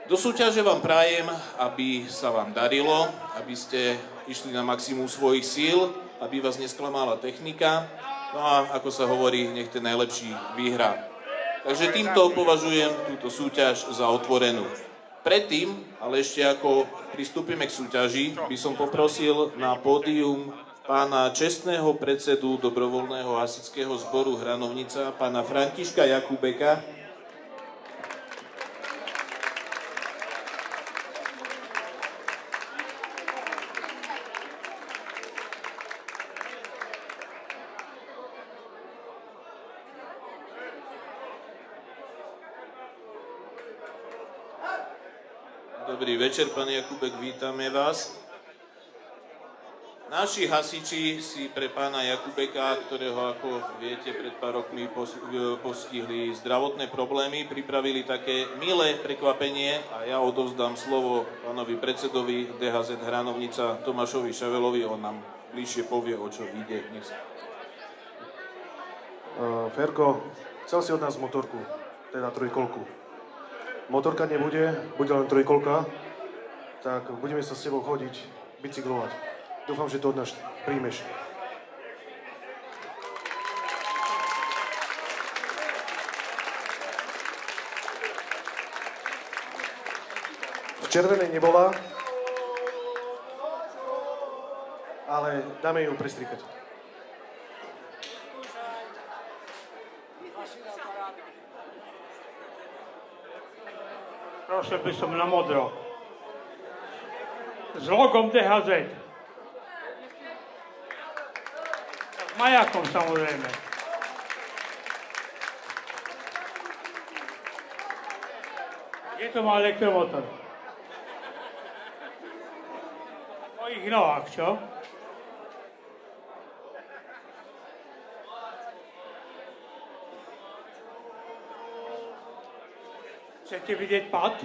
Do súťaže vám prajem, aby sa vám darilo, aby ste išli na maximum svojich síl, aby vás nesklamala technika, no a ako sa hovorí, nech ten najlepší vyhrá. Takže týmto považujem túto súťaž za otvorenú. Predtým, ale ešte ako pristúpime k súťaži, by som poprosil na pódium pána čestného predsedu dobrovoľného hasičského zboru Hranovnica, pána Františka Jakubeka. Dobrý večer, pán Jakubek, vítame vás. Naši hasiči si pre pána Jakubeka, ktorého, ako viete, pred pár rokmi postihli zdravotné problémy, pripravili také milé prekvapenie a ja odovzdám slovo pánovi predsedovi DHZ Hranovnica Tomášovi Šavelovi, on nám bližšie povie, o čo ide. Nech sa. Ferko, chcel si od nás motorku, teda trojkolku. Motorka nebude, bude len trojkolka, tak budeme sa s tebou chodiť, bicyklovať. Dúfam, že to od nás príjmeš. V červenej nebola, ale dáme ju prestrikať. Prosil by som na modro. S logom DHZ. S majakom samozrejme. Je to má elektromotor. V mojich nohách, čo? Chcete vidieť pad?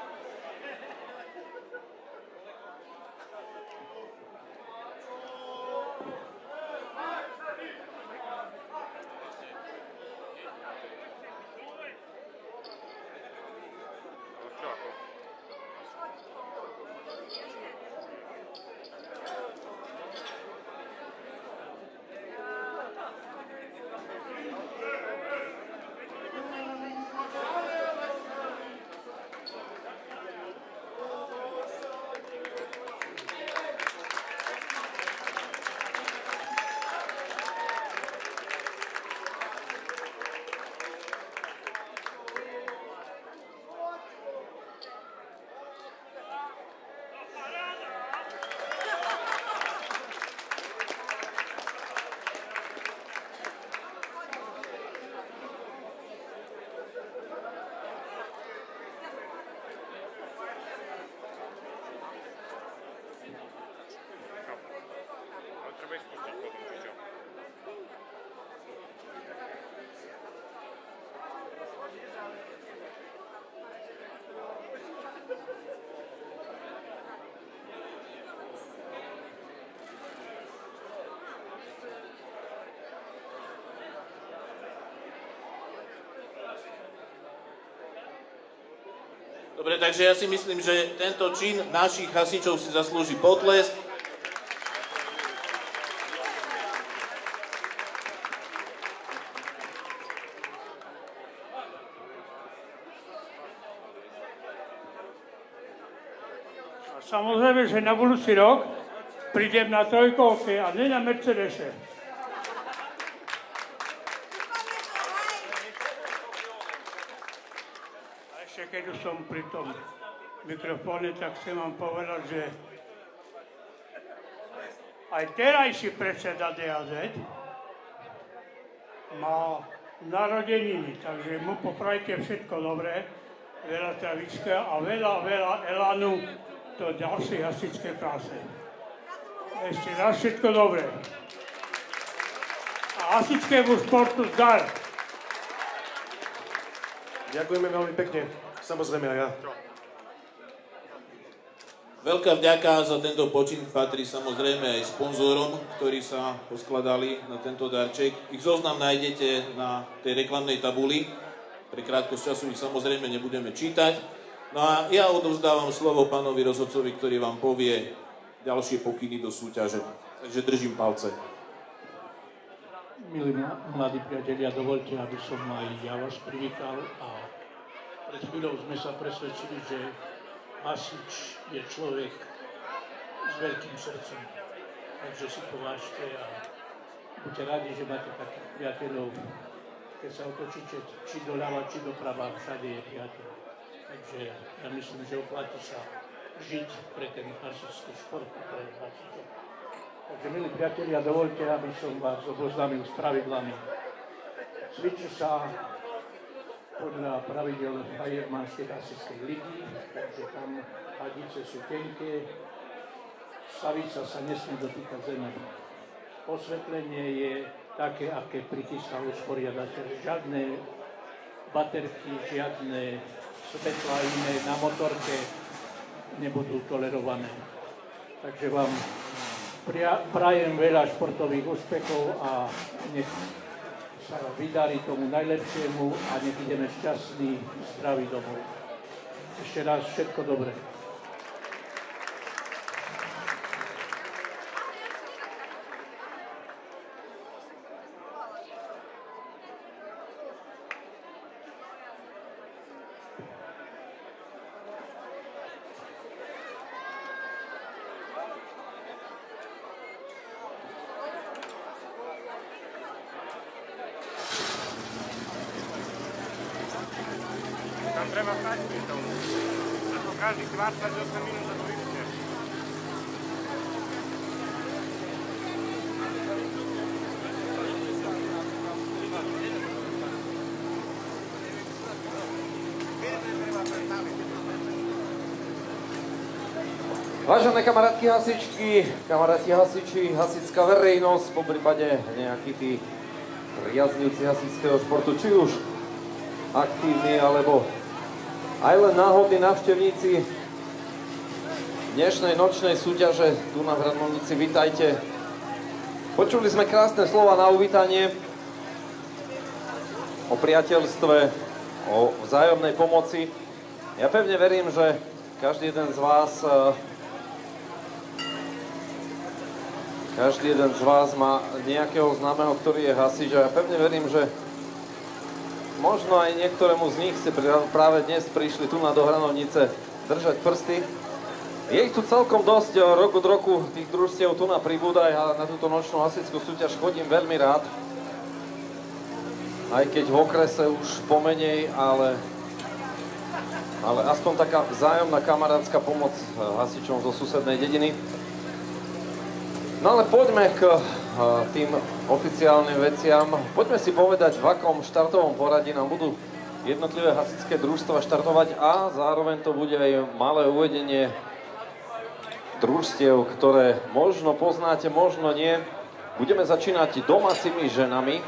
Dobre, takže ja si myslím, že tento čin našich hasičov si zaslúži potlesk. Samozrejme, že na budúci rok prídem na trojkolke a ne na Mercedese. Keď už som pri tom mikrofóne, tak chcem vám povedať, že aj terajší predseda DHZ má narodeniny, takže mu poprajte všetko dobré, veľa travička a veľa elánu do ďalšej hasičskej práce. Ešte raz všetko dobré. A hasičkému športu zdar. Ďakujeme veľmi pekne. Samozrejme aj ja. Veľká vďaka za tento počin patrí samozrejme aj sponzorom, ktorí sa poskladali na tento darček. Ich zoznam nájdete na tej reklamnej tabuli. Pre krátkosť času ich samozrejme nebudeme čítať. No a ja odovzdávam slovo pánovi rozhodcovi, ktorý vám povie ďalšie pokyny do súťaže. Takže držím palce. Milí mladí priatelia, dovoľte, aby som aj ja vás privítal a pred chvíľou sme sa presvedčili, že hasič je človek s veľkým srdcom. Takže si to vážte a buďte radi, že máte takých priateľov. Keď sa otočíte či doľava, či doprava, všade je priateľ. Takže ja myslím, že oplatí sa žiť pre ten hasičský šport, pre hasičov. Takže, milí priatelia, dovoľte, aby som vás oboznámil s pravidlami. Cvičí sa podľa pravidel Fajermanskej hasičskej ligy, takže tam hadice sú tenké, stavica sa nesmie dotýkať zeme. Osvetlenie je také, aké prichystal usporiadateľ. Žiadne baterky, žiadne svetlá iné na motorke nebudú tolerované. Takže vám prajem veľa športových úspechov a nech sa vydarí tomu najlepšiemu a nech ideme šťastní, zdraví domov. Ešte raz všetko dobré. Tam treba stať pri tomu. Ako každých 28 minút za to vypne. Vážené kamarátky hasičky, kamaráti hasiči, hasická verejnosť, po prípade nejakí tí priaznivci hasičského športu, či už aktívni alebo aj len náhodní návštevníci dnešnej nočnej súťaže tu na Hradmovnici, vitajte. Počuli sme krásne slova na uvítanie o priateľstve, o vzájomnej pomoci. Ja pevne verím, že každý jeden z vás má nejakého známeho, ktorý je hasič, a ja pevne verím, že možno aj niektorému z nich ste práve dnes prišli tu na do Hranovnice držať prsty. Je ich tu celkom dosť, rok od roku tých družstiev tu na pribúda, ja na túto nočnú hasičskú súťaž chodím veľmi rád. Aj keď v okrese už pomenej, ale aspoň taká vzájomná kamarátska pomoc hasičom zo susednej dediny. No ale poďme k tým oficiálnym veciam. Poďme si povedať, v akom štartovom poradí nám budú jednotlivé hasičské družstva štartovať a zároveň to bude aj malé uvedenie družstiev, ktoré možno poznáte, možno nie. Budeme začínať domácimi ženami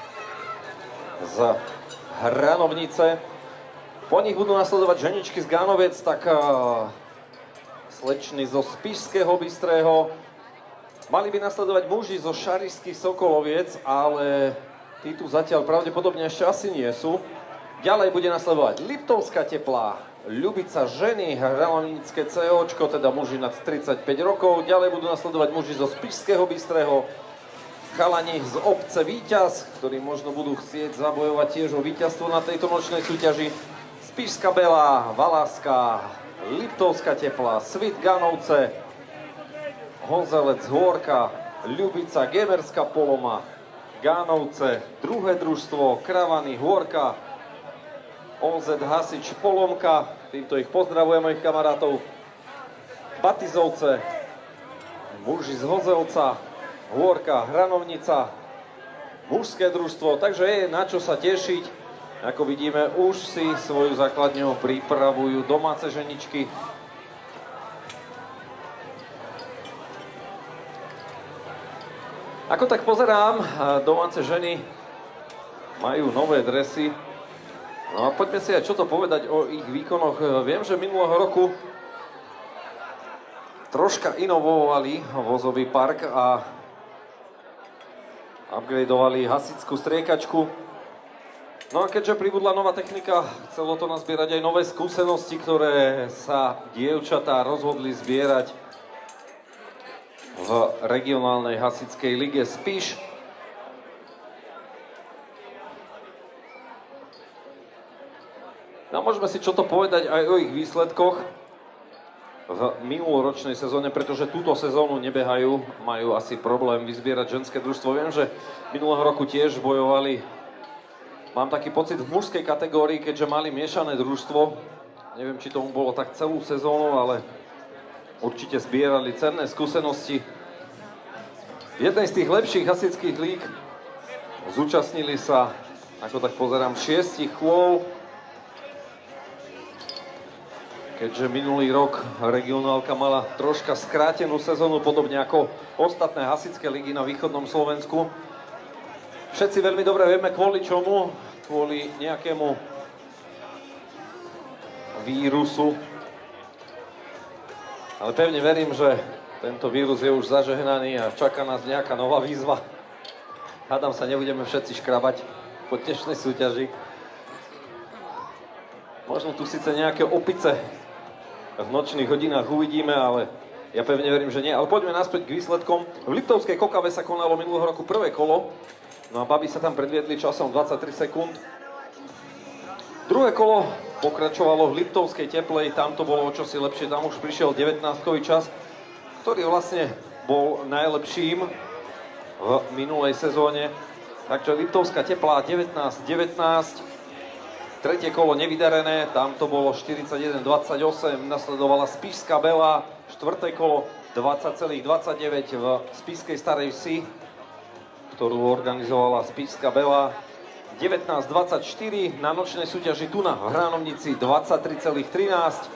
z Hranovnice. Po nich budú nasledovať ženičky z Gánoviec, tak slečny zo Spišského Bystrého. Mali by nasledovať muži zo Šarišských Sokoloviec, ale tí tu zatiaľ pravdepodobne ešte asi nie sú. Ďalej bude nasledovať Liptovská Teplá, Ľubica ženy, Hranovnické COčko, teda muži nad 35 rokov. Ďalej budú nasledovať muži zo Spišského Bystrého, chalani z obce Víťaz, ktorí možno budú chcieť zabojovať tiež o víťazstvo na tejto nočnej súťaži. Spišská Belá, Valáská, Liptovská Teplá, Svit Ganovce, Honzelec Hôrka, Ľubica, Gemerská Poloma, Gánovce, druhé družstvo, Kravany, Hôrka, OZ Hasič Polomka, týmto ich pozdravujem, mojich kamarátov, Batizovce, muži z Hozelca, Hôrka, Hranovnica, mužské družstvo, takže je na čo sa tešiť. Ako vidíme, už si svoju základňu pripravujú domáce ženičky. Ako tak pozerám, domáce ženy majú nové dresy. No a poďme si aj čo to povedať o ich výkonoch. Viem, že minulého roku troška inovovali vozový park a upgradeovali hasičskú striekačku. No a keďže pribudla nová technika, chcelo to nazbierať aj nové skúsenosti, ktoré sa dievčatá rozhodli zbierať v regionálnej hasičskej lige Spiš. No môžeme si čo to povedať aj o ich výsledkoch v minuloročnej sezóne, pretože túto sezónu nebehajú, majú asi problém vyzbierať ženské družstvo. Viem, že minulého roku tiež bojovali, mám taký pocit, v mužskej kategórii, keďže mali miešané družstvo. Neviem, či tomu bolo tak celú sezónu, ale určite zbierali cenné skúsenosti. V jednej z tých lepších hasičských líg zúčastnili sa, ako tak pozerám, 6 chôl. Keďže minulý rok regionálka mala troška skrátenú sezónu, podobne ako ostatné hasičské ligy na východnom Slovensku. Všetci veľmi dobre vieme, kvôli čomu. Kvôli nejakému vírusu. Ale pevne verím, že tento vírus je už zažehnaný a čaká nás nejaká nová výzva. Hádam sa, nebudeme všetci škrabať po dnešnej súťaži. Možno tu síce nejaké opice v nočných hodinách uvidíme, ale ja pevne verím, že nie. Ale poďme naspäť k výsledkom. V Liptovskej Kokave sa konalo minulého roku prvé kolo. No a baby sa tam predviedli časom 23 sekúnd. Druhé kolo pokračovalo v Liptovskej Teplej. Tam to bolo o čosi lepšie. Tam už prišiel 19-kový čas, ktorý vlastne bol najlepším v minulej sezóne. Takže Liptovská Teplá 19-19. Tretie kolo nevydarené, tam to bolo 41-28, nasledovala Spišská Bela, štvrté kolo 20,29 v Spišskej Starej Vsi, ktorú organizovala Spišská Bela, 19-24 na nočnej súťaži tu na Hranovnici 23,13,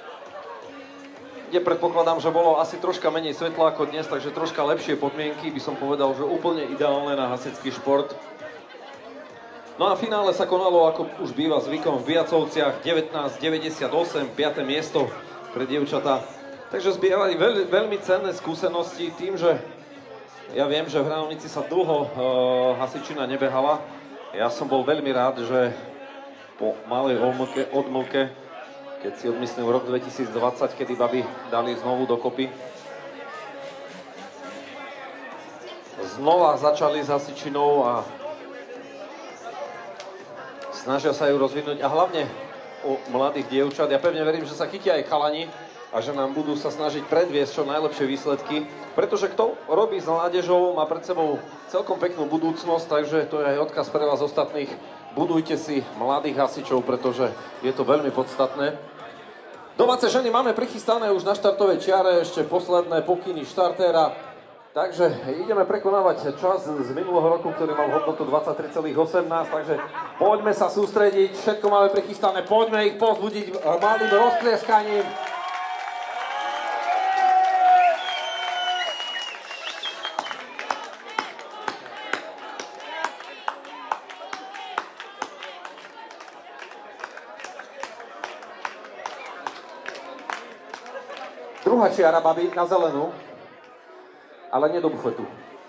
kde predpokladám, že bolo asi troška menej svetla ako dnes, takže troška lepšie podmienky, by som povedal, že úplne ideálne na hasičský šport. No a v finále sa konalo, ako už býva zvykom, v Biacovciach 19,98, 5. miesto pre dievčatá. Takže zbierali veľmi cenné skúsenosti tým, že ja viem, že v Hranovnici sa dlho hasičina nebehala. Ja som bol veľmi rád, že po malej odmlke, keď si odmyslím rok 2020, kedy baby dali znovu dokopy, znova začali s hasičinou a snažia sa ju rozvinúť a hlavne u mladých dievčat. Ja pevne verím, že sa chytia aj chalani a že nám budú sa snažiť predviesť čo najlepšie výsledky, pretože kto robí s mládežou, má pred sebou celkom peknú budúcnosť, takže to je aj odkaz pre vás ostatných. Budujte si mladých hasičov, pretože je to veľmi podstatné. Domáce ženy máme prichystané už na štartovej čiare, ešte posledné pokyny štartéra. Takže ideme prekonávať čas z minulého roku, ktorý mal hodnotu 23,18, takže poďme sa sústrediť, všetko máme prichystané, poďme ich povzbudiť malým rozplieskaním. Druhá čiara, babi, na zelenú. Ale nie do bufetu.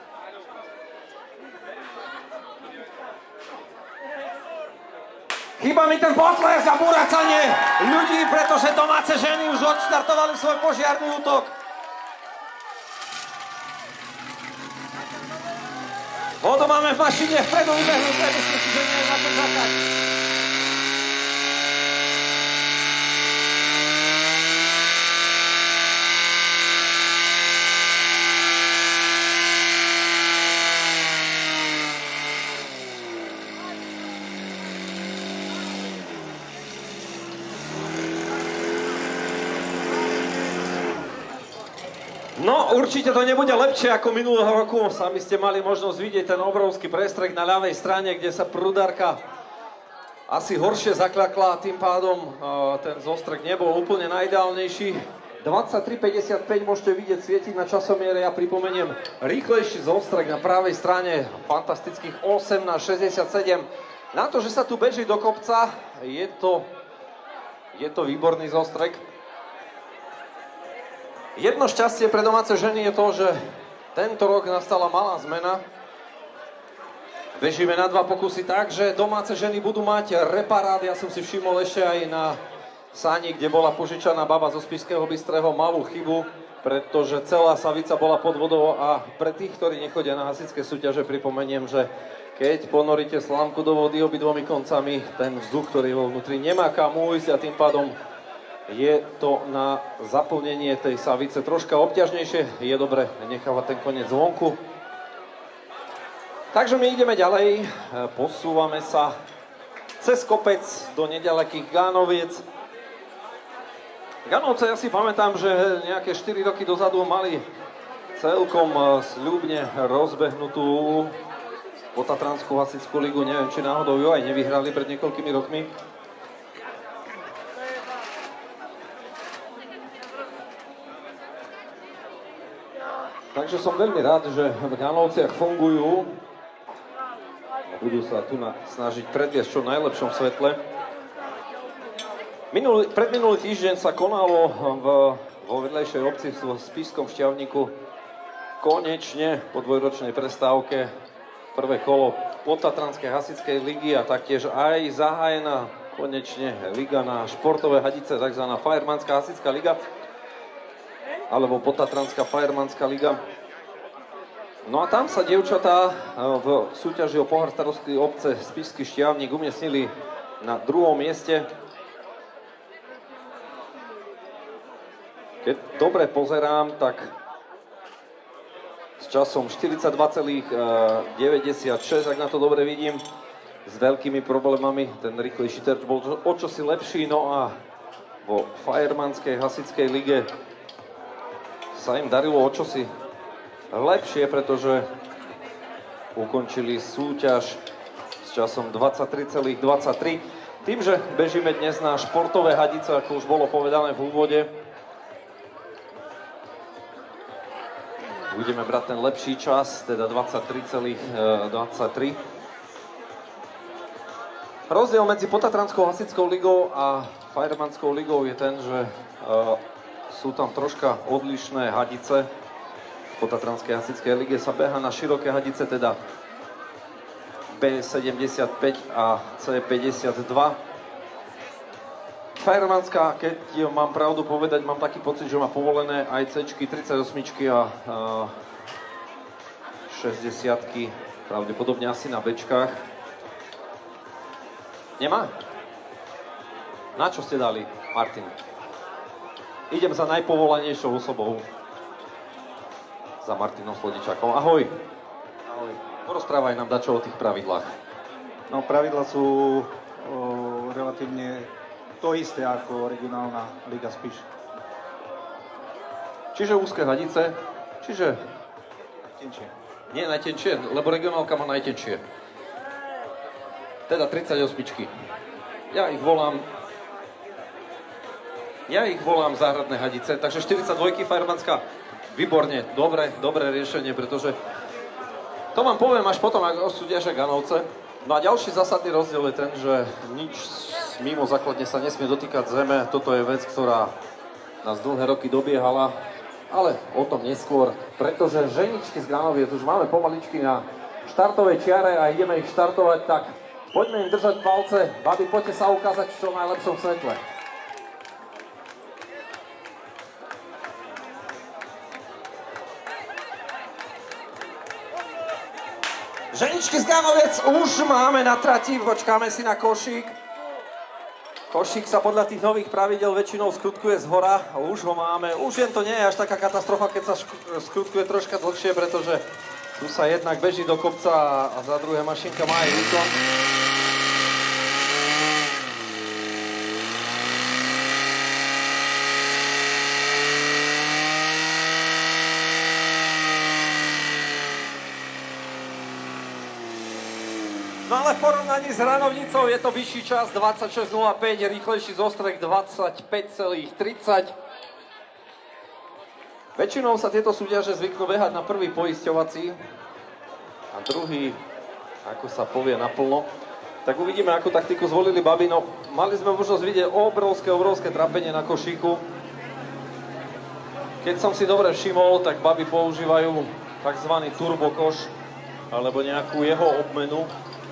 Chýba mi ten potlesk a buracanie ľudí, pretože domáce ženy už odštartovali svoj požiarny útok. Vodu máme v mašine, vpredu vybehnuté, myslím si, že nie je na to čakať. No, určite to nebude lepšie ako minulého roku. Sami ste mali možnosť vidieť ten obrovský prestreh na ľavej strane, kde sa prúdarka asi horšie zakľakla, tým pádom ten zostrek nebol úplne najideálnejší. 23,55 môžete vidieť svietiť na časomiere. Ja pripomeniem rýchlejší zostrek na pravej strane, fantastických 18,67. Na to, že sa tu beží do kopca, je to výborný zostrek. Jedno šťastie pre domáce ženy je to, že tento rok nastala malá zmena. V Bežíme na 2 pokusy tak, že domáce ženy budú mať reparát. Ja som si všimol ešte aj na sáni, kde bola požičaná baba zo Spišského Bystrého, malú chybu, pretože celá savica bola pod vodou a pre tých, ktorí nechodia na hasičské súťaže, pripomeniem, že keď ponoríte slámku do vody obidvomi koncami, ten vzduch, ktorý je vo vnútri, nemá kam ujsť a tým pádom je to na zaplnenie tej savice troška obťažnejšie. Je dobre nechávať ten koniec zvonku. Takže my ideme ďalej, posúvame sa cez kopec do nedalekých Gánoviec. Gánovce, ja si pamätám, že nejaké 4 roky dozadu mali celkom sľubne rozbehnutú Potatranskú hasičskú ligu. Neviem, či náhodou ju aj nevyhrali pred niekoľkými rokmi. Takže som veľmi rád, že v Gánovciach fungujú. Budú sa tu snažiť predviesť čo v najlepšom svetle. Predminulý týždeň sa konalo vo vedlejšej obci v Spišskom Šťavniku konečne po dvojročnej prestávke prvé kolo Potatranskej hasičskej ligy a taktiež aj zahájená konečne liga na športové hadice, takzvaná Fajermanská hasičská liga alebo Potatranská Fajermanská liga. No a tam sa dievčatá v súťaži o pohár starostky obce Spišský Šťavnik umiestnili na 2. mieste. Keď dobre pozerám, tak s časom 42,96, ak na to dobre vidím, s veľkými problémami. Ten rýchlejší terč bol o čosi lepší, no a vo Fajermanskej hasičskej lige sa im darilo o čosi lepšie, pretože ukončili súťaž s časom 23,23. Tým, že bežíme dnes na športové hadice, ako už bolo povedané v úvode, budeme brať ten lepší čas, teda 23,23. Rozdiel medzi Potatranskou hasičskou ligou a Fajermanskou ligou je ten, že sú tam troška odlišné hadice. V Potatranskej hasičskej lige sa beha na široké hadice, teda B75 a C52. Fajermanská, keď mám pravdu povedať, mám taký pocit, že má povolené aj C-čky, 38 a 60-ky, pravdepodobne asi na B-čkách. Nemá? Na čo ste dali, Martin? Idem za najpovolanejšou osobou. Za Martinom Slodičákom. Ahoj. Ahoj. Porozprávaj nám dačo o tých pravidlách. No, pravidlá sú relatívne to isté ako regionálna Liga Spiš. Čiže úzke hadice, čiže... Tenčie. Nie najtenšie, lebo regionálka má najtenšie. Teda 38-čky. Ja ich volám záhradné hadice, takže 42-ky Fajermanská. Výborne, dobré riešenie, pretože to vám poviem až potom, ak osúdiaš Gánovce. No a ďalší zásadný rozdiel je ten, že nič mimo základne sa nesmie dotýkať zeme. Toto je vec, ktorá nás dlhé roky dobiehala, ale o tom neskôr, pretože ženičky z Gánoviec už máme pomaličky na štartovej čiare a ideme ich štartovať, tak poďme im držať palce. Babi, poďte sa ukázať v čo najlepšom svetle. Ženičky z Gánoviec už máme na trati, počkáme si na košík. Košík sa podľa tých nových pravidel väčšinou skrutkuje z hora a už ho máme. Už jen to nie je až taká katastrofa, keď sa skrutkuje troška dlhšie, pretože tu sa jednak beží do kopca a za druhé mašinka má aj výkon. No ale v porovnaní s Hranovnicou je to vyšší čas 26.05, rýchlejší zostrek 25,30. Väčšinou sa tieto súťaže zvyknú behať na prvý poisťovací a druhý, ako sa povie, naplno. Tak uvidíme, akú taktiku zvolili babi. No, mali sme možnosť vidieť obrovské trápenie na košíku. Keď som si dobre všimol, tak babi používajú tzv. turbokoš. alebo nejakú jeho obmenu.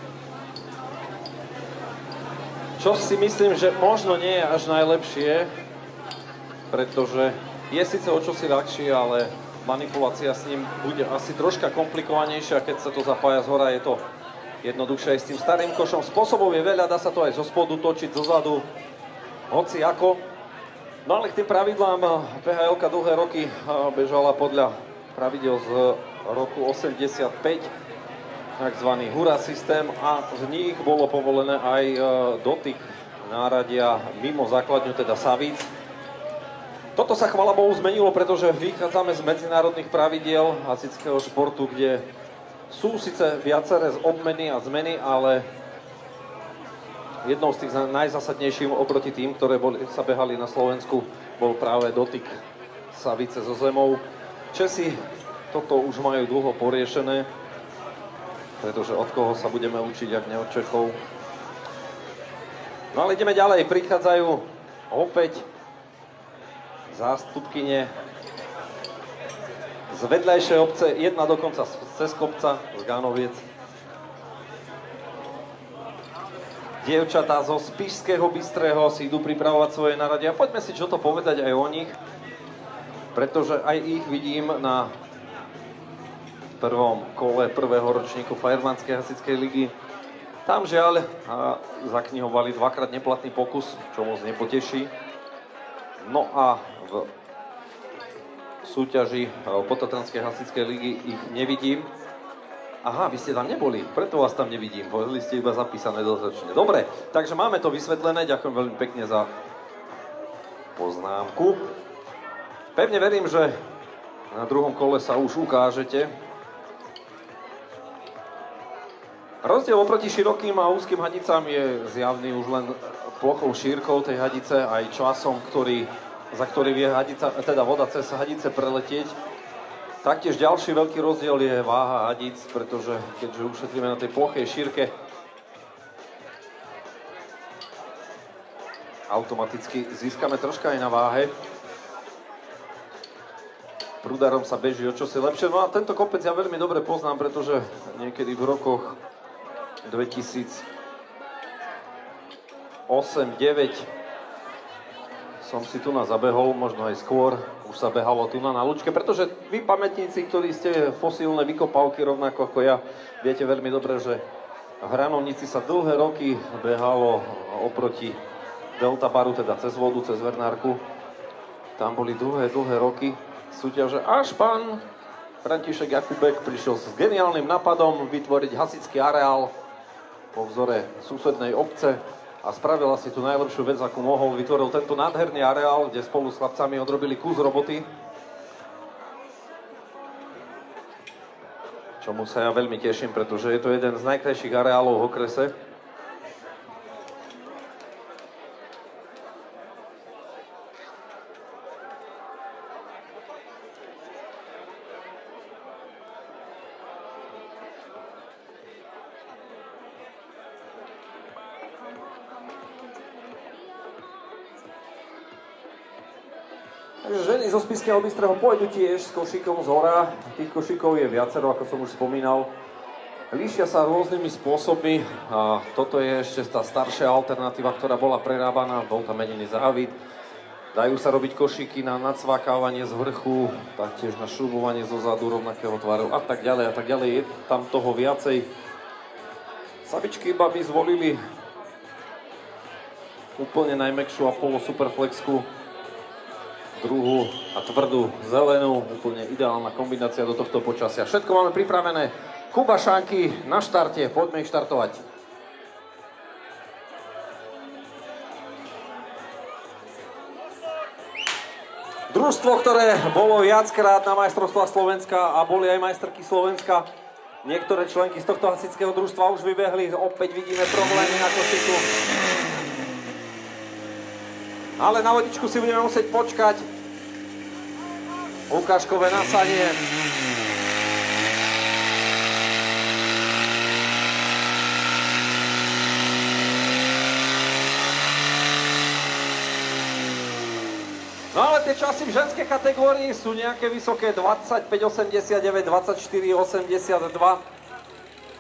Čo si myslím, že možno nie je až najlepšie, pretože je síce o čosi ľahšie, ale manipulácia s ním bude asi troška komplikovanejšia, keď sa to zapája z hora, je to jednoduchšie aj s tým starým košom. Spôsobov je veľa, dá sa to aj zo spodu točiť, zozadu, hoci ako. No ale k tým pravidlám PHL-ka dlhé roky bežala podľa pravidel z roku 85, takzvaný hurá systém, a z nich bolo povolené aj dotyk náradia mimo základňu, teda savíc. Toto sa chvála Bohu zmenilo, pretože vychádzame z medzinárodných pravidiel hasičského športu, kde sú síce viaceré obmeny a zmeny, ale jednou z tých najzásadnejších oproti tým, ktoré sa behali na Slovensku, bol práve dotyk savice so zemou. Česi toto už majú dlho poriešené, pretože od koho sa budeme učiť, ak nie od Čechov. No ale ideme ďalej, prichádzajú opäť zástupkyne z vedľajšej obce, jedna dokonca cez kopca, z Gánoviec. Dievčatá zo Spišského Bystrého si idú pripravovať svoje naradia. Poďme si čo to povedať aj o nich, pretože aj ich vidím na prvom kole prvého ročníku Fajermanskej hasičskej ligy. Tam žiaľ zaknihovali dvakrát neplatný pokus, čo moc nepoteší. No a v súťaži Potatranskej hasičskej ligy ich nevidím. Aha, vy ste tam neboli, preto vás tam nevidím. Boli ste iba zapísané dodatočne. Dobre, takže máme to vysvetlené. Ďakujem veľmi pekne za poznámku. Pevne verím, že na druhom kole sa už ukážete. Rozdiel oproti širokým a úzkým hadicám je zjavný už len plochou šírkou tej hadice, aj časom, za ktorý vie hadica, teda voda cez hadice preletieť. Taktiež ďalší veľký rozdiel je váha hadic, pretože keďže ušetríme na tej plochej šírke, automaticky získame troška aj na váhe. Prúdarom sa beží o čosi lepšie. No a tento kopec ja veľmi dobre poznám, pretože niekedy v rokoch 2008-2009 som si tu zabehol, možno aj skôr, už sa behalo tu na Lučke, pretože vy pamätníci, ktorí ste fosílne vykopávky rovnako ako ja, viete veľmi dobre, že v Hranovnici sa dlhé roky behalo oproti Delta baru, teda cez vodu, cez Vernárku. Tam boli dlhé roky súťaže, až pán František Jakubek prišiel s geniálnym nápadom vytvoriť hasičský areál po vzore susednej obce a spravil asi tú najlepšiu vec, akú mohol. Vytvoril tento nádherný areál, kde spolu s chlapcami odrobili kus roboty. Čomu sa ja veľmi teším, pretože je to jeden z najkrajších areálov v okrese. Ženy zo Spišského Bystrého pôjdu tiež s košíkom z hora. Tých košíkov je viacero, ako som už spomínal. Líšia sa rôznymi spôsobmi. A toto je ešte tá staršia alternatíva, ktorá bola prerábaná. Bol tam menený závid. Dajú sa robiť košíky na nacvakávanie z vrchu, taktiež na šrubovanie zo zadu rovnakého tvaru a tak ďalej a tak ďalej. Je tam toho viacej. Savičky iba by zvolili úplne najmäkšiu a polo-superflexku, druhú a tvrdú zelenú, úplne ideálna kombinácia do tohto počasia. Všetko máme pripravené. Kuba Šánky na štarte, poďme ich štartovať. Družstvo, ktoré bolo viackrát na majstrovstvách Slovenska a boli aj majsterky Slovenska. Niektoré členky z tohto hasičského družstva už vybehli, opäť vidíme problémy na košíku. Ale na vodičku si budeme musieť počkať. Ukážkové nasadenie. No ale tie časy v ženskej kategórii sú nejaké vysoké 25,89, 24,82.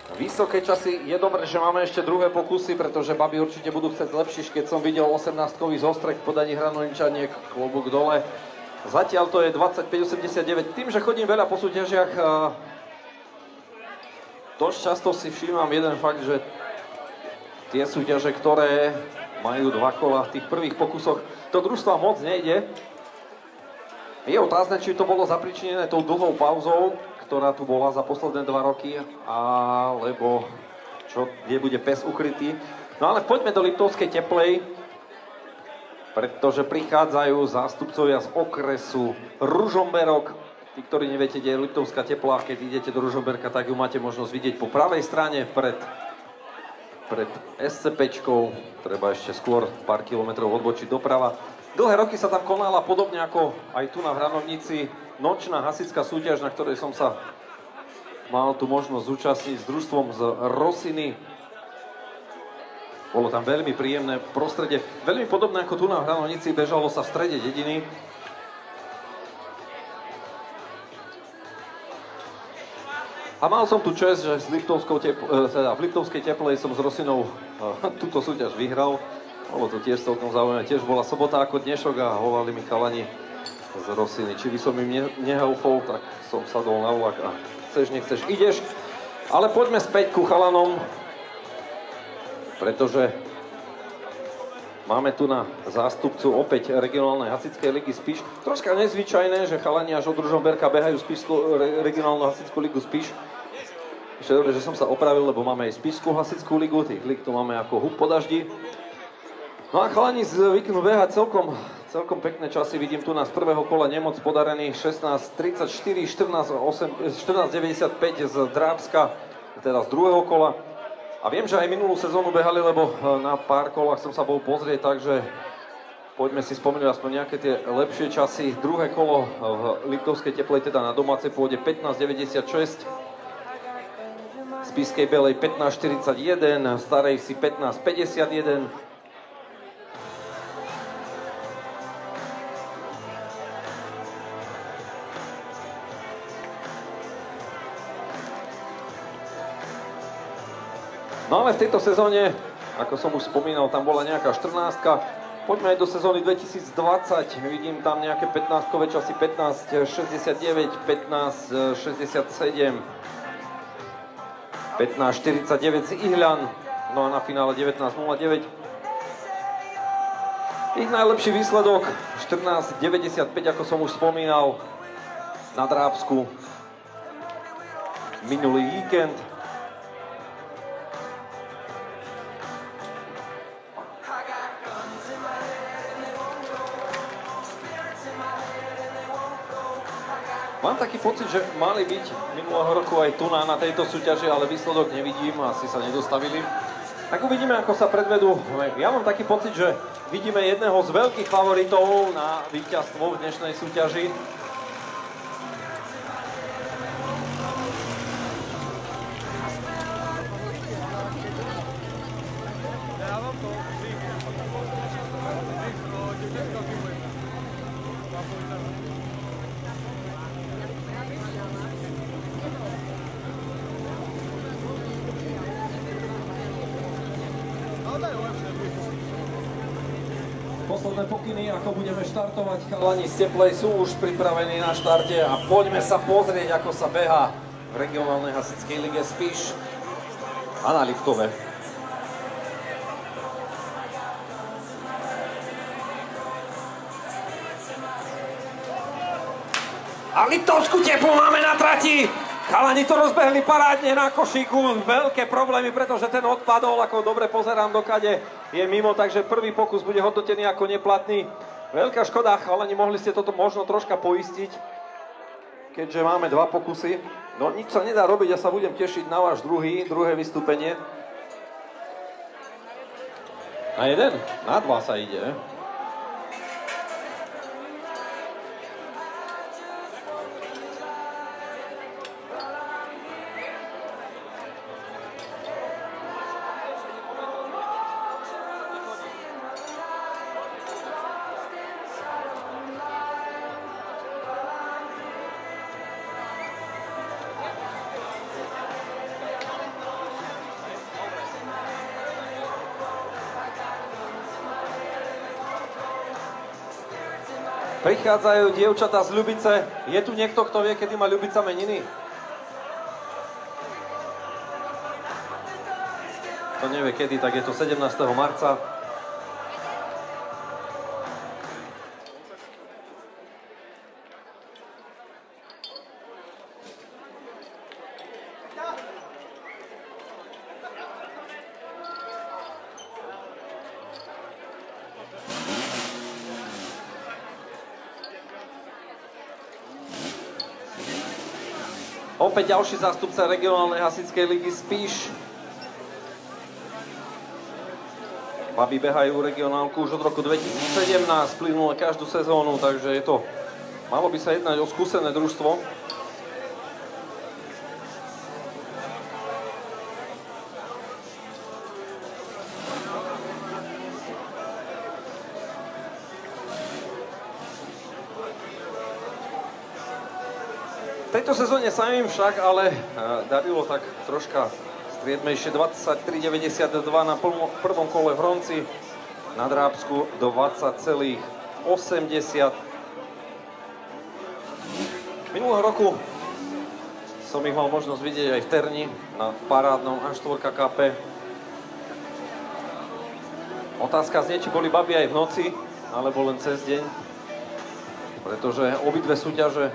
vysoké časy. Je dobré, že máme ešte druhé pokusy, pretože baby určite budú chcieť lepšie. Keď som videl 18-kový zostrek v podaní Hranolničaniek, klobúk dole. Zatiaľ to je 25,89. Tým, že chodím veľa po súťažiach, dosť často si všímam jeden fakt, že tie súťaže, ktoré majú 2 kola v tých prvých pokusoch, to družstva moc nejde. Je otázne, či to bolo zapričinené tou dlhou pauzou, ktorá tu bola za posledné 2 roky, alebo kde bude pes ukrytý. No ale poďme do Liptovskej Teplej, pretože prichádzajú zástupcovia z okresu Ružomberok. Tí, ktorí neviete, kde je Liptovská Teplá, keď idete do Ružomberka, tak ju máte možnosť vidieť po pravej strane pred SCPčkou. Treba ešte skôr pár kilometrov odbočiť doprava. Dlhé roky sa tam konala podobne ako aj tu na Hranovnici nočná hasická súťaž, na ktorej som sa mal tu možnosť zúčastniť s družstvom z Rosiny. Bolo tam veľmi príjemné prostredie, veľmi podobné ako tu na Hranovnici, bežalo sa v strede dediny. A mal som tu čest, že v Liptovskej Teplej som s Rosinou túto súťaž vyhral. Bolo to tiež celkom zaujímavé. Tiež bola sobota ako dnešok a volali mi chalani z Rosiny. Či by som im nehelfol, tak som sadol na vlak a chceš, nechceš, ideš. Ale poďme späť ku chalanom, pretože máme tu na zástupcu opäť regionálnej hasičskej ligy Spiš. Troška nezvyčajné, že chalani až od Ružomberka behajú Spišskú regionálnu hasičskú ligu Spiš. Ešte dobre, že som sa opravil, lebo máme aj Spišskú hasičskú ligu, tých lig tu máme ako hub po daždi. No a chalani zvyknú behať celkom pekné časy. Vidím tu nás z prvého kola nemoc podarený 16.34, 14.95 z Drábska, teda z druhého kola. A viem, že aj minulú sezónu behali, lebo na pár kolách som sa bol pozrieť, takže poďme si spomenúť aspoň nejaké tie lepšie časy. Druhé kolo v Liptovskej Teplej, teda na domácej pôde 15.96. Spišskej Belej 15.41, Starej si 15.51. No ale v tejto sezóne, ako som už spomínal, tam bola nejaká 14-ka. Poďme aj do sezóny 2020. Vidím tam nejaké 15-kové časy, 15.69, 15.67, 15.49 z Ihľan, no a na finále 19.09. Ich najlepší výsledok 14.95, ako som už spomínal, na Drábsku minulý víkend. Mám taký pocit, že mali byť minulého roku aj tu na tejto súťaži, ale výsledok nevidím, asi sa nedostavili. Tak uvidíme, ako sa predvedú. Ja mám taký pocit, že vidíme jedného z veľkých favoritov na víťazstvo v dnešnej súťaži. Posledné pokyny, ako budeme štartovať. Chalani z Teplej sú už pripravení na štarte a poďme sa pozrieť, ako sa behá v regionálnej hasičskej lige Spiš a na Liptove. A Liptovskú Teplu máme na trati. Chalani to rozbehli parádne na košíku. Veľké problémy, pretože ten odpadol, ako dobre pozerám dokade, je mimo, takže prvý pokus bude hodnotený ako neplatný. Veľká škoda, chalani, mohli ste toto možno troška poistiť, keďže máme 2 pokusy. No nič sa nedá robiť, ja sa budem tešiť na váš druhé vystúpenie. Na 1? Na 2 sa ide. Prichádzajú dievčatá z Ľubice. Je tu niekto, kto vie, kedy má Ľubica meniny? Kto nevie kedy, tak je to 17. marca. Opäť ďalší zástupca regionálnej hasičskej ligy Spiš. Baby behajú regionálku už od roku 2017, plynule každú sezónu, takže je to, malo by sa jednať o skúsené družstvo. V tejto sezóne sa im však ale darilo tak troška striedmejšie, 23,92 na prvom kole v Hronci, na Drábsku do 20,80. Minulého roku som ich mal možnosť vidieť aj v Terni na parádnom A4 KP. Otázka znie, či boli baby aj v noci, alebo len cez deň, pretože obidve súťaže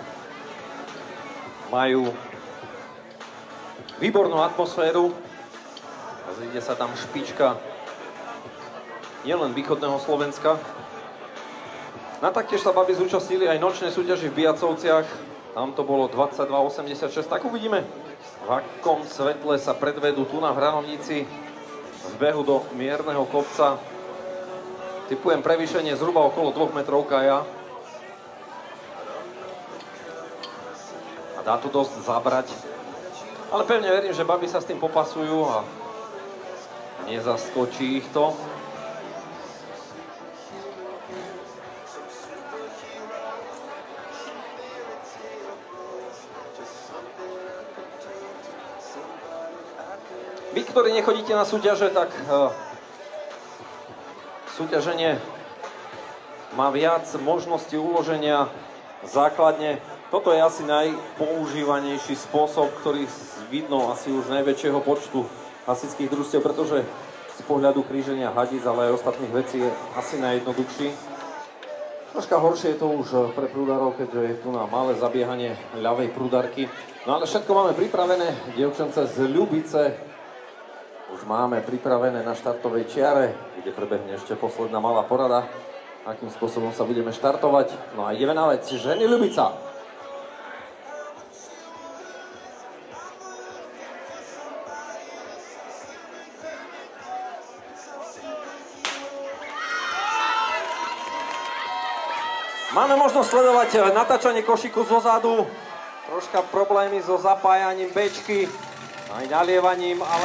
majú výbornú atmosféru a zíde sa tam špička nielen východného Slovenska. Na taktiež sa baby zúčastnili aj nočné súťaži v Bijacovciach. Tam to bolo 22,86. Tak uvidíme, v akom svetle sa predvedú tu na Hranovnici z behu do mierneho kopca. Tipujem prevýšenie zhruba okolo 2 metrov kaja. A dá to dosť zabrať. Ale pevne verím, že baby sa s tým popasujú a nezaskočí ich to. Vy, ktorí nechodíte na súťaže, tak súťaženie má viac možností uloženia základne. Toto je asi najpoužívanejší spôsob, ktorý vidno asi už najväčšieho počtu hasičských družstiev, pretože z pohľadu kríženia hadíc, ale aj ostatných vecí je asi najjednoduchší. Troška horšie je to už pre prúdarov, keďže je tu na malé zabiehanie ľavej prúdarky. No ale všetko máme pripravené. Dievčance z Ľubice už máme pripravené na štartovej čiare, kde prebehne ešte posledná malá porada, akým spôsobom sa budeme štartovať. No a ideme na vec. Ženy Ľubica. Máme možnosť sledovať natáčanie košíku zozadu, troška problémy so zapájaním bečky, aj nalievaním, ale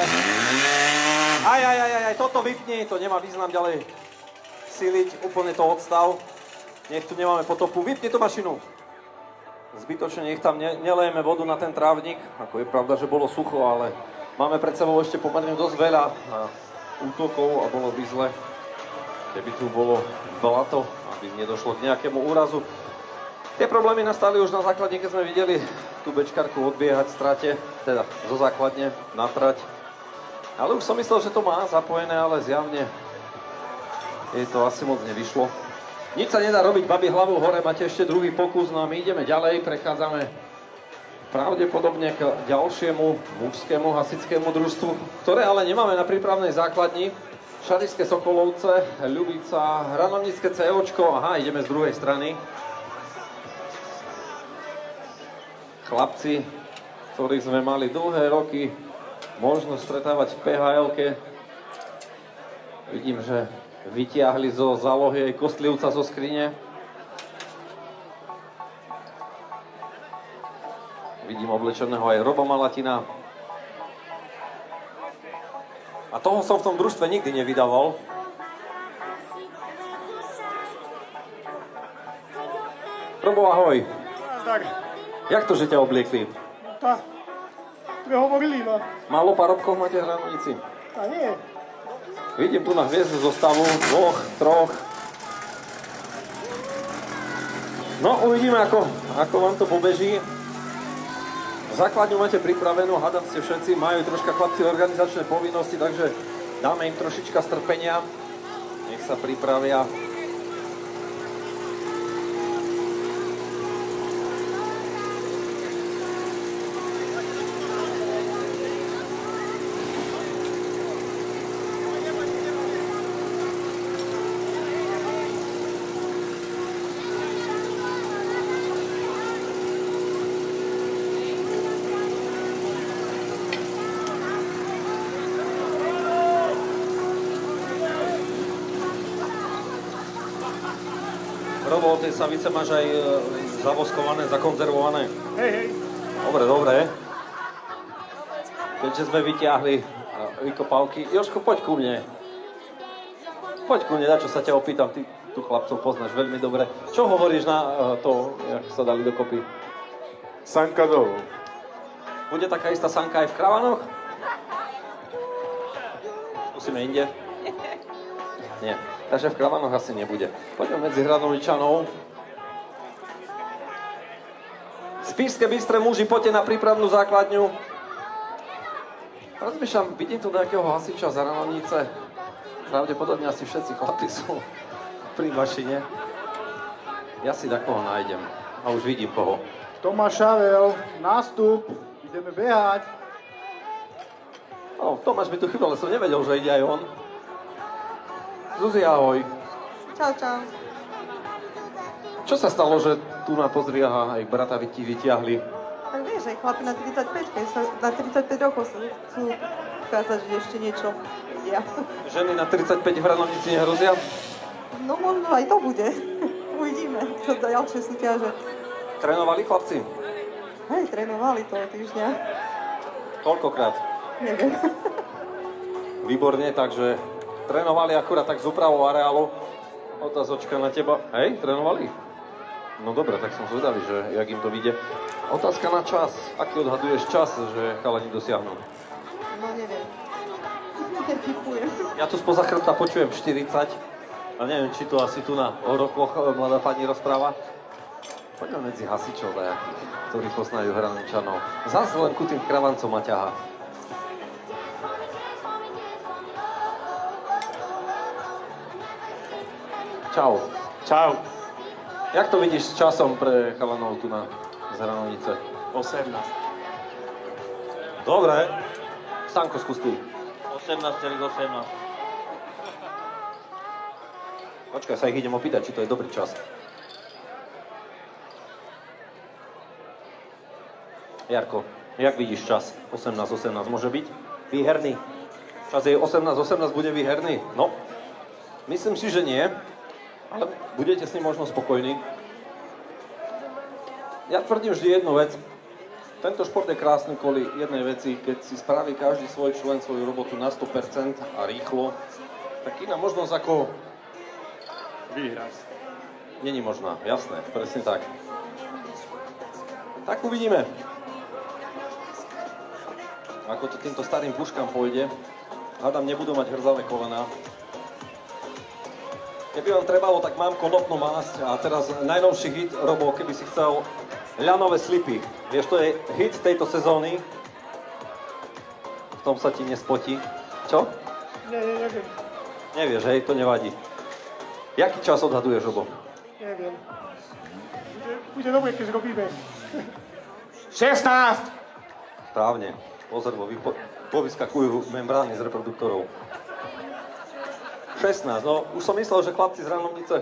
aj, toto vypni, to nemá význam ďalej siliť, úplne to odstav, nech tu nemáme potopu, vypni tú mašinu. Zbytočne nech tam nelejeme vodu na ten trávnik, ako je pravda, že bolo sucho, ale máme pred sebou ešte pomerne dosť veľa útokov a bolo by zle, keby tu bolo blato, aby nedošlo k nejakému úrazu. Tie problémy nastali už na základne, keď sme videli tú bečkarku odbiehať v strate, teda zo základne na trať. Ale už som myslel, že to má zapojené, ale zjavne jej to asi moc nevyšlo. Nič sa nedá robiť, babi, hlavu hore, máte ešte druhý pokus, no a my ideme ďalej, prechádzame pravdepodobne k ďalšiemu mužskému hasičskému družstvu, ktoré ale nemáme na prípravnej základni. Šarišské Sokolovce, Ľubica, Hranovnické COčko, aha, ideme z druhej strany. Chlapci, ktorých sme mali dlhé roky možnosť stretávať v PHL-ke. Vidím, že vytiahli zo zálohy aj kostlivca zo skrine. Vidím oblečeného aj Roba Malatina. A toho som v tom družstve nikdy nevydával. Robo, ahoj. Tak. Jak to, že ťa obliekli? Tak. Sme hovorili, no. Málo parobkov máte v Hranovnici? A nie. Vidím tu na hviezdnu zostavu, 2, 3. No, uvidíme, ako vám to pobeží. Základňu máte pripravenú, hádam ste všetci, majú troška chlapci organizačné povinnosti, takže dáme im trošička strpenia. Nech sa pripravia. Robo, tie savice máš aj zavoskované, zakonzervované? Hej. Dobre. Keďže sme vyťahli vykopávky. Jožko, poď ku mne. Na čo sa ťa opýtam, ty tu chlapcov poznáš veľmi dobre. Čo hovoríš na to, jak sa dali dokopy? Sanka dolu. Bude taká istá sanka aj v Kravanoch? Musíme inde? Nie. Takže v Kravanoch asi nebude. Poďme medzi Hradovničanov. Spišské Bystré muži, poďte na prípravnú základňu. Rozmýšľam, vidím tu nejakého hasiča z Hranovnice. Pravdepodobne asi všetci chlapi sú pri mašine. Ja si takoho nájdem. A už vidím koho. Tomáš Šavel, nástup, ideme behať. Tomáš mi tu chýbal, ale som nevedel, že ide aj on. Zuzi, ahoj. Čau. Čo sa stalo, že tu na pozri, aj brata ti vyťahli? Tak vieš, aj chlapi na 35 rokov chcú ukázať, že ešte niečo vedia. Ženy na 35 v Hranovnici nehrozia? No možno aj to bude. Uvidíme, čo ďalšie súťaže. Trénovali chlapci? Hej, trénovali toho týždňa. Koľkokrát? Neviem. Výborne, takže trénovali akurát tak z úpravou areálu. Otázočka na teba. Hej, trénovali? No dobre, tak som zvedavý, že jak im to vyjde. Otázka na čas. Aký odhaduješ čas, že chalani dosiahnu? No neviem. Netypujem. Ja tu spoza chrbta počujem 40. A neviem, či to asi tu na rokoch mladá pani rozpráva. Poďme medzi hasičov dajakých, ktorí poznajú Hranovničanov. Zas len ku tým kravancom ma ťahá. Čau. Jak to vidíš s časom pre chalanov tu na Hranovnice? 18. Dobre. Stanko, skús ty. 18,18. Počkaj, sa ich idem opýtať, či to je dobrý čas. Jarko, jak vidíš čas? 18 môže byť výherný? Čas je 18 bude výherný? No, myslím si, že nie. Ale budete s ním možno spokojní. Ja tvrdím vždy jednu vec. Tento šport je krásny kvôli jednej veci. Keď si spraví každý svoj člen svoju robotu na 100% a rýchlo, tak iná možnosť ako vyhrať není možná. Jasné, presne tak. Tak uvidíme. Ako to týmto starým puškám pôjde. Hádam, nebudú mať hrzavé kolená. Keby vám trebalo, tak mám konopnú masť a teraz najnovší hit, Robo, keby si chcel ľanové slipy. Vieš, to je hit tejto sezóny. V tom sa ti nespotí. Čo? Neviem. Nevieš, hej, to nevadí. Jaký čas odhaduješ, Robo? Neviem. Bude dobre, keď zrobíme. 16! Správne. Pozor, povyskakujú membrány z reproduktorov. 16, no už som myslel, že chlapci z Hranovnice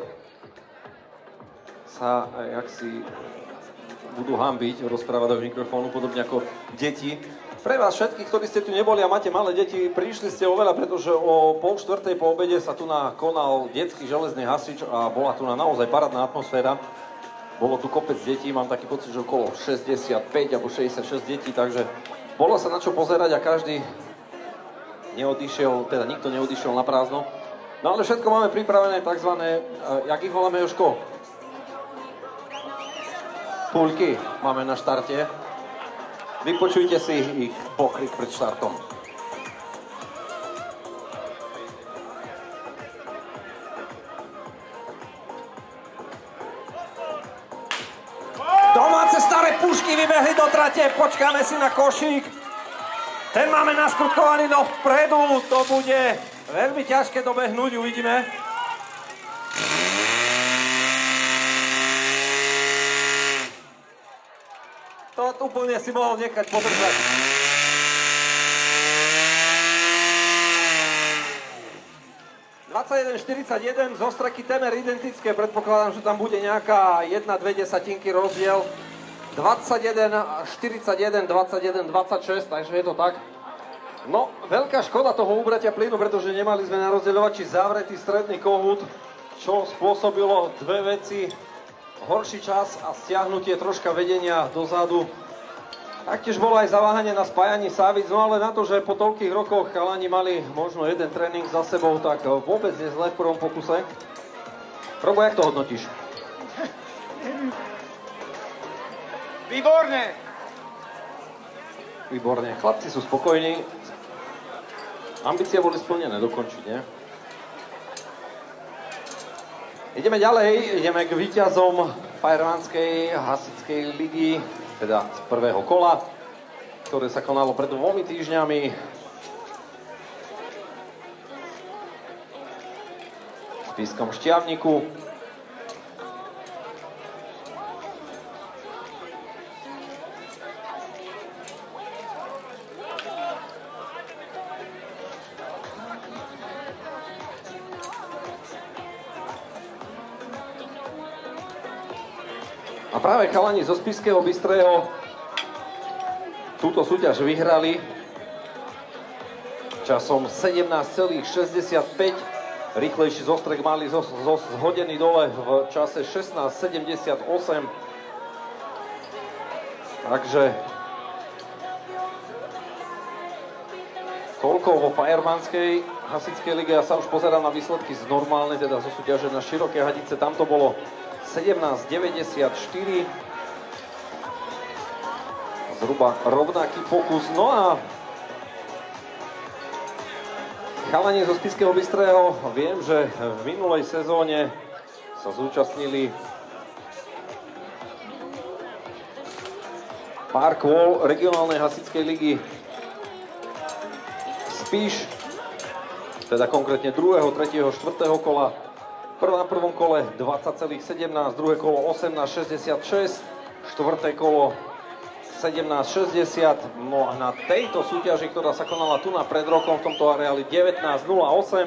sa jaksi budú hanbiť, rozprávať do mikrofónu, podobne ako deti. Pre vás všetkých, ktorí ste tu neboli a máte malé deti, prišli ste oveľa, pretože o 3:30 po obede sa tu konal detský železný hasič a bola tu naozaj parádna atmosféra. Bolo tu kopec detí, mám taký pocit, že okolo 65 alebo 66 detí, takže bolo sa na čo pozerať a každý neodišiel, teda nikto neodišiel na prázdno. No ale všetko máme pripravené takzvané, jak ich voláme, Jožko? Púľky máme na štarte. Vypočujte si ich pokrik pred štartom. pušky vybehli do trate, počkáme si na košík. Ten máme naskutkovaný dopredu, to bude veľmi ťažké dobehnúť, uvidíme. To úplne si mohol nechať podržať. ...21-41, zostraky temer identické, predpokladám, že tam bude nejaká 1-2 desatinky rozdiel. 21-41, 21-26, takže je to tak. No, veľká škoda toho úbratia plynu, pretože nemali sme na rozdeľovači zavretý stredný kohút, čo spôsobilo dve veci. Horší čas a stiahnutie troška vedenia dozadu. Taktiež bolo aj zaváhanie na spájaní sávic, no ale na to, že po toľkých rokoch chalani mali možno jeden tréning za sebou, tak vôbec nie zle v prvom pokuse. Robo, jak to hodnotíš? Výborne! Výborne. Chlapci sú spokojní. Ambície boli splnené, dokončiť, nie? Ideme ďalej, ideme k víťazom Fajervanskej hasičskej ligy, teda z prvého kola, ktoré sa konalo pred 2 týždňami. V Spišskom Štiavniku. A práve chalani zo Spišského Bystrého túto súťaž vyhrali časom 17,65. Rýchlejší zostrek mali zhodený dole v čase 16,78. Takže toľko vo Fajervanskej hasičskej lige. Ja sa už pozerám na výsledky z normálnej, teda zo súťaže na Široké Hadice. Tam to bolo 17,94. Zhruba rovnaký pokus. No a chalani zo Spišského Bystrého, viem, že v minulej sezóne sa zúčastnili pár kôl regionálnej hasičskej ligy Spiš, teda konkrétne 2., 3., 4. kola. Na prvom kole 20,17, druhé kolo 18,66, štvrté kolo 17,60. No a na tejto súťaži, ktorá sa konala tu na pred rokom v tomto areáli 19,08.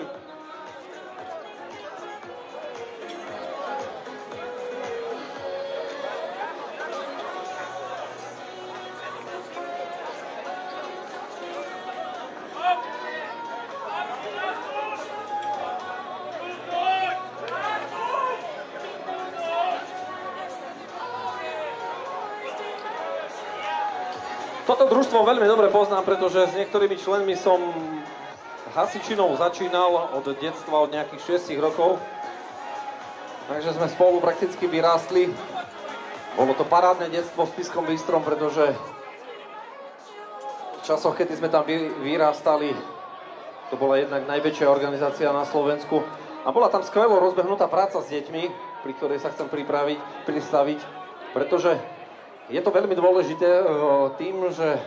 Toto družstvo veľmi dobre poznám, pretože s niektorými členmi som hasičinou začínal od detstva, od nejakých 6 rokov. Takže sme spolu prakticky vyrástli. Bolo to parádne detstvo v Spišskom Bystrom, pretože v časoch, kedy sme tam vyrastali, to bola jednak najväčšia organizácia na Slovensku. A bola tam skvelo rozbehnutá práca s deťmi, pri ktorej sa chcem pristaviť, pretože je to veľmi dôležité tým, že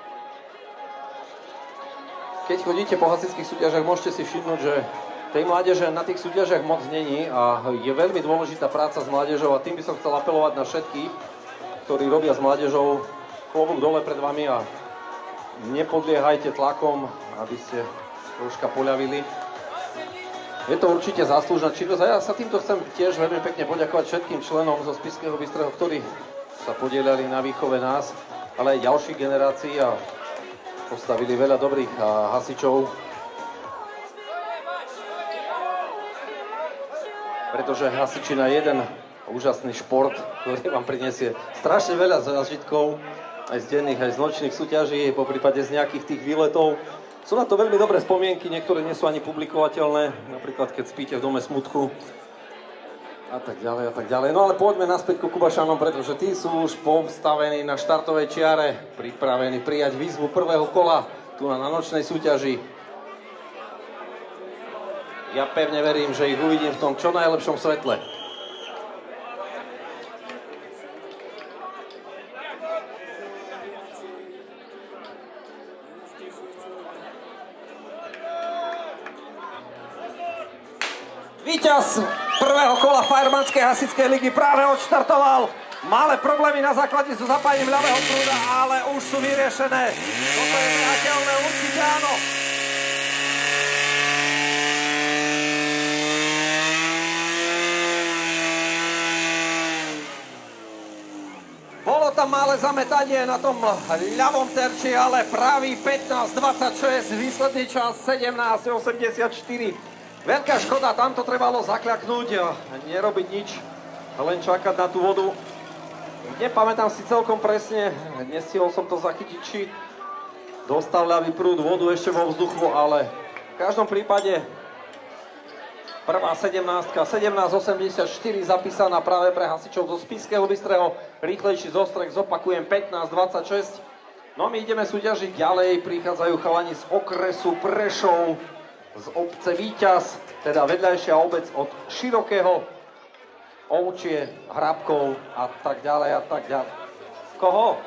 keď chodíte po hasičských súťažiach, môžete si všimnúť, že tej mládeže na tých súťažiach moc není a je veľmi dôležitá práca s mládežou a tým by som chcel apelovať na všetkých, ktorí robia s mládežou, klobúk dole pred vami a nepodliehajte tlakom, aby ste troška poľavili. Je to určite záslužná činnosť a ja sa týmto chcem tiež veľmi pekne poďakovať všetkým členom zo Spišského Bystrého, ktorí sa podieľali na výchove nás, ale aj ďalších generácií a postavili veľa dobrých hasičov. Pretože hasičina je jeden úžasný šport, ktorý vám prinesie strašne veľa zážitkov, aj z denných, aj z nočných súťaží, po prípade z nejakých tých výletov. Sú na to veľmi dobré spomienky, niektoré nie sú ani publikovateľné, napríklad keď spíte v dome smutku, a tak ďalej, a tak ďalej. No ale poďme naspäť ku Kubašanom, pretože tí sú už postavení na štartovej čiare, pripravení prijať výzvu prvého kola tu na nočnej súťaži. Ja pevne verím, že ich uvidím v tom čo najlepšom svetle. Víťaz prvého kola Firemanskej hasičskej ligy práve odštartoval. Malé problémy na základe so zapájením ľavého prúda, ale už sú vyriešené. Toto je priateľné, určite áno. Bolo tam malé zametanie na tom ľavom terči, ale pravý 15.26, výsledný čas 17.84. Veľká škoda, tam to trebalo zakľaknúť a nerobiť nič, len čakať na tú vodu. Nepamätám si celkom presne, nestihol som to zachytiť, či dostal ľavý prúd vodu ešte vo vzduchu, ale v každom prípade prvá 17.84 zapísaná práve pre hasičov zo Spišského Bystrého, rýchlejší zostrek, zopakujem 15.26. No my ideme súťažiť ďalej, prichádzajú chalani z okresu Prešov, z obce Víťaz, teda vedľajšia obec od Širokého, Ovčie, Hrabkov a tak ďalej a tak ďalej. Koho?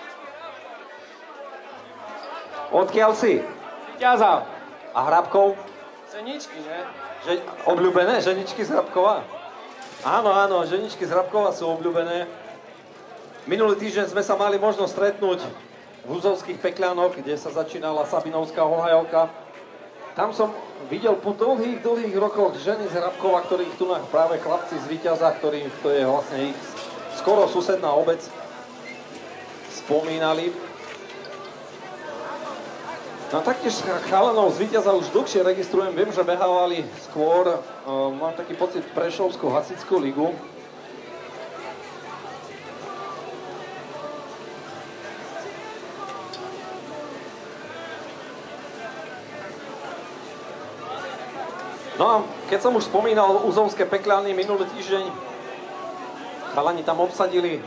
Odkiaľ si? Víťaza. A Hrabkov? Ženičky, ne? Obľúbené? Ženičky z Hrabkova? Áno, áno, ženičky z Hrabkova sú obľúbené. Minulý týždeň sme sa mali možnosť stretnúť v Uzovských Pekľanoch, kde sa začínala Sabinovská ohajovka. Tam som videl po dlhých rokoch ženy z Hrabkova, ktorých tu práve chlapci z Víťaza, ktorým to je vlastne ich skoro susedná obec, spomínali. No taktiež chalanov z Víťaza už dlhšie registrujem, viem, že behávali skôr, mám taký pocit, Prešovskú hasičskú ligu. No a keď som už spomínal Uzovské Pekľany minulý týždeň, chalani tam obsadili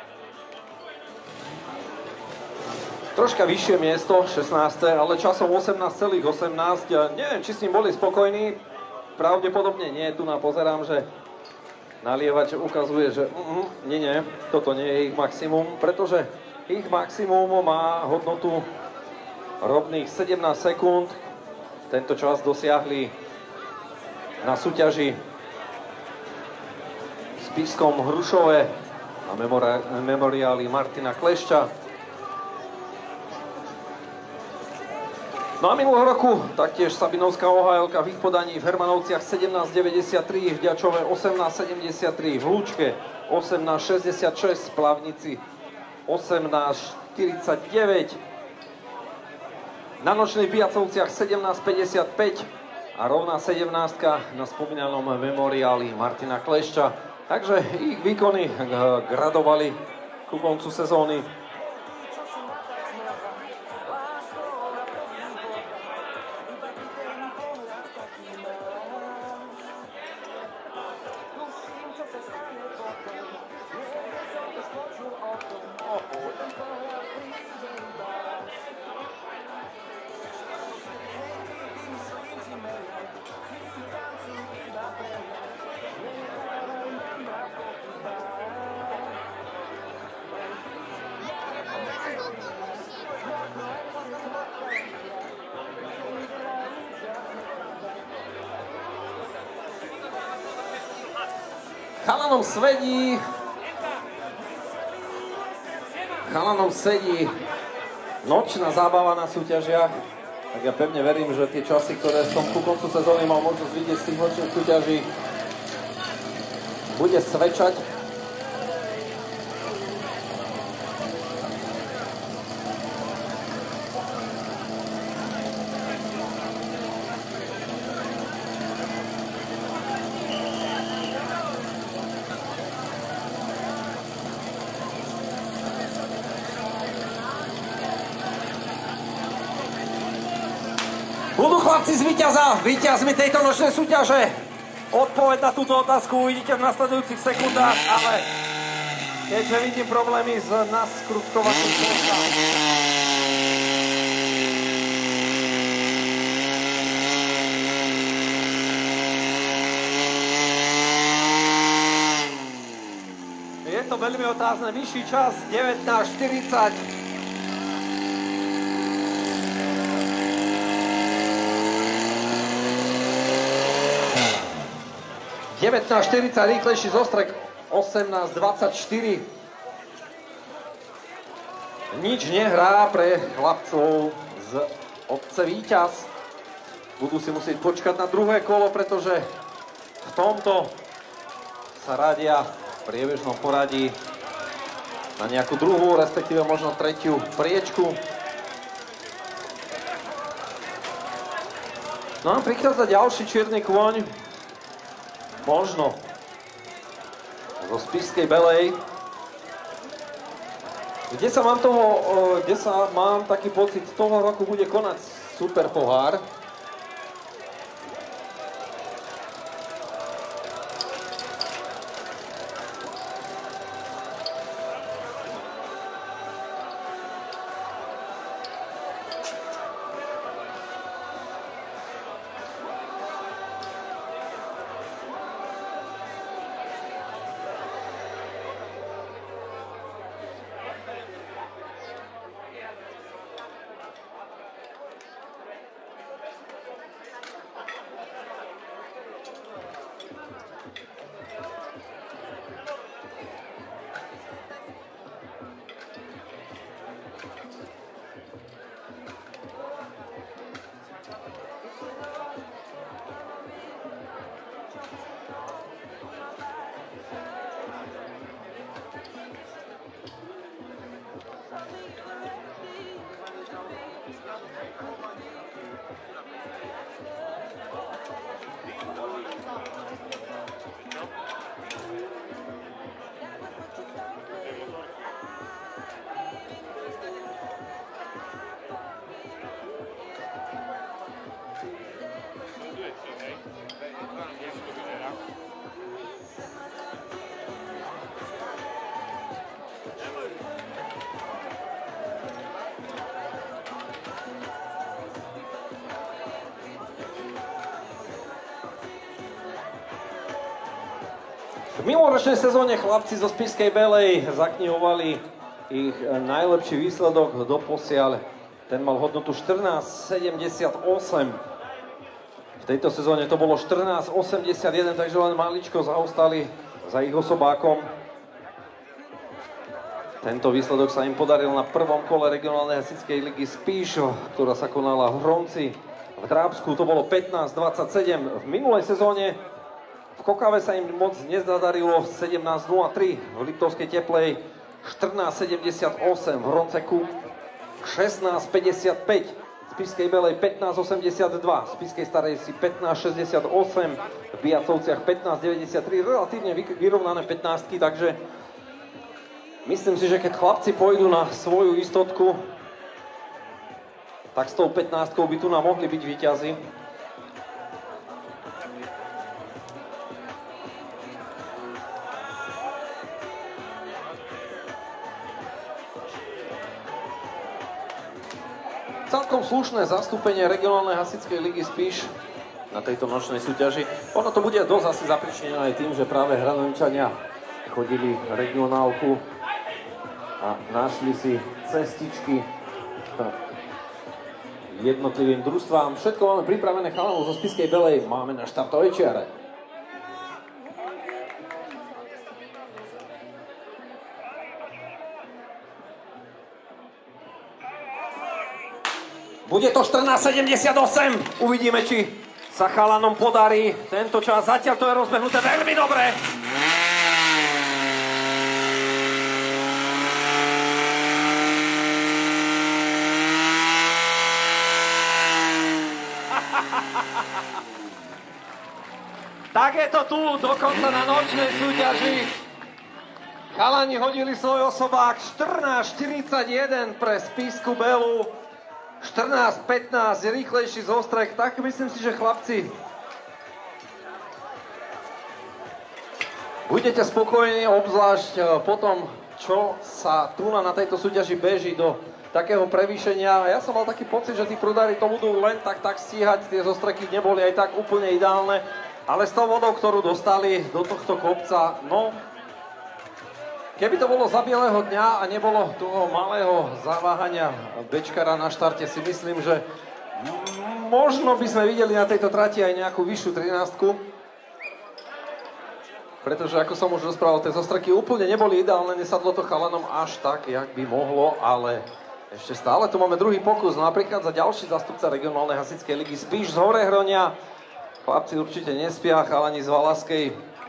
troška vyššie miesto, 16. ale časom 18,18. Neviem, či s ním boli spokojní. Pravdepodobne nie. Tu pozerám, že nalievač ukazuje, že nie, toto nie je ich maximum, pretože ich maximum má hodnotu rovných 17 sekúnd. Tento čas dosiahli na súťaži v Spišskom Hrušove a memoriáli Martina Klešťa. No a minulého roku taktiež Sabinovská ohajovka v ich podaní v Hermanovciach 17.93, v Ďačove 18.73, v Hlučke 18.66, v Plavnici 18.49, na Nočných Biacovciach 17.55 a rovná 17 na spomínanom memoriáli Martina Klešťa. Takže ich výkony gradovali ku koncu sezóny. Chalanom sedí nočná zábava na súťažiach, tak ja pevne verím, že tie časy, ktoré som ku koncu sezóny mal možnosť vidieť z tých nočných súťaží, bude svedčať. Budú chlapci z Víťaza víťazmi tejto nočnej súťaže. Odpoveď na túto otázku uvidíte v nasledujúcich sekundách, ale keďže vidím problémy s naskrutkovacím cestom. Je to veľmi otázne, vyšší čas 19.40. 19.40 rýchlejší zostrek 18.24. Nič nehrá pre chlapcov z obce Víťaz. Budú si musieť počkať na druhé kolo, pretože v tomto sa radia v priebežnom poradí na nejakú druhú, respektíve možno tretiu priečku. No a prichádza ďalší čierny kôň, možno zo Spišskej Belej, kde sa mám taký pocit, toho roku bude konať super pohár. V minuloročnej sezóne chlapci zo Spišskej Belej zaknihovali ich najlepší výsledok doposiaľ. Ten mal hodnotu 14,78. V tejto sezóne to bolo 14,81, takže len maličko zaostali za ich osobákom. Tento výsledok sa im podaril na prvom kole regionálnej hasičskej ligy Spiš, ktorá sa konala v Hronci. V Drábsku to bolo 15,27. V minulej sezóne v Kokave sa im moc nezadarilo, 17,03. V Liptovskej Teplej 14,78. V Hronceku 16,55. V Spišskej Belej 15,82. V Spišskej Starej si 15,68. V Bijacovciach 15,93. Relatívne vyrovnané 15, takže myslím si, že keď chlapci pôjdu na svoju istotku, tak s tou 15 by tu nám mohli byť víťazi. Celkom slušné zastúpenie regionálnej hasičskej ligy Spiš na tejto nočnej súťaži. Ono to bude dosť asi zapričinené aj tým, že práve Hranovčania chodili regionálku a našli si cestičky jednotlivým družstvám. Všetko máme pripravené, chalanov zo Spišskej Belej máme na štartovej čiare. Bude to 14,78. Uvidíme, či sa chalanom podarí tento čas. Zatiaľ to je rozbehnuté veľmi dobre. Tak je to tu, dokonca na nočnej súťaži. Chalani hodili svoj osobák 14,41 pre Spišskú Belu. 14,15 je rýchlejší zostrek, tak myslím si, že chlapci budete spokojní, obzvlášť po tom, čo sa tu na tejto súťaži beží do takého prevýšenia. Ja som mal taký pocit, že tí prudári to budú len tak stíhať, tie zostreky neboli aj tak úplne ideálne, ale s tou vodou, ktorú dostali do tohto kopca, no keby to bolo za bieleho dňa a nebolo toho malého zaváhania bečkara na štarte, si myslím, že možno by sme videli na tejto trati aj nejakú vyššiu 13. pretože ako som už rozprával, tie zostrky úplne neboli ideálne, nesadlo to chalanom až tak, jak by mohlo, ale ešte stále tu máme druhý pokus. No a prichádza ďalší zástupca regionálnej hasičskej ligy Spiš z Horehronia. Chlapci určite nespia, chalani z Valaskej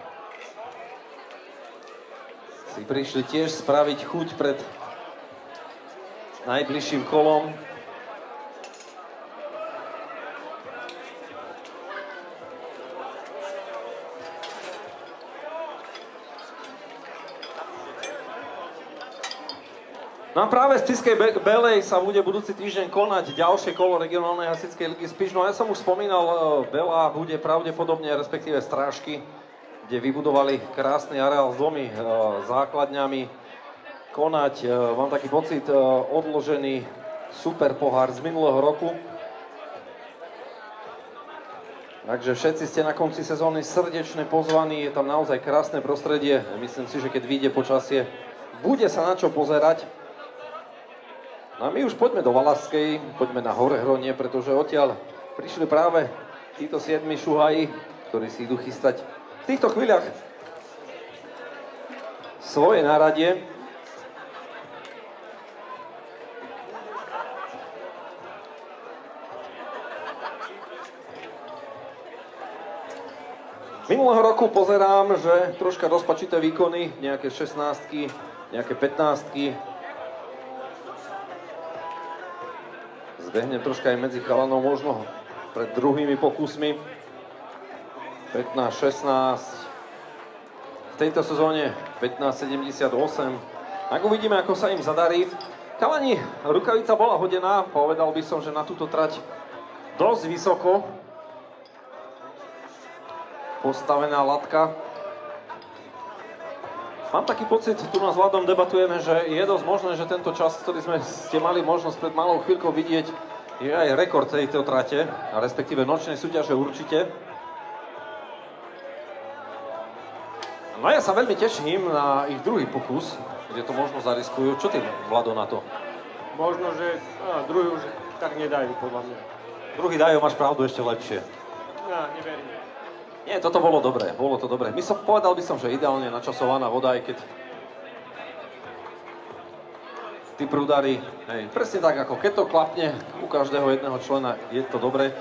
si prišli tiež spraviť chuť pred najbližším kolom. No a práve v Spišskej Belej sa bude budúci týždeň konať ďalšie kolo regionálnej hasičskej ligy Spiš. No ja som už spomínal, Bela bude pravdepodobne, respektíve Strážky, kde vybudovali krásny areál s dvomi základňami, konať, mám taký pocit, odložený super pohár z minulého roku. Takže všetci ste na konci sezóny srdečne pozvaní, je tam naozaj krásne prostredie. Myslím si, že keď vyjde počasie, bude sa na čo pozerať. No a my už poďme do Valaskej, poďme na Horehronie, pretože odtiaľ prišli práve títo 7 šuhaji, ktorí si idú chystať v týchto chvíľach svoje náradie. Minulého roku pozerám, že troška rozpačité výkony, nejaké 16-ky, nejaké 15-ky. Zbehnem troška aj medzi chalanov, možno pred druhými pokusmi. 15, 16. V tejto sezóne 15, 78. Ak uvidíme, ako sa im zadarí. Chalani, rukavica bola hodená. Povedal by som, že na túto trať dosť vysoko postavená latka. Mám taký pocit, tu nás Vladom debatujeme, že je dosť možné, že tento čas, ktorý ste mali možnosť pred malou chvíľkou vidieť, je aj rekord tejto trate, a respektíve nočnej súťaže určite. No ja sa veľmi teším na ich druhý pokus, kde to možno zariskujú. Čo ty, Vlado, na to? Možno, že druhý už tak nedajú, podľa mňa. Druhý dajú, máš pravdu, ešte lepšie. No, neverím. Nie, toto bolo dobré, bolo to dobré. Povedal by som, že ideálne načasovaná voda, aj keď tí prúdári, presne tak, ako keď to klapne u každého jedného člena, je to dobré.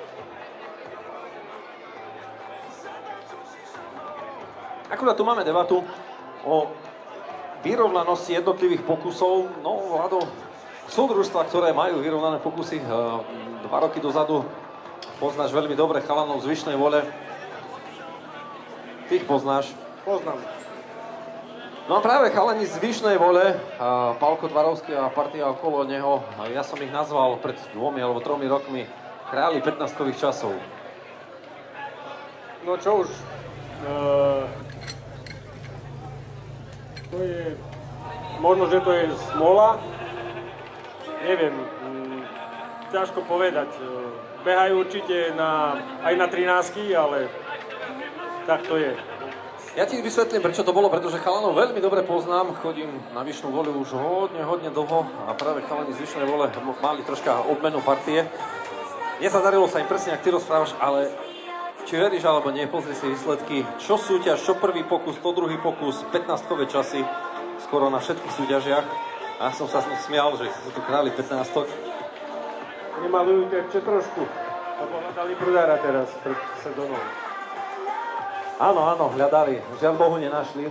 Akurát tu máme debatu o vyrovnanosti jednotlivých pokusov. No, Vlado, sú družstva, ktoré majú vyrovnané pokusy 2 roky dozadu. Poznáš veľmi dobre chalanov z Vyšnej Vole. Ty ich poznáš? Poznám. No a práve chalani z Vyšnej Vole, Pálko Tvarovský a partia okolo neho, ja som ich nazval pred 2 alebo 3 rokmi králi 15-kových časov. No čo už, to je, možno, že to je smola, neviem, ťažko povedať. Behajú určite aj na 13-ky, ale tak to je. Ja ti vysvetlím, prečo to bolo, pretože chalanov veľmi dobre poznám, chodím na Vyšnú Volu už hodne dlho a práve chalani z Vyšnej Vole mali troška obmenu partie. Nezadarilo sa im presne, ak ty rozprávaš, ale či veríš alebo nie, pozri si výsledky, čo súťaž, čo prvý pokus, to druhý pokus, 15-kové časy, skoro na všetkých súťažiach. A ja som sa smial, že sú tu králi 15-tok. Nemalujú ešte trošku, lebo hľadali prudára teraz pred sezónou. Áno, hľadali. Žiaľ Bohu nenašli.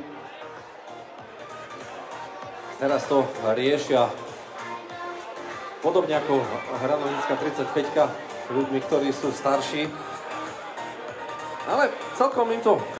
Teraz to riešia podobne ako Hranovická 35-ka, ľuďmi, ktorí sú starší. Ale celkom im to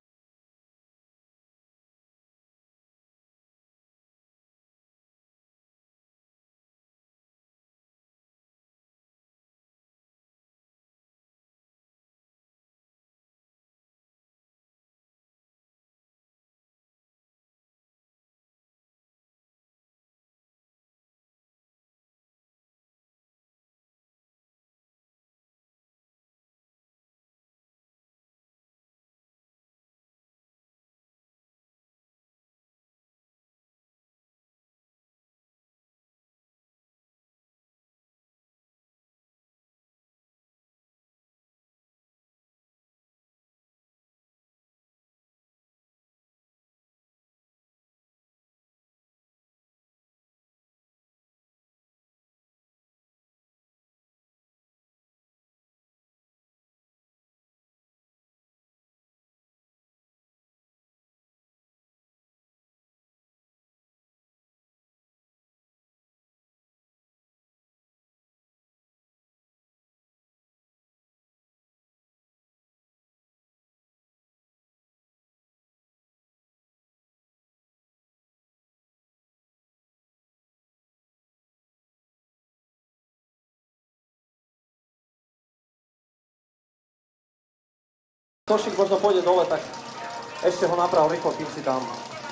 Tošik možno pôjde dole, tak ešte ho naprav rýchlo, kým si tam.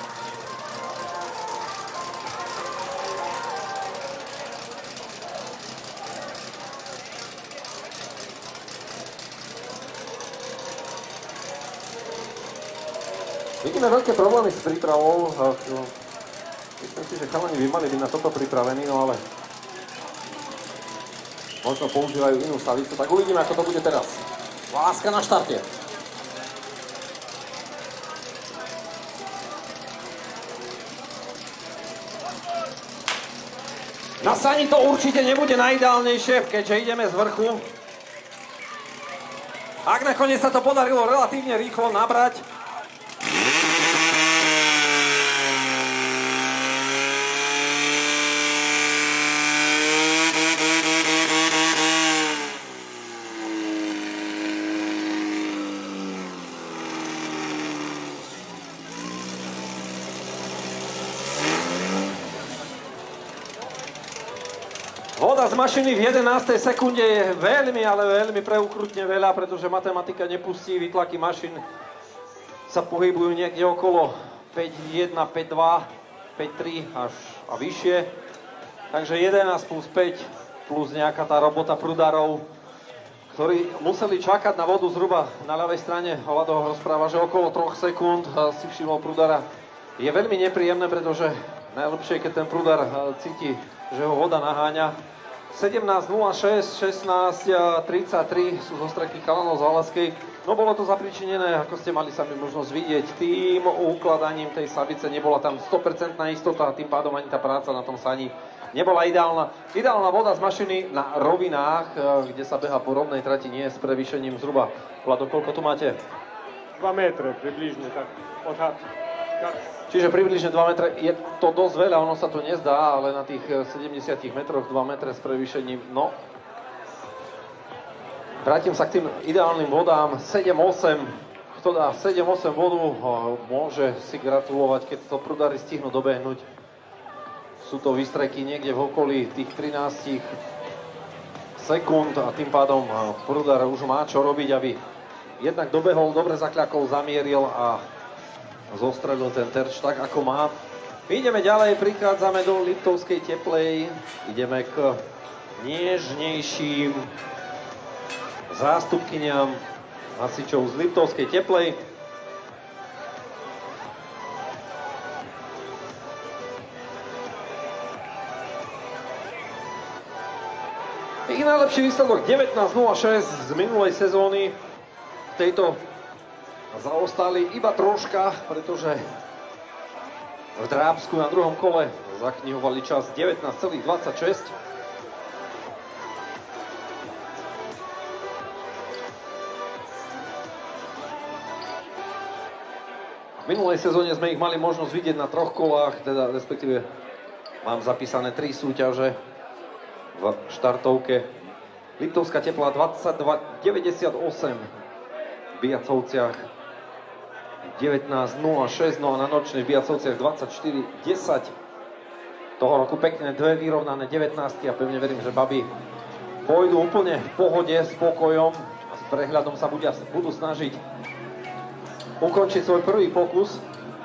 Vidíme veľké problémy s prípravou. Myslím si, že chalani by mali byť na toto pripravení, no ale možno používajú inú stavicu. Tak uvidíme, ako to bude teraz. Láska na štarte. Na sani to určite nebude najideálnejšie, keďže ideme z vrchu. Ak nakoniec sa to podarilo relatívne rýchlo nabrať, voda z mašiny v 11. sekunde je veľmi, ale veľmi preukrutne veľa, pretože matematika nepustí, výtlaky mašín sa pohybujú niekde okolo 5.1, 5.2, 5.3 až a vyššie. Takže 11 plus 5 plus nejaká tá robota prudárov, ktorí museli čakať na vodu zhruba na ľavej strane. Vlado rozpráva, že okolo 3 sekúnd si všimol prudara. Je veľmi nepríjemné, pretože najlepšie, keď ten prudár cíti, že ho voda naháňa. 17.06, 16.33 sú zo streky chalanov z Valaskej. No bolo to zapričinené, ako ste mali sami možnosť vidieť, tým ukladaním tej savice nebola tam 100% istota a tým pádom ani tá práca na tom sani nebola ideálna. Ideálna voda z mašiny na rovinách, kde sa beha po rovnej trati, nie s prevýšením zhruba. Vlado, koľko tu máte? 2 metre približne, tak odhad. Čiže približne 2 metre, je to dosť veľa, ono sa to nezdá, ale na tých 70 metroch 2 metre s prevýšením, no. Vrátim sa k tým ideálnym vodám, 7-8, kto dá 7-8 vodu, môže si gratulovať, keď to prudári stihnú dobehnúť. Sú to výstreky niekde v okolí tých 13 sekúnd a tým pádom prudár už má čo robiť, aby jednak dobehol, dobre zakľakol, zamieril a zostrelil ten terč tak, ako má. Ideme ďalej, prichádzame do Liptovskej Teplej. Ideme k nežnejším zástupkyniam hasičov z Liptovskej Teplej. Ich najlepší výsledok 19.06 z minulej sezóny. V tejto zaostali iba troška, pretože v Drábsku na druhom kole zaknihovali čas 19.26. V minulej sezóne sme ich mali možnosť vidieť na 3 kolách, teda respektíve mám zapísané 3 súťaže v štartovke. Liptovská Teplá 22.98 v Biacovciach 19.06, no a na nočnej v Biacovciach 24.10. Toho roku pekne dve vyrovnané 19 a pevne verím, že baby pôjdu úplne v pohode, s pokojom a s prehľadom sa budú snažiť ukončiť svoj prvý pokus.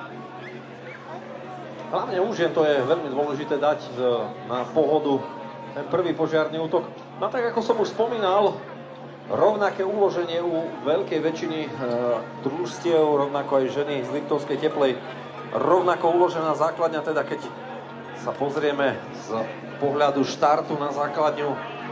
Hlavne u žien to je veľmi dôležité dať na pohodu ten prvý požiarny útok. No tak ako som už spomínal, rovnaké uloženie u veľkej väčšiny družstiev, rovnako aj ženy z Liptovskej Teplej, rovnako uložená základňa, teda keď sa pozrieme z pohľadu štartu na základňu,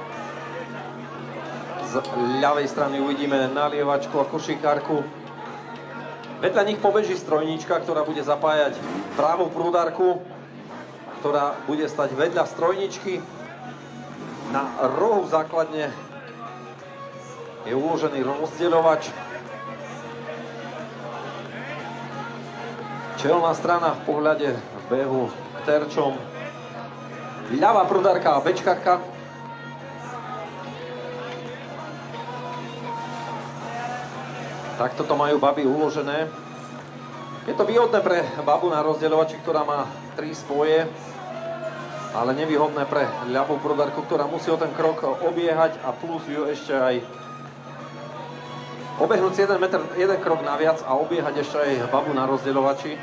z ľavej strany uvidíme nalievačku a košikárku. Vedľa nich pobeží strojnička, ktorá bude zapájať pravú prúdarku, ktorá bude stať vedľa strojničky. Na rohu základne je uložený rozdeľovač. Čelná strana v pohľade behu k terčom. Ľavá prudárka a bečkarka. Takto to majú baby uložené. Je to výhodné pre babu na rozdeľovači, ktorá má 3 spoje, ale nevýhodné pre ľavú prudárku, ktorá musí o ten krok obiehať a plus ju ešte aj obehnúť si 1 meter, 1 krok naviac a obiehať ešte aj babu na rozdeľovači.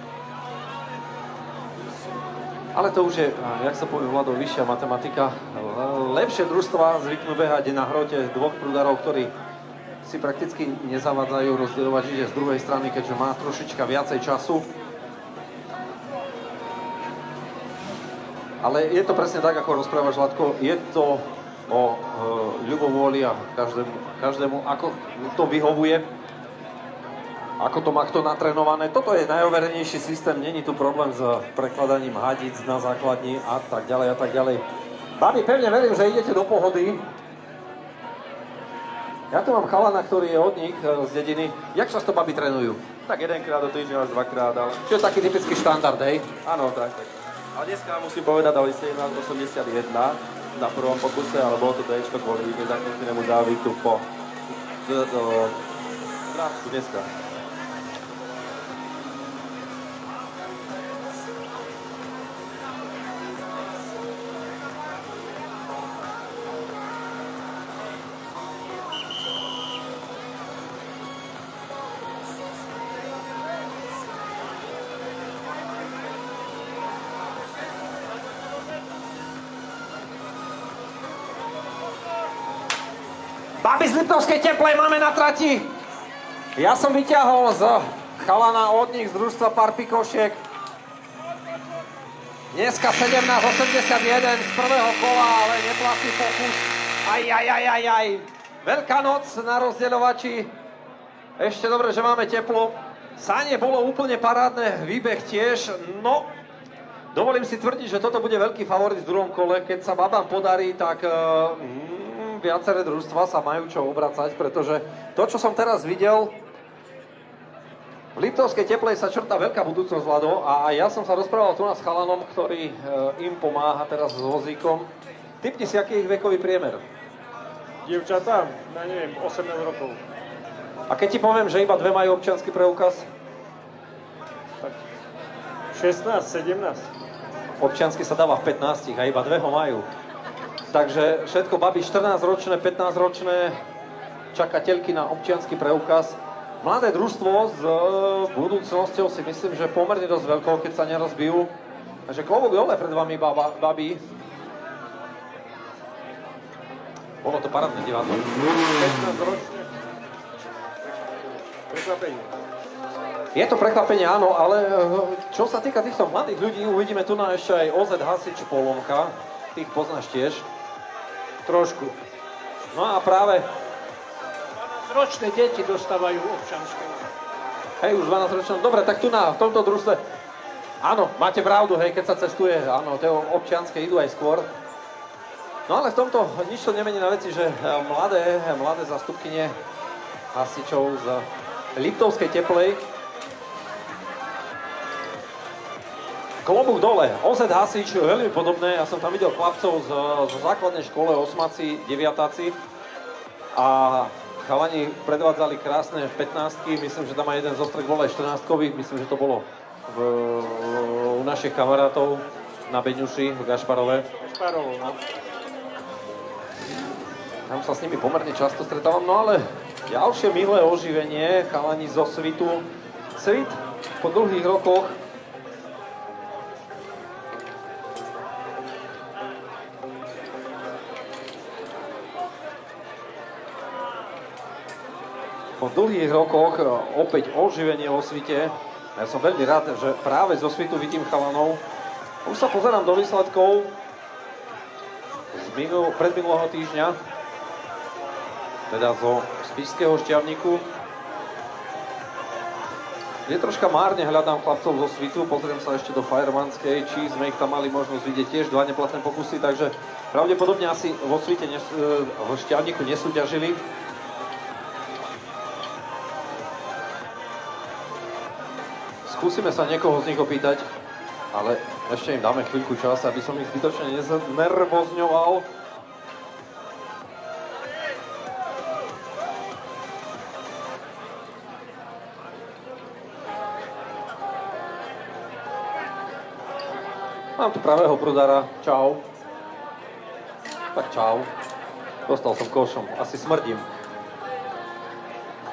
Ale to už je, jak sa povie Vlado, vyššia matematika. Lepšie družstva zvyknú behať na hrote 2 prúdarov, ktorí si prakticky nezavadzajú rozdeľovač, ide z druhej strany, keďže má trošička viacej času. Ale je to presne tak, ako rozprávaš, Zlatko, je to o ľubovôli a každému, ako to vyhovuje, ako to má kto natrénované. Toto je najoverenejší systém, není tu problém s prekladaním hadíc na základni a tak ďalej a tak ďalej. Babi, pevne verím, že idete do pohody. Ja tu mám chalana, ktorý je od nich z dediny. Jak často babi trénujú? Tak 1-krát do týždňa až 2-krát, ale... Čo je taký typický štandard, hej? Áno, tak. A dneska musím povedať, dali 17,81 na prvom pokuse, ale bolo to D-čko kvôli nezaknutenému Davidu po drávku dneska. Babi z Liptovskej Teplej máme na trati. Ja som vyťahol z chalana od nich z družstva pár pikošiek. Dneska 17,81 z prvého kola, ale neplatný pokus. Aj. Veľká noc na rozdeľovači. Ešte dobre, že máme teplo. Sanie bolo úplne parádne, výbeh tiež. No, dovolím si tvrdiť, že toto bude veľký favorit v druhom kole. Keď sa babám podarí, tak... viaceré družstva sa majú čo obracať, pretože to, čo som teraz videl, v Liptovskej Teplej sa črtá veľká budúcnosť, Vlado, a ja som sa rozprával tu s chalanom, ktorý im pomáha teraz s vozíkom. Tipni si, aký je ich vekový priemer? Dievčatá, neviem, 18 rokov. A keď ti poviem, že iba 2 majú občiansky preukaz? Tak 16, 17. Občiansky sa dáva v 15 a iba 2 ho majú. Takže všetko babi 14-ročné, 15-ročné, čakateľky na občiansky preukaz. Mladé družstvo s budúcnosťou si myslím, že pomerne dosť veľkou, keď sa nerozbijú. Takže klobúk dole pred vami, babi. Bolo to parádne divadlo. 15-ročné. Prekvapenie. Je to prekvapenie, áno, ale čo sa týka týchto mladých ľudí, uvidíme tu na ešte aj OZ Hasič Polomka. Tých poznáš tiež. Trošku. No a práve... 12-ročné deti dostávajú občianske. Hej, už 12-ročné. Dobre, tak tu na tomto družstve... Áno, máte pravdu, hej, keď sa cestuje, áno, tie občianske idú aj skôr. No ale v tomto nič to nemení na veci, že mladé zastupkyne hasičov z Liptovskej Teplej. Klobúk dole, OZ Hasič, veľmi podobné, ja som tam videl chlapcov zo základnej škole, 8-ci, 9-táci a chalani predvádzali krásne 15-ky, myslím, že tam aj jeden zostrek bol aj 14-kový, myslím, že to bolo u našich kamarátov na Beňuši, v Gašparove. Gašparovo, no. Tam sa s nimi pomerne často stretávam, no ale ďalšie milé oživenie, chalani zo Svitu. Svit po dlhých rokoch opäť oživenie vo Svite. Ja som veľmi rád, že práve zo Svitu vidím chalanov. Už sa pozerám do výsledkov z predminulého týždňa, teda zo Spišského Šťavníku. Je troška márne hľadám chlapcov zo Svitu, pozriem sa ešte do Firemanskej, či sme ich tam mali možnosť vidieť tiež, 2 neplatné pokusy, takže pravdepodobne asi vo Svite v Šťavníku nesúťažili. Skúsime sa niekoho z nich opýtať, ale ešte im dáme chvíľku čas, aby som ich zbytočne neznervozňoval. Mám tu pravého prúdara. Čau. Tak čau. Dostal som košom. Asi smrdím.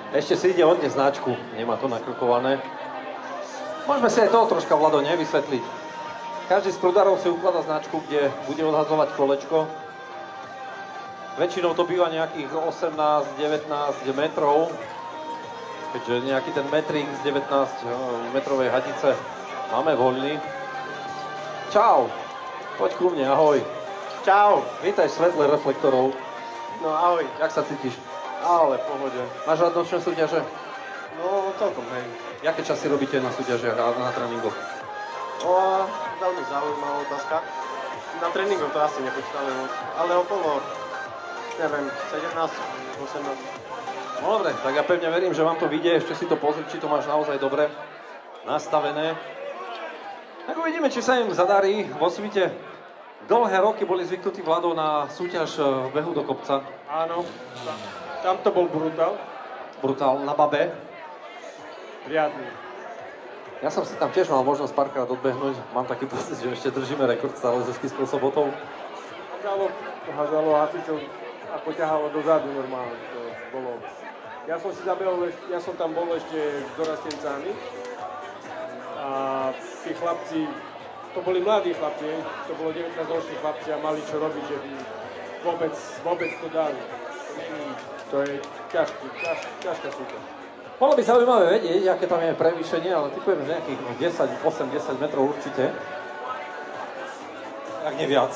Ešte si ide odniesť značku, nemá to nakrokované. Môžeme si aj toho troška, Vlado, nevysvetliť. Každý z prúdarov si ukladá značku, kde bude odhadzovať kolečko. Väčšinou to býva nejakých 18-19 metrov, keďže nejaký ten metrík z 19 metrovej hadice máme voľný. Čau, poď ku mne, ahoj. Čau. Vítaj v svetle reflektorov. No ahoj. Jak sa cítiš? Ale pohode. Máš rád nočné súťaže? No celkom, hej. Jaké časy robíte na súťažiach a na tréningoch? Veľmi zaujímavá otázka. Na tréningoch to asi nepočítame moc, ale okolo, neviem, 17, 18. No dobre, tak ja pevne verím, že vám to vyjde, ešte si to pozri, či to máš naozaj dobre nastavené. Tak uvidíme, či sa im zadarí. Vo svite dlhé roky boli zvyknutí Vlado na súťaž v behu do kopca. Áno, tam to bol brutál. Brutál na Babe. Riadny. Ja som si tam tiež mal možnosť párkrát odbehnúť. Mám taký pocit, že ešte držíme rekord stále so Skiskou Sobotou. Hádzalo hasičov a poťahalo dozadu normálne. To bolo. Ja som si zabehol, ja som tam bol ešte s dorastencami. A tí chlapci, to boli mladí chlapci, to bolo 19-roční chlapci a mali čo robiť, že by vôbec to dali. To je ťažká súťaž. Bolo by zaujímavé vedieť, aké tam je prevýšenie, ale typujem, že nejakých 8-10 metrov určite. Ak nie viac.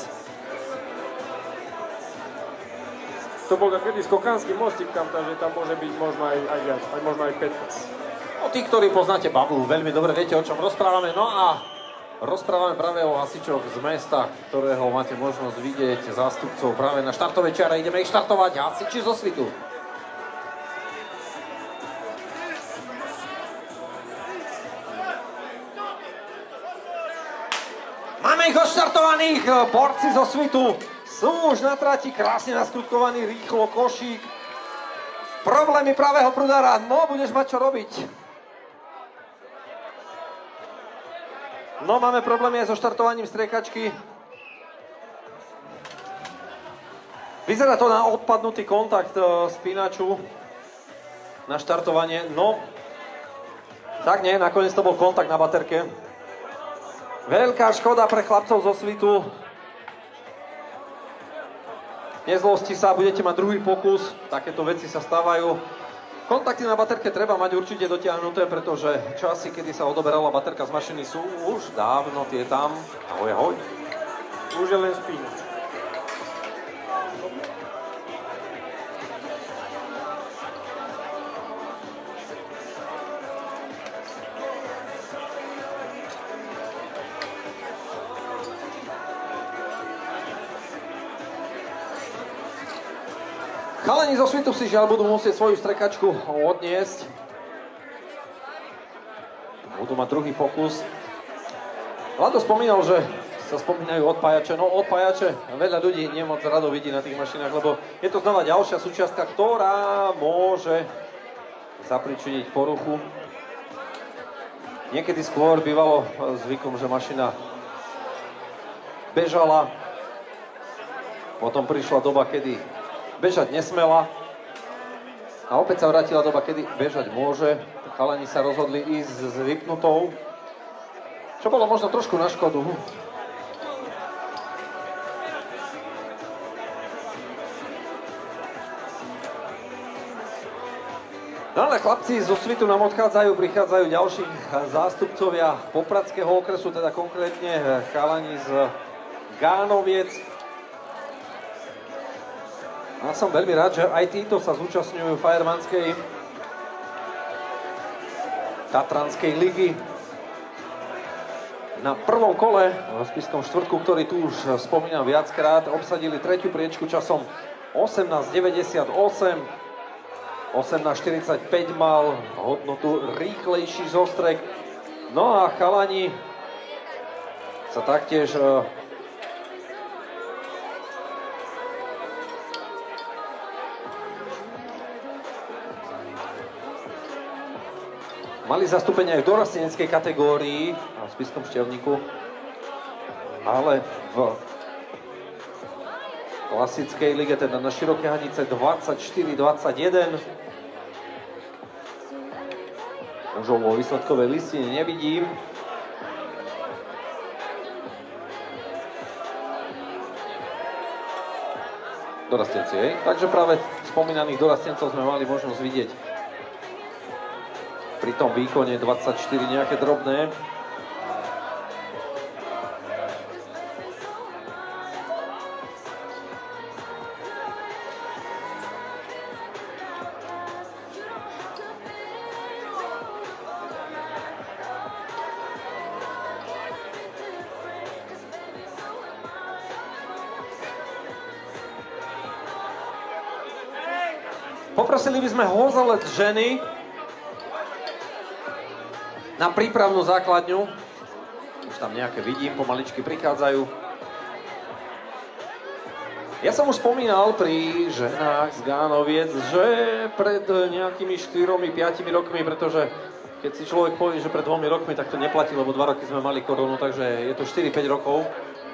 To bol takedy skokanský mostík tam, takže tam môže byť možno aj viac, aj možno aj 15. No tí, ktorí poznáte Bablu, veľmi dobre viete, o čom rozprávame. No a rozprávame práve o hasičoch z mesta, ktorého máte možnosť vidieť zástupcov práve na štartovej čiare. Ideme ich štartovať, hasiči zo Svitu. Máme ich odštartovaných, borci zo Svitu sú už na trati, krásne naskrutkovaný, rýchlo, košík. Problémy pravého prudára, no budeš mať čo robiť. No máme problémy aj so štartovaním striekačky. Vyzerá to na odpadnutý kontakt spínaču na štartovanie, no tak nie, nakoniec to bol kontakt na baterke. Veľká škoda pre chlapcov zo Svitu. Nezlosti sa, budete mať druhý pokus, takéto veci sa stávajú. Kontakty na baterke treba mať určite dotiahnuté, pretože časy, kedy sa odoberala baterka z mašiny, sú už dávno tie tam. Ahoj, ahoj. Už je len spínač. Chalani zo Svitu si žiaľ budú musieť svoju strekačku odniesť. Budú mať druhý pokus. Vlado spomínal, že sa spomínajú odpájače. No odpájače veľa ľudí nemoc rado vidí na tých mašinách, lebo je to znova ďalšia súčiastka, ktorá môže zapričiniť poruchu. Niekedy skôr bývalo zvykom, že mašina bežala. Potom prišla doba, kedy bežať nesmela a opäť sa vrátila doba, kedy bežať môže. Chalani sa rozhodli ísť s vypnutou, čo bolo možno trošku na škodu. No ale chlapci zo Svitu nám odchádzajú, prichádzajú ďalší zástupcovia Popradského okresu, teda konkrétne chalani z Gánoviec. A som veľmi rád, že aj títo sa zúčastňujú Firemanskej Tatranskej ligy. Na prvom kole v Spiskom štvrtku, ktorý tu už spomínam viackrát, obsadili tretiu priečku časom 18.98. 18.45 mal hodnotu rýchlejší zostrek. No a chalani sa taktiež mali zastúpenie aj v dorasteneckej kategórii v Spiskom Štiavniku, ale v klasickej lige, teda na široké hanice 24-21. mužov vo výsledkovej listine nevidím. Dorastenci, hej? Takže práve spomínaných dorastencov sme mali možnosť vidieť pri tom výkone 24 nejaké drobné. Poprosili by sme hozolet ženy na prípravnú základňu. Už tam nejaké vidím, pomaličky prichádzajú. Ja som už spomínal pri ženách z Gánoviec, že pred nejakými 4-5 rokmi, pretože keď si človek povie, že pred 2 rokmi, tak to neplatí, lebo 2 roky sme mali koronu, takže je to 4-5 rokov.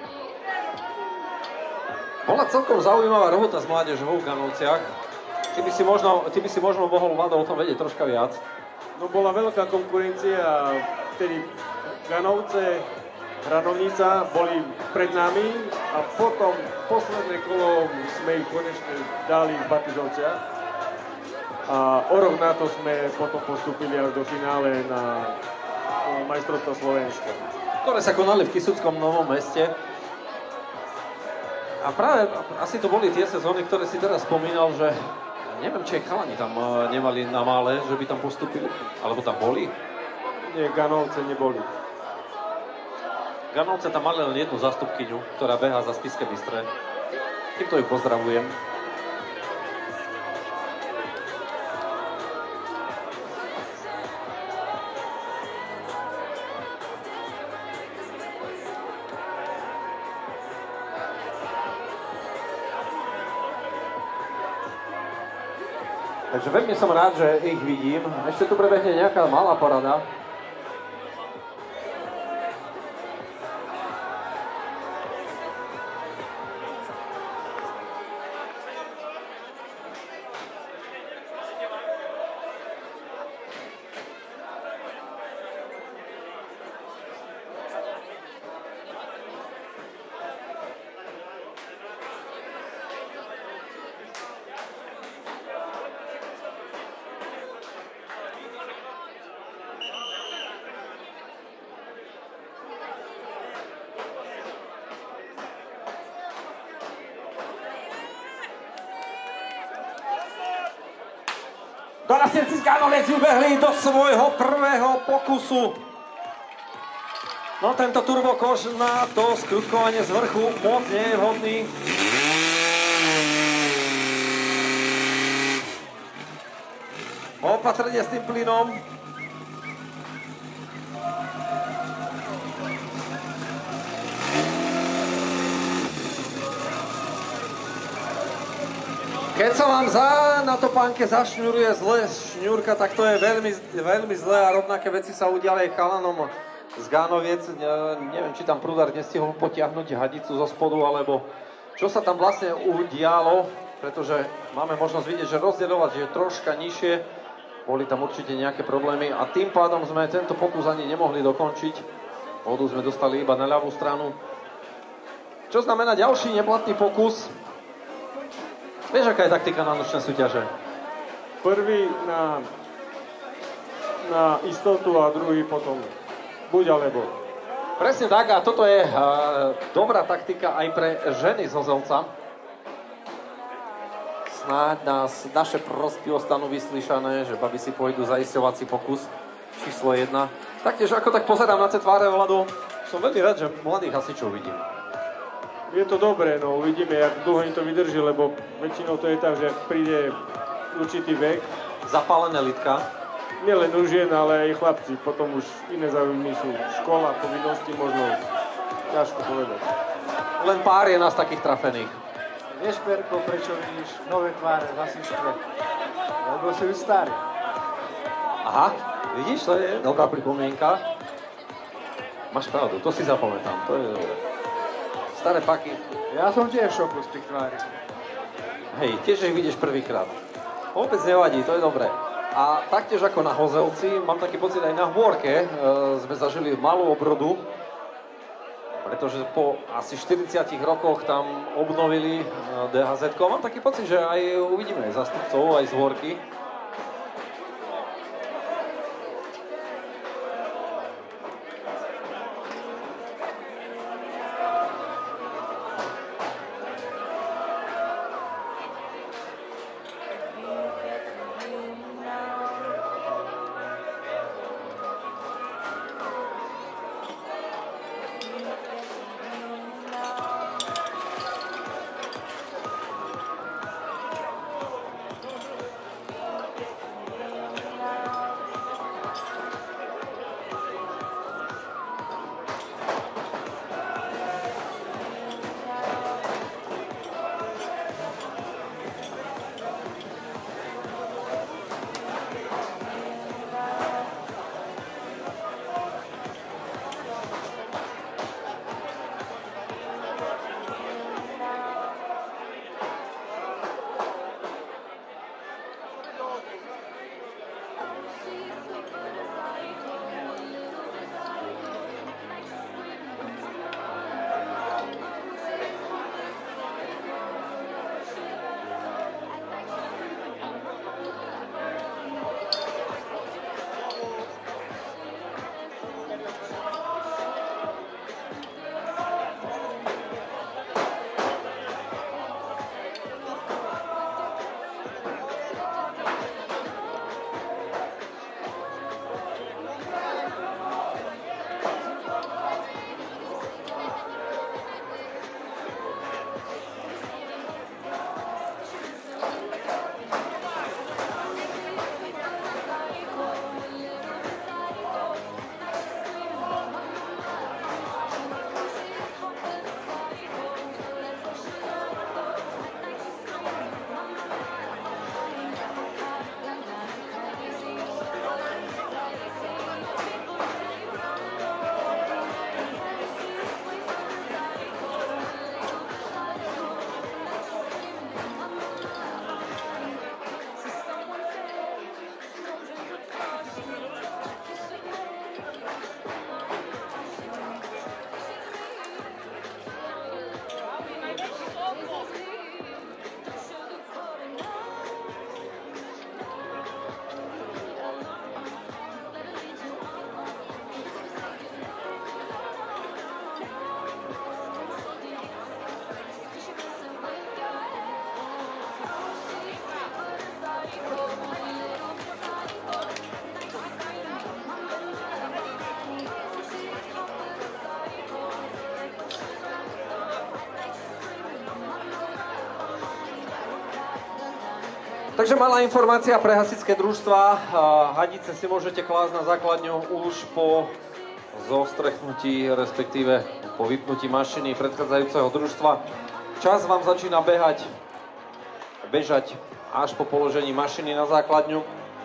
Bola celkom zaujímavá robota s mládežou v Gánovciach. Ty by si možno mohol, Vlado, o tom vedieť troška viac. No bola veľká konkurencia a vtedy Ganovce, Hranovnica boli pred nami a potom posledné kolo sme ich konečne dali v Batizovciach. A o rok na to sme potom postúpili až do finále na majstrovstvo Slovenska. Ktoré sa konali v Kysuckom Novom Meste. A práve asi to boli tie sezóny, ktoré si teraz spomínal, že neviem, či chalani tam nemali na mále, že by tam postupili, alebo tam boli? Nie, Ganovce neboli. Ganovce tam mali len jednu zástupkyňu, ktorá behá za Spišské Bystré. Týmto ju pozdravujem. Takže veľmi som rád, že ich vidím. Ešte tu prebehne nejaká malá porada. Dorastenci z Gánoviec ubehli do svojho prvého pokusu. No tento turbokoš na to skrutkovanie z vrchu moc nie je vhodný. Opatrne s tým plynom. Keď sa vám na topánke zašňuruje zle šňúrka, tak to je veľmi zlé a rovnaké veci sa udiali aj chalanom z Gánoviec. Neviem, či tam prúdar nestihol potiahnuť hadicu zo spodu, alebo čo sa tam vlastne udialo, pretože máme možnosť vidieť, že rozdielovať je troška nižšie. Boli tam určite nejaké problémy a tým pádom sme tento pokus ani nemohli dokončiť. Vodu sme dostali iba na ľavú stranu. Čo znamená ďalší neplatný pokus. Vieš, aká je taktika na nočné súťaže? Prvý na istotu a druhý potom buď alebo. Presne tak a toto je dobrá taktika aj pre ženy z Hozovca. Snáď nás naše prosby ostanú vyslyšané, že babi si pôjdu zaisťovací pokus číslo 1. Taktiež ako tak pozerám na tie tváre, Vlado, som veľmi rád, že mladých hasičov vidím. Je to dobré, no uvidíme, jak dlho im to vydrží, lebo väčšinou to je tak, že príde určitý vek. Zapálené lidka. Nielen u žien, ale aj chlapci. Potom už iné záujmy sú škola, povinnosti, možno ťažko povedať. Len pár je nás takých trafených. Vieš, Perko, prečo vidíš nové tváre v hasičstve? Lebo si už starý. Aha, vidíš, to je dobrá pripomienka. Máš pravdu, to si zapamätám, to je dobré. Staré paky. Ja som tiež v šoku z tých tvári. Hej, tiež ich vidíš prvýkrát. Vôbec nevadí, to je dobré. A taktiež ako na Hozelci, mám taký pocit aj na Hôrke, sme zažili malú obrodu, pretože po asi 40 rokoch tam obnovili DHZ-ko. Mám taký pocit, že aj uvidíme aj zástupcov, aj z Hôrky. Takže malá informácia pre hasičské družstva. Hadice si môžete klásť na základňu už po zostrechnutí, respektíve po vypnutí mašiny predchádzajúceho družstva. Čas vám začína bežať až po položení mašiny na základňu.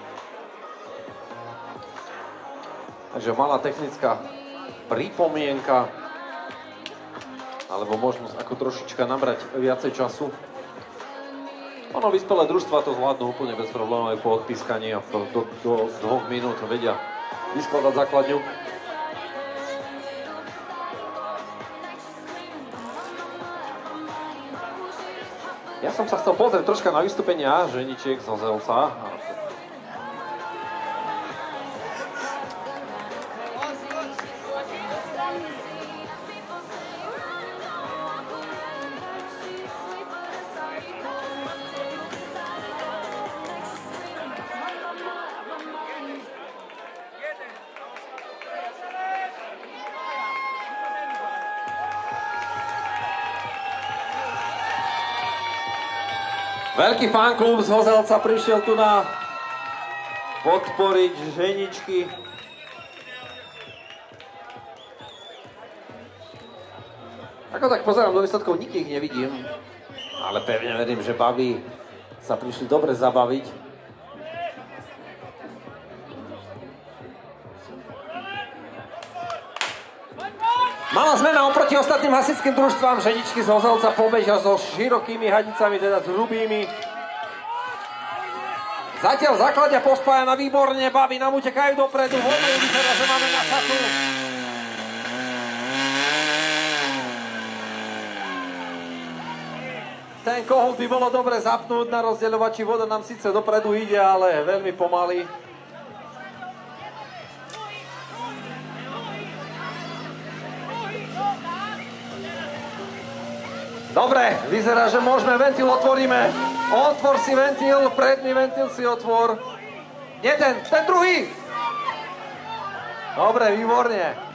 Takže malá technická pripomienka, alebo možnosť ako trošička nabrať viacej času. Ono, vyspelé družstva to zvládnu úplne bez problémov aj po odpískaní a do 2 minút vedia vyskladať základňu. Ja som sa chcel pozrieť troška na vystúpenia ženičiek z Hozelca. Veľký fanklub z Hozelca prišiel tu na podporiť ženičky. Ako tak pozerám do výsledkov, nikých nevidím. Ale pevne verím, že baby sa prišli dobre zabaviť. Malá zmena oproti ostatným hasičským družstvám. Ženičky z Hozelca pobežia so širokými hadicami, teda s hrubými. Zatiaľ základňa pospájana výborne, baby nám utekajú dopredu, voľne vyzerá, že máme na satu. Ten kohút by bolo dobre zapnúť na rozdeľovači, voda nám síce dopredu ide, ale veľmi pomaly. Dobre, vyzerá, že môžeme, ventil otvoríme. Otvor si ventil, predný ventil si otvor. Nie ten druhý. Dobre, výborne.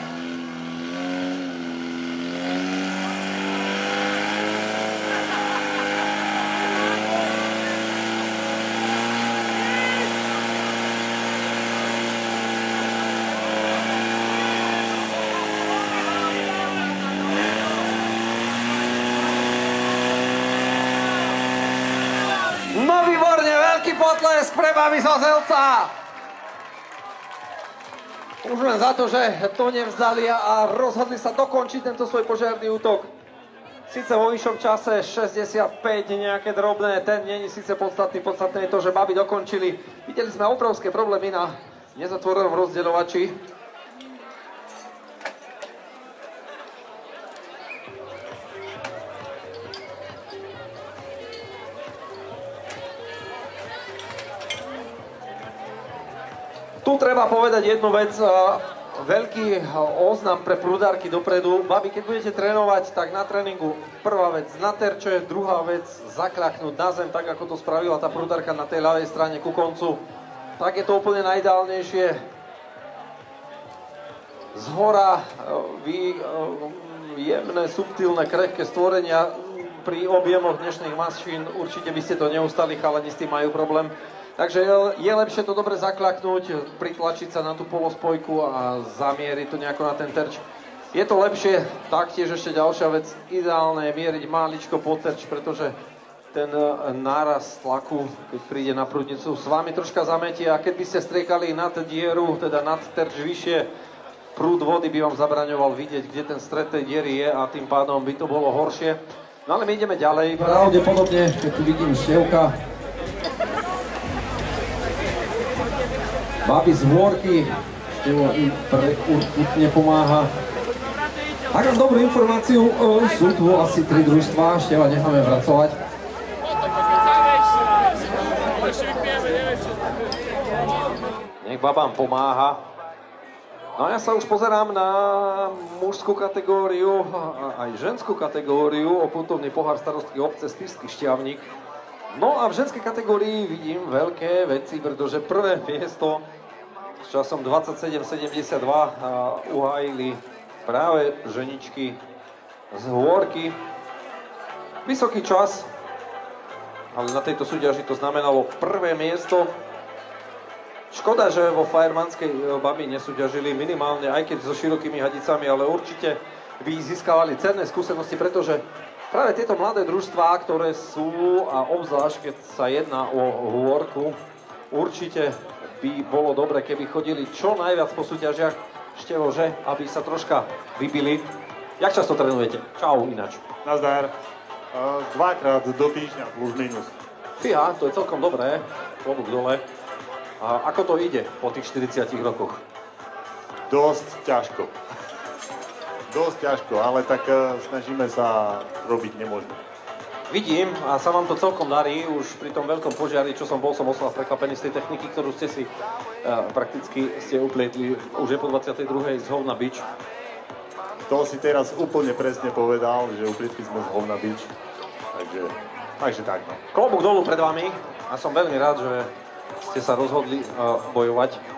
Potlesk pre baby zo Zelca. Už len za to, že to nevzdali a rozhodli sa dokončiť tento svoj požiarný útok. Sice vo vyššom čase 65 nejaké drobné, ten nie je síce podstatný, podstatné je to, že baby dokončili. Videli sme obrovské problémy na nezatvorenom rozdeľovači. Tu treba povedať jednu vec, veľký oznam pre prúdárky dopredu. Babi, keď budete trénovať, tak na tréningu prvá vec na terče, druhá vec zakľaknúť na zem, tak ako to spravila tá prúdárka na tej ľavej strane ku koncu. Tak je to úplne najideálnejšie. Zhora jemné, subtilné, krehké stvorenia pri objemoch dnešných mašín určite by ste to neustali, chalani s tým majú problém. Takže je lepšie to dobre zaklaknúť, pritlačiť sa na tú polospojku a zamieriť to nejako na ten terč. Je to lepšie, taktiež ešte ďalšia vec, ideálne je mieriť maličko po terč, pretože ten náraz tlaku, keď príde na prúdnicu, s vami troška zametie a keď by ste striekali nad dieru, teda nad terč vyššie, prúd vody by vám zabraňoval vidieť, kde ten stred tej diery je a tým pádom by to bolo horšie. No ale my ideme ďalej. Pravdepodobne, keď tu vidím Števka, babi z hôrky, Števo im urputne pomáha. Ak mám dobrú informáciu, sú tu asi 3 družstvá, Števa necháme vracovať. Nech babám pomáha. No a ja sa už pozerám na mužskú kategóriu a aj ženskú kategóriu, oputovný pohár starostky obce Spišský Štiavnik. No a v ženskej kategórii vidím veľké veci, pretože prvé miesto s časom 27,72 uhájili práve ženičky z hôrky. Vysoký čas, ale na tejto súťaži to znamenalo prvé miesto. Škoda, že vo Firemanskej babi nesúťažili minimálne, aj keď so širokými hadicami, ale určite by získavali cenné skúsenosti, pretože práve tieto mladé družstvá, ktoré sú, a obzvlášť keď sa jedná o hôrku, určite by bolo dobre, keby chodili čo najviac po súťažiach. Števo, že? Aby sa troška vybili. Jak často trénujete? Čau ináč. Nazdar. Dvakrát do týždňa plus minus. Fíha, to je celkom dobré. Klobúk dole. A ako to ide po tých 40 rokoch? Dosť ťažko. Dosť ťažko, ale tak snažíme sa robiť nemožné. Vidím a sa vám to celkom darí, už pri tom veľkom požiari, čo som bol ostal prekvapený z tej techniky, ktorú ste si prakticky uplietli už je po 22. z Hovna Beach. To si teraz úplne presne povedal, že uplietli sme z Hovna Beach, takže tak no. Klobúk dolu pred vami a som veľmi rád, že ste sa rozhodli bojovať.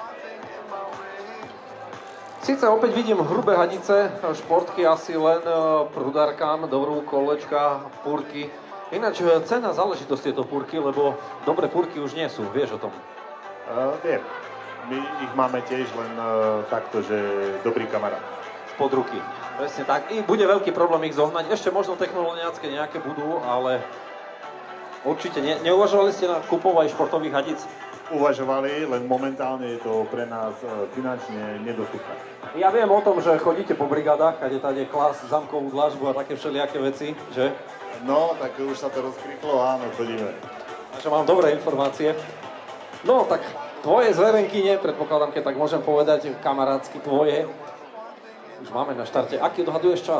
Sice opäť vidím hrubé hadice, športky asi len prudárkám, dobrú kolečka, púrky. Ináč cenná záležitosť tieto púrky, lebo dobré púrky už nie sú, vieš o tom? Viem. My ich máme tiež len takto, že dobrý kamarát. Pod ruky. Presne tak. I bude veľký problém ich zohnať. Ešte možno technologické nejaké budú, ale určite neuvažovali ste na kupovať športových hadic? Uvažovali, len momentálne je to pre nás finančne nedostupné. Ja viem o tom, že chodíte po brigádach, kde tady klas, zamkovú dlažbu a také všelijaké veci, že? No, tak už sa to rozkriklo, áno, chodíme. Takže mám dobré informácie. No, tak tvoje zverenkyne, predpokladám, keď tak môžem povedať, kamarátsky tvoje. Už máme na štarte. Aký odhaduješ čas?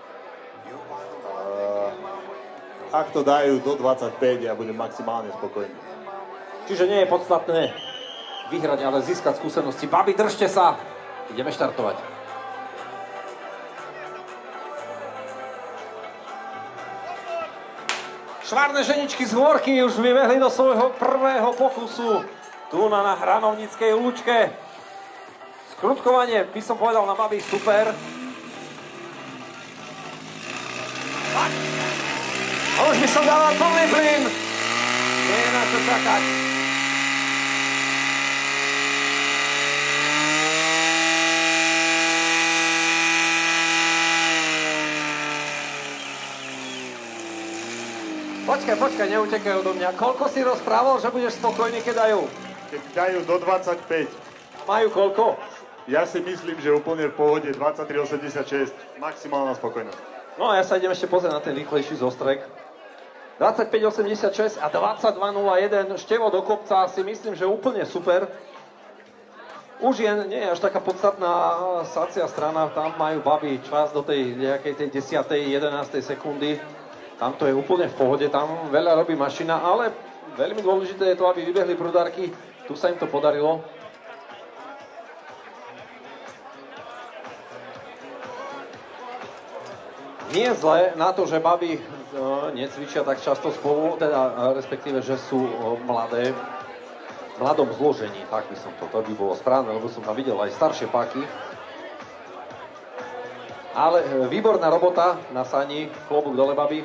Ak to dajú do 25, ja budem maximálne spokojný. Čiže nie je podstatné vyhrať, ale získať skúsenosti. Babi, držte sa! Ideme štartovať. Švárne ženičky z Hôrky už vybehli do svojho prvého pokusu. Tu na Hranovnickej lúčke. Skrutkovanie, by som povedal, na Babi super. A už by som dával plný plyn. Nie je na čo čakať. Počkaj, neutekaj odo mňa. Koľko si rozprával, že budeš spokojný, keď dajú? Keď dajú do 25. Majú koľko? Ja si myslím, že úplne v pohode 23,86. Maximálna spokojnosť. No a ja sa idem ešte pozrieť na ten rýchlejší zostrek. 25,86 a 22,01. Števo do kopca si myslím, že úplne super. Už nie je až taká podstatná sacia strana. Tam majú babi čas do tej nejakej tej 10. 11. sekundy. Tam to je úplne v pohode, tam veľa robí mašina, ale veľmi dôležité je to, aby vybehli prudárky. Tu sa im to podarilo. Nie je zle na to, že baby necvičia tak často spolu, teda respektíve, že sú mladé, v mladom zložení, tak by som to by bolo správne, lebo som tam videl aj staršie páky. Ale výborná robota na sani, klobúk dole, babi.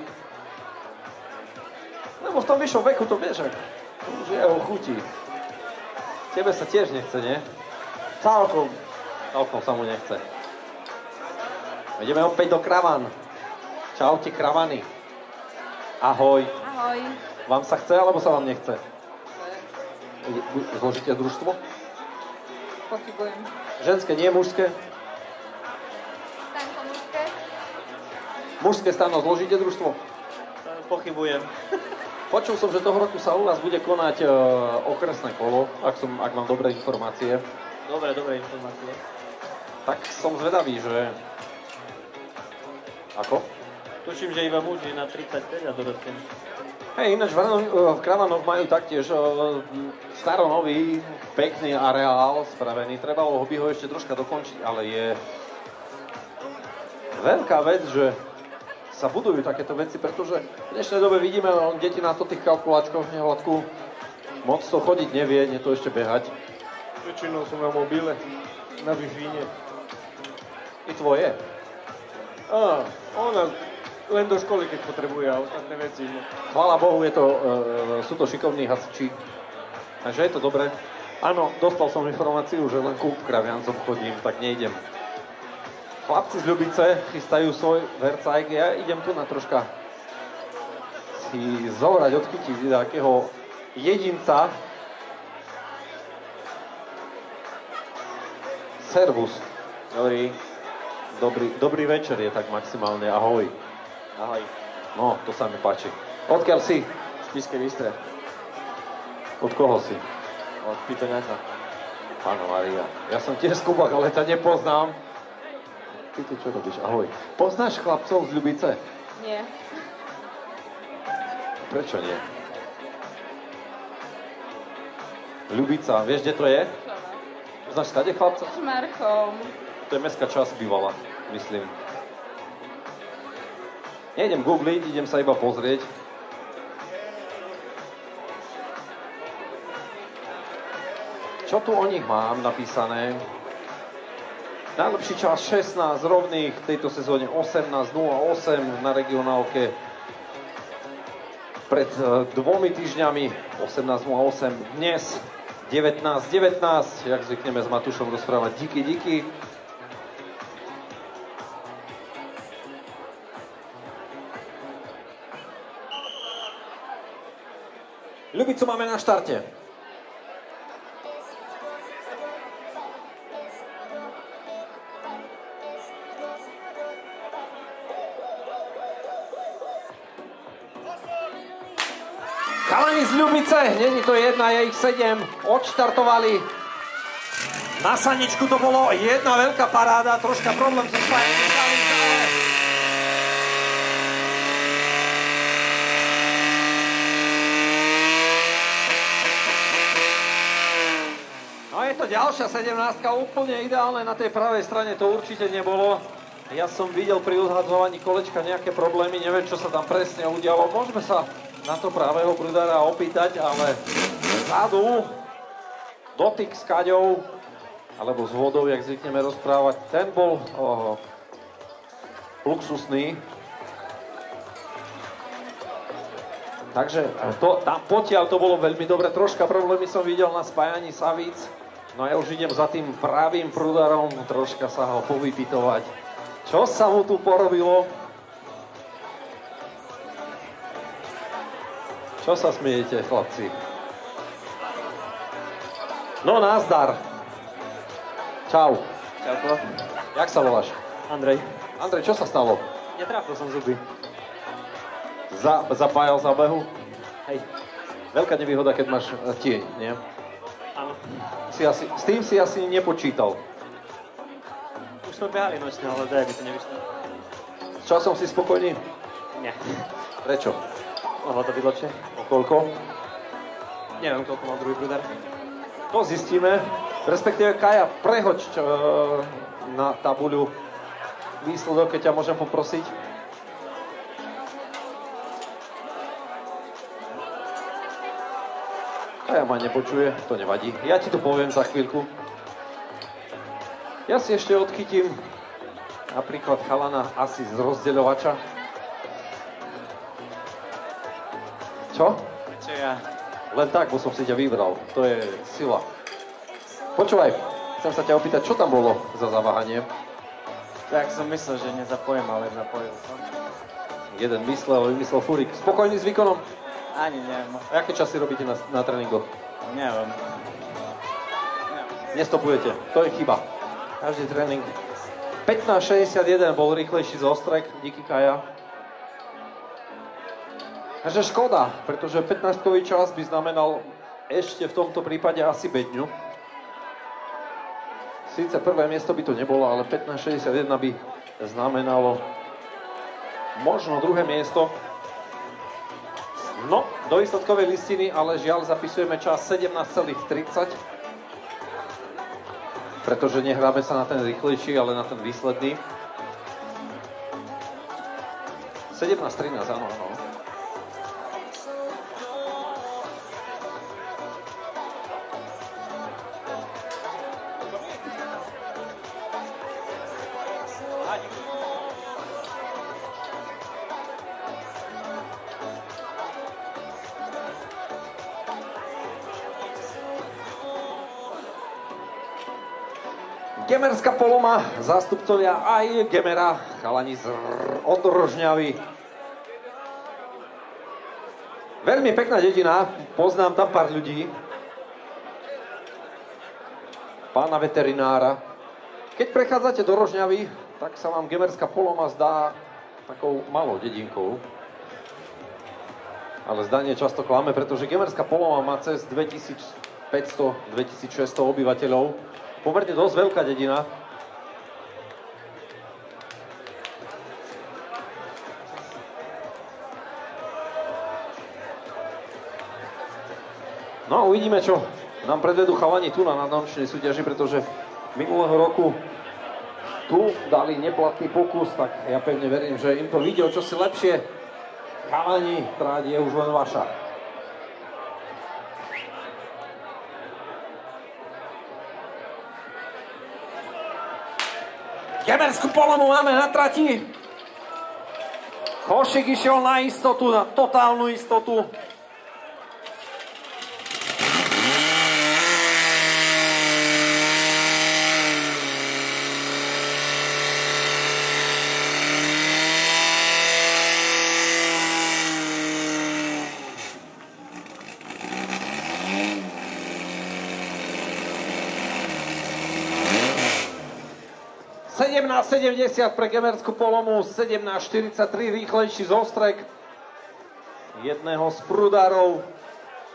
Lebo v tom vyššom veku to vieš, to už je o chuti. Tebe sa tiež nechce, nie? Celkom sa mu nechce. Ideme opäť do Kravan. Čaute, Kravany. Ahoj. Ahoj. Vám sa chce, alebo sa vám nechce? Zložíte družstvo? Pochybujem. Ženské, nie mužské? Stanko mužské? Mužské stano, zložíte družstvo? Pochybujem. Počul som, že toho roku sa u vás bude konať okresné kolo, ak mám dobré informácie. Dobré informácie. Tak som zvedavý, že... Ako? Tuším, že iba muži na 35 a dorosten. Hej, ináč v Kravanoch majú taktiež staronový, pekný areál spravený. Trebalo by ho ešte troška dokončiť, ale je veľká vec, že sa budujú takéto veci, pretože v dnešnej dobe vidíme, deti na tých kalkulačkoch v nehľadku moc to chodiť nevie, nie to ešte behať. Väčšinou som na mobile, na Wi-Fi. I tvoje? Ona len do školy, keď potrebuje a ostatné veci. Chvála Bohu, sú to šikovní hasiči. Takže je to dobré. Áno, dostal som informáciu, že len ku Kraviancom chodím, tak nejdem. Chlapci z Ľubice chystajú svoj vercajk. Ja idem tu na troška si zobrať, odchytiť nejakého jedinca. Servus. Dobrý večer je tak maximálne. Ahoj. Ahoj. No, to sa mi páči. Odkiaľ si? Z Spišskej Bystre. Od koho si? Od Pitoňaka. Pána Maria. Ja som tiež z Kubak, ale ťa nepoznám. Ty čo robíš? Ahoj. Poznáš chlapcov z Ľubice? Nie. Prečo nie? Ľubica, vieš, kde to je? Poznáš skade chlapca? Šmarchom. To je mestská časť bývala, myslím. Nejdem googliť, idem sa iba pozrieť. Čo tu o nich mám napísané? Najlepší čas 16 rovných, v tejto sezóne 18.08 na regionálke. Pred 2 týždňami 18.08, dnes 19.19, jak zvykneme s Matúšom rozprávať díky. Ľubicu máme na štarte. Chalani z z Ľubice, není to jedna, je ich 7. Odštartovali. Na Saničku to bolo jedna veľká paráda, troška problém so spájaním Savic, ale... No je to ďalšia 17-ka, úplne ideálne na tej pravej strane, to určite nebolo. Ja som videl pri odhadzovaní kolečka nejaké problémy, neviem, čo sa tam presne udialo. Môžeme sa na to pravého brudára opýtať, ale vzadu dotyk s kaďou, alebo s vodou, jak zvykneme rozprávať, ten bol luxusný. Takže tam potiaľ to bolo veľmi dobre. Troška problémy som videl na spájaní Savíc. No ja už idem za tým pravým prúdarom, troška sa ho povypitovať. Čo sa mu tu porobilo? Čo sa smiejete, chlapci? No, nazdar. Čau. Čauko. Jak sa voláš? Andrej. Andrej, čo sa stalo? Netrápil som zuby. Zapájal zábehu? Hej. Veľká nevýhoda, keď máš tieň, nie? Áno. S tým si asi nepočítal. Už sme behali nočne, ale daj, by to nevyšlo. S časom si spokojný? Nie. Prečo? Mohlo to byť lepšie. O koľko? Neviem, koľko mal druhý brudár. To zistíme. Respektíve, Kaja, prehoď na tabuľu výsledok, keď ťa môžem poprosiť. Kaja ma nepočuje, to nevadí. Ja ti to poviem za chvíľku. Ja si ešte odchytím napríklad chalana asi z rozdeľovača. Čo? Čo ja? Len tak, bo som si ťa vybral. To je sila. Počúvaj, chcem sa ťa opýtať, čo tam bolo za zaváhanie? Tak som myslel, že nezapojím, ale zapojil som. Jeden myslel, ale vymyslel fúrik. Spokojný s výkonom? Ani neviem. A aké časy robíte na tréningoch? Neviem. Nestopujete, to je chyba. Každý tréning. 15.61 bol rýchlejší z Ostrek, díky Kaja. Takže škoda, pretože 15-kový čas by znamenal ešte v tomto prípade asi bedňu. Síce prvé miesto by to nebolo, ale 15.61 by znamenalo možno druhé miesto. No, do výsledkovej listiny, ale žiaľ zapisujeme čas 17,30. Pretože nehráme sa na ten rýchlejší, ale na ten výsledný. 17,13, áno, áno. Gemerská Poloma, zástupcovia aj Gemera, chalani od Rožňavy. Veľmi pekná dedina, poznám tam pár ľudí. Pána veterinára. Keď prechádzate do Rožňavy, tak sa vám Gemerská Poloma zdá takou malou dedinkou. Ale zdanie často klame, pretože Gemerská Poloma má cez 2500-2600 obyvateľov. Pomerne dosť veľká dedina. No a uvidíme, čo nám predvedú chalani tu na nadnočnej súťaži, pretože minulého roku tu dali neplatný pokus, tak ja pevne verím, že im to vyjde o čosi lepšie. Chalani, tráť je už len vaša. Gemerskú Polomu máme na trati. Košik išiel na istotu, na totálnu istotu. Na 70 pre Gemerskú Polomu, 17.43 rýchlejší z Ostrek. Jedného z prudárov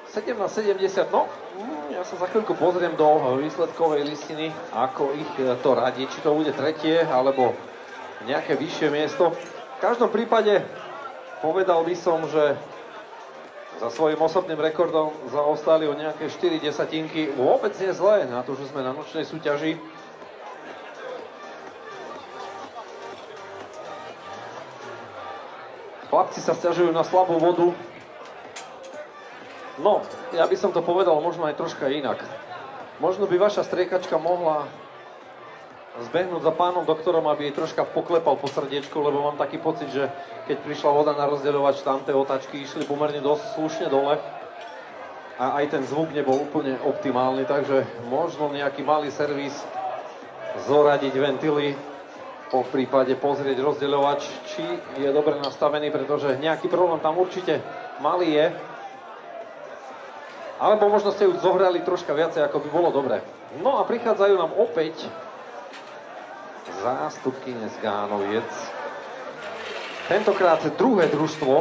17,70, no, ja sa za chvíľku pozriem do výsledkovej listiny, ako ich to radí, či to bude tretie, alebo nejaké vyššie miesto. V každom prípade povedal by som, že za svojím osobným rekordom zaostali o nejaké 4 desatinky. Vôbec nie zlé na to, že sme na nočnej súťaži. Chlapci sa sťažujú na slabú vodu. No, ja by som to povedal možno aj troška inak. Možno by vaša striekačka mohla zbehnúť za pánom doktorom, aby jej troška poklepal po srdiečku, lebo mám taký pocit, že keď prišla voda na rozdeľovač, tam tie otačky išli pomerne dosť slušne dole a aj ten zvuk nebol úplne optimálny, takže možno nejaký malý servis, zoradiť ventily, po prípade pozrieť rozdeľovač, či je dobre nastavený, pretože nejaký problém tam určite malý je. Alebo možno ste už zohrali troška viacej, ako by bolo dobre. No a prichádzajú nám opäť zástupkyne z Gánoviec. Tentokrát druhé družstvo.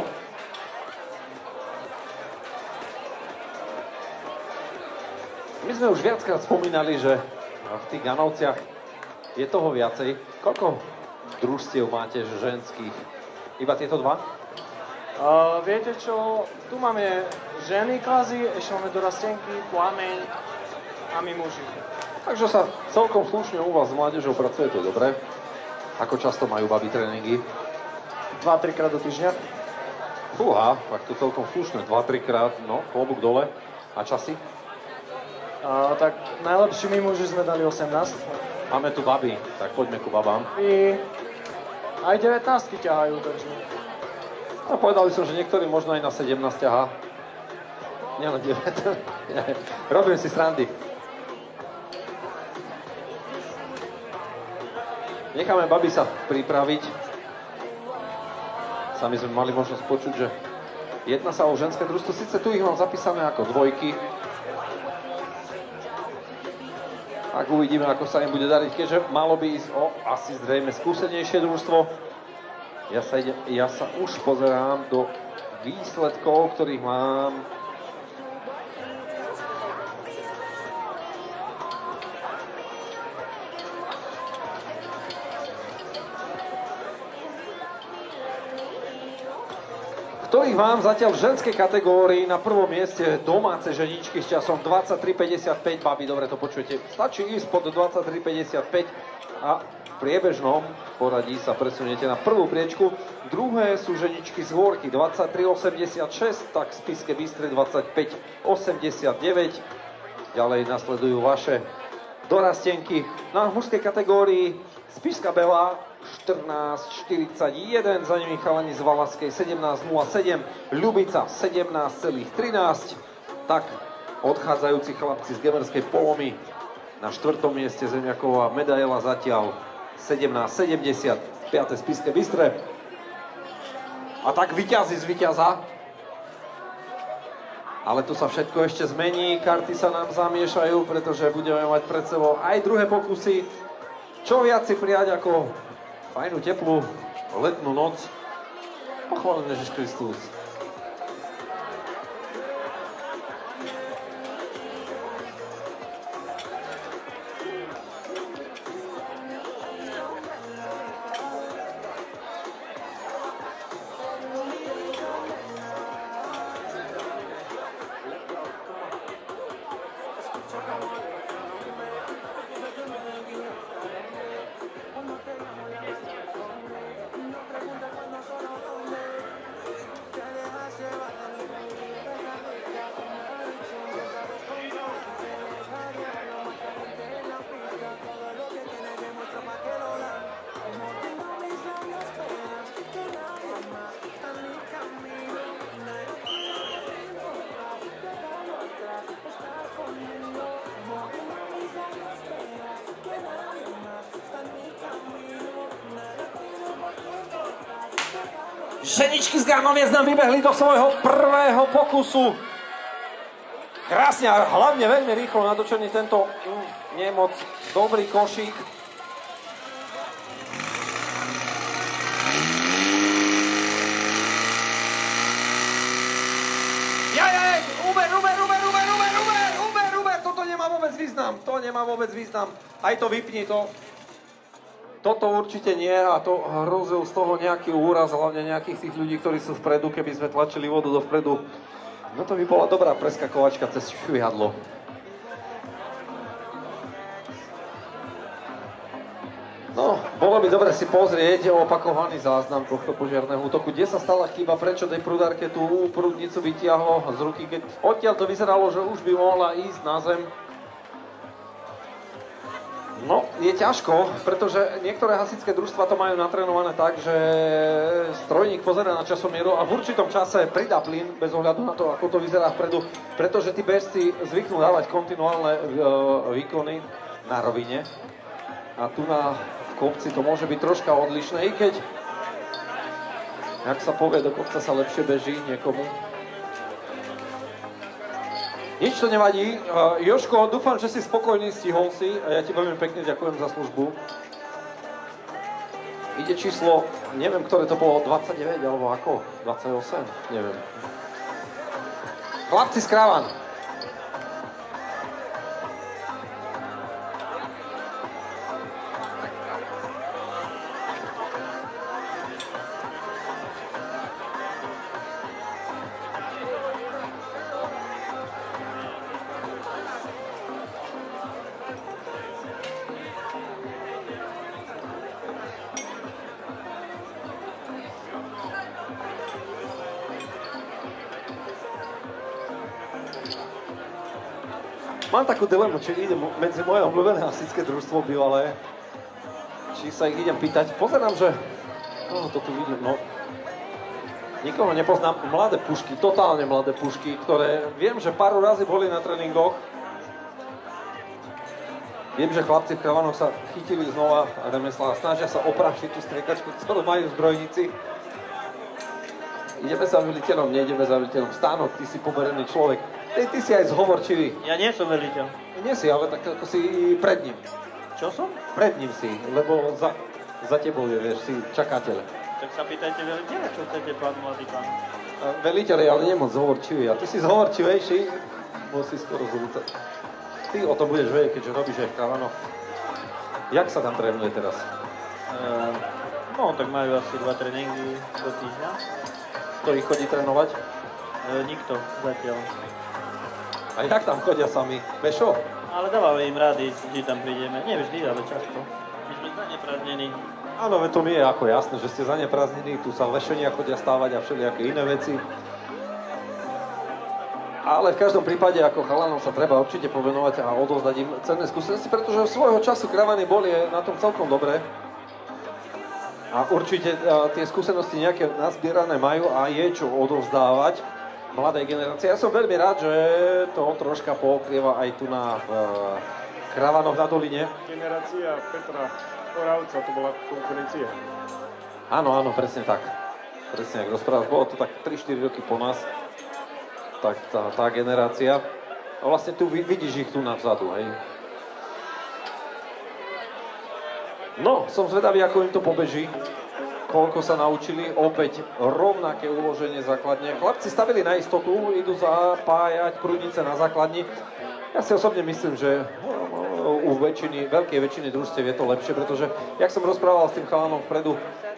My sme už viackrát spomínali, že v tých Gánovciach je toho viacej. Koľko družstiev máte ženských? Iba tieto dva? Viete čo, tu máme ženy kvázi, ešte máme dorastenky, plameň a my muži. Takže sa celkom slušne u vás s mládežou pracuje, to je dobré. Ako často majú baby tréningy? 2-3 krát do týždňa. Fúha, tak to celkom slušné, 2-3 krát, no, klobúk dole. A časy? Tak najlepší my muži sme dali 18. Máme tu baby, tak poďme ku babám. I aj 19 ťahajú, takže... A povedal by som, že niektorí možno aj na 17 ťahá. Nie na 9. Robím si srandy. Necháme baby sa pripraviť. Sami sme mali možnosť počuť, že jedná sa o ženské družstvo. Sice tu ich mám zapísané ako dvojky. Tak uvidíme, ako sa im bude dariť, keďže malo by ísť o asi zrejme skúsenejšie družstvo. Ja sa už pozerám do výsledkov, ktorých mám. Ktorých mám zatiaľ v ženskej kategórii na prvom mieste domáce ženičky s časom 23,55. Babi, dobre to počujete. Stačí ísť pod 23,55 a v priebežnom poradí sa presuniete na prvú priečku. Druhé sú ženičky z Hôrky 23,86, tak z Spišskej Bystry 25,89. Ďalej nasledujú vaše dorastenky. Na mužskej kategórii Spišská Bela 14,41, za nimi chalani z Valaskej 17,07, Ľubica 17,13, tak odchádzajúci chlapci z Gemerskej Polomy na 4. mieste Zemiaková medaila zatiaľ 17,70, 5. Spišské Bystre. A tak víťazí z víťaza. Ale tu sa všetko ešte zmení, karty sa nám zamiešajú, pretože budeme mať pred sebou aj druhé pokusy. Čo viac si prijať ako fajnú, teplú letnú noc. Pochválený Ježiš Kristus. Ženičky z Gánoviec nám vybehli do svojho prvého pokusu. Krásne a hlavne veľmi rýchlo natočený tento nie moc dobrý košík. Uber! význam, to nemá vôbec význam. Aj to vypni, toto určite nie a to hrozil z toho nejaký úraz, hlavne nejakých tých ľudí, ktorí sú vpredu, keby sme tlačili vodu dovpredu. No to by bola dobrá preskakovačka cez švihadlo. No, bolo by dobre si pozrieť opakovaný záznam tohto požiarného útoku. Kde sa stala chyba, prečo tej prúdarke tú prúdnicu vytiahlo z ruky, keď odtiaľ to vyzeralo, že už by mohla ísť na zem. No, je ťažko, pretože niektoré hasičské družstva to majú natrénované tak, že strojník pozerá na časomieru a v určitom čase pridá plyn, bez ohľadu na to, ako to vyzerá vpredu, pretože tí bežci zvyknú dávať kontinuálne výkony na rovine. A tu na kopci to môže byť troška odlišné, i keď, jak sa povie, do kopca sa lepšie beží niekomu. Nič to nevadí. Jožko, dúfam, že si spokojný, stihol si a ja ti veľmi pekne ďakujem za službu. Ide číslo, neviem, ktoré to bolo, 29 alebo ako? 28? Neviem. Chlapci z Kravan. Mám takú dilemu, či idem medzi moje obľúbené hasičské družstvo bývalé, či sa ich idem pýtať. Pozerám, že... No, to tu vidím, no. Nikoho nepoznám. Mladé pušky, totálne mladé pušky, ktoré viem, že pár razy boli na tréningoch. Viem, že chlapci v Kravanoch sa chytili znova remesla a snažia sa oprašiť tú striekačku, ktorú majú zbrojníci. Ideme za veliteľom, nejdeme za veliteľom. Stánok, ty si poberený človek. Ty si aj zhovorčivý. Ja nie som veliteľ. Nie si, ale tak ako si pred ním. Čo som? Pred ním si, lebo za tebou je, vieš, si čakateľ. Tak sa pýtajte veliteľa, čo chcete, pán mladý pán. Veliteľ je ale nemoc zhovorčivý. A ty si zhovorčivejší, musí skoro zúcať. Ty o tom budeš vedieť, keďže robíš aj v Kravanoch. Jak sa tam trénuje teraz? No, tak majú asi 2 tréningy do týždňa. Kto ich chodí trénovať? Nikto, zatiaľ. A jak tam chodia sami? Pešo? Ale dávame im rady, vždy tam prídeme. Nie vždy, ale často. My sme zaneprázdnení. Áno, to mi je ako jasné, že ste zaneprázdnení. Tu sa lešenia chodia stávať a všelijaké iné veci. Ale v každom prípade ako chalanom sa treba určite povenovať a odovzdať im cenné skúsenosti, pretože svojho času Kravany boli na tom celkom dobré. A určite tie skúsenosti nejaké nazbierané majú a je čo odovzdávať mladej generácii. Ja som veľmi rád, že to troška pokrieva aj tu na Kravanoch na doline. Generácia Petra Oravca, to bola konkurencia. Áno, presne tak. Presne, ak rozprávať. Bolo to tak 3-4 roky po nás. Tak tá generácia. A vlastne tu vidíš ich tu navzadu, hej. No, som zvedavý, ako im to pobeží. Koľko sa naučili. Opäť rovnaké uloženie základne. Chlapci stavili na istotu, idú zapájať prúdnice na základni. Ja si osobne myslím, že u veľkej väčšiny družstiev je to lepšie, pretože, jak som rozprával s tým chalanom vpredu,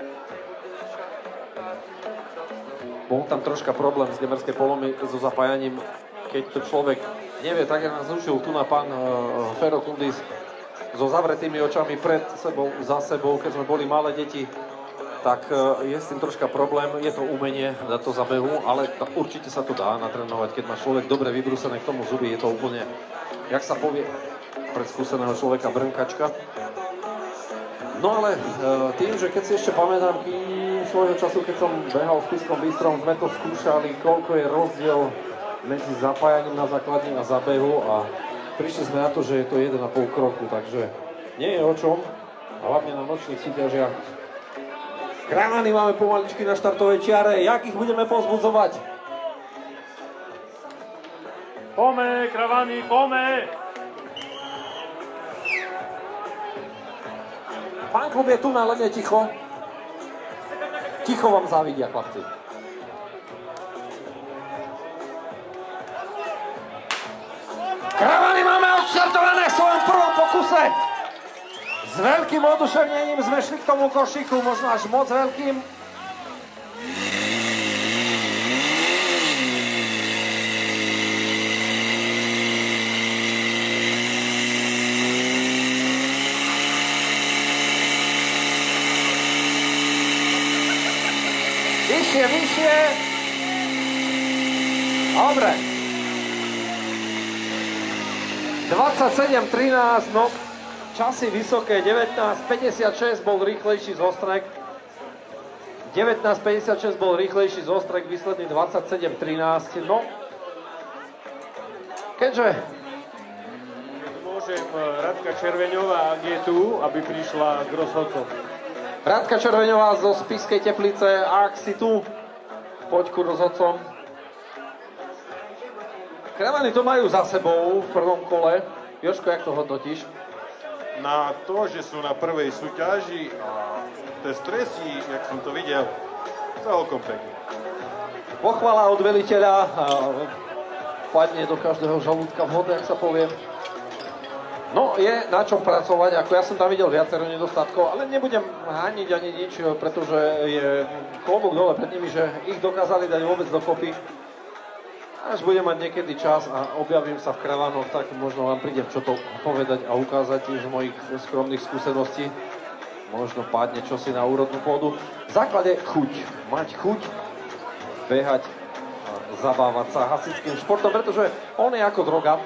bol tam troška problém z Gemerskej polomy so zapájaním, keď to človek nevie, tak jak nás učil tu na pán Fero Kundis, so zavretými očami pred sebou, za sebou, keď sme boli malé deti, tak je s tým troška problém, je to umenie dať to za behu, ale určite sa to dá natrénovať, keď má človek dobre vybrúsené k tomu zuby, je to úplne, jak sa povie, pre skúseného človeka brnkačka. No ale tým, že keď si ešte pamätám, svojho času, keď som behal v Spišskom Bystrom, sme to skúšali, koľko je rozdiel medzi zapájaním na základni a zabehu a prišli sme na to, že je to 1,5 kroku, takže nie je o čom, a hlavne na nočných súťažiach. Kravany máme pomaličky na štartovej čiare, jak ich budeme pozbudzovať? Pome, Kravany, pome! Pán klub je tu, len je ticho. Ticho vám závidia, chlapci. Kravany máme odštartované, S veľkým oduševnením sme šli k tomu košíku, možno až moc veľkým. Vyššie, vyššie. Dobre. 27-13, no časy vysoké, 19-56 bol rýchlejší z Ostrek. 19-56 bol rýchlejší z Ostrek, výsledný 27-13, no. Keďže... Môžem Radka Červeňová, ak je tu, aby prišla k rozhodcom. Radka Červeňová zo Spišskej Teplice, ak si tu, poď ku rozhodcom. Kravany to majú za sebou v prvom kole. Jožko, jak to hodnotíš? Na to, že sú na prvej súťaži a tie stresy, jak som to videl, celkom pekne. Pochvala od veliteľa padne do každého žalúdka vhod, jak sa povie. No, je na čom pracovať, ako ja som tam videl viacero nedostatkov, ale nebudem hániť ani nič, pretože je klobúk dole pred nimi, že ich dokázali dať vôbec dokopy. Až budem mať niekedy čas a objavím sa v Kravanoch, tak možno vám prídem čo to povedať a ukázať z mojich skromných skúseností. Možno padne čosi na úrodnú pôdu. V základe chuť. Mať chuť, behať a zabávať sa hasičským športom, pretože on je ako droga.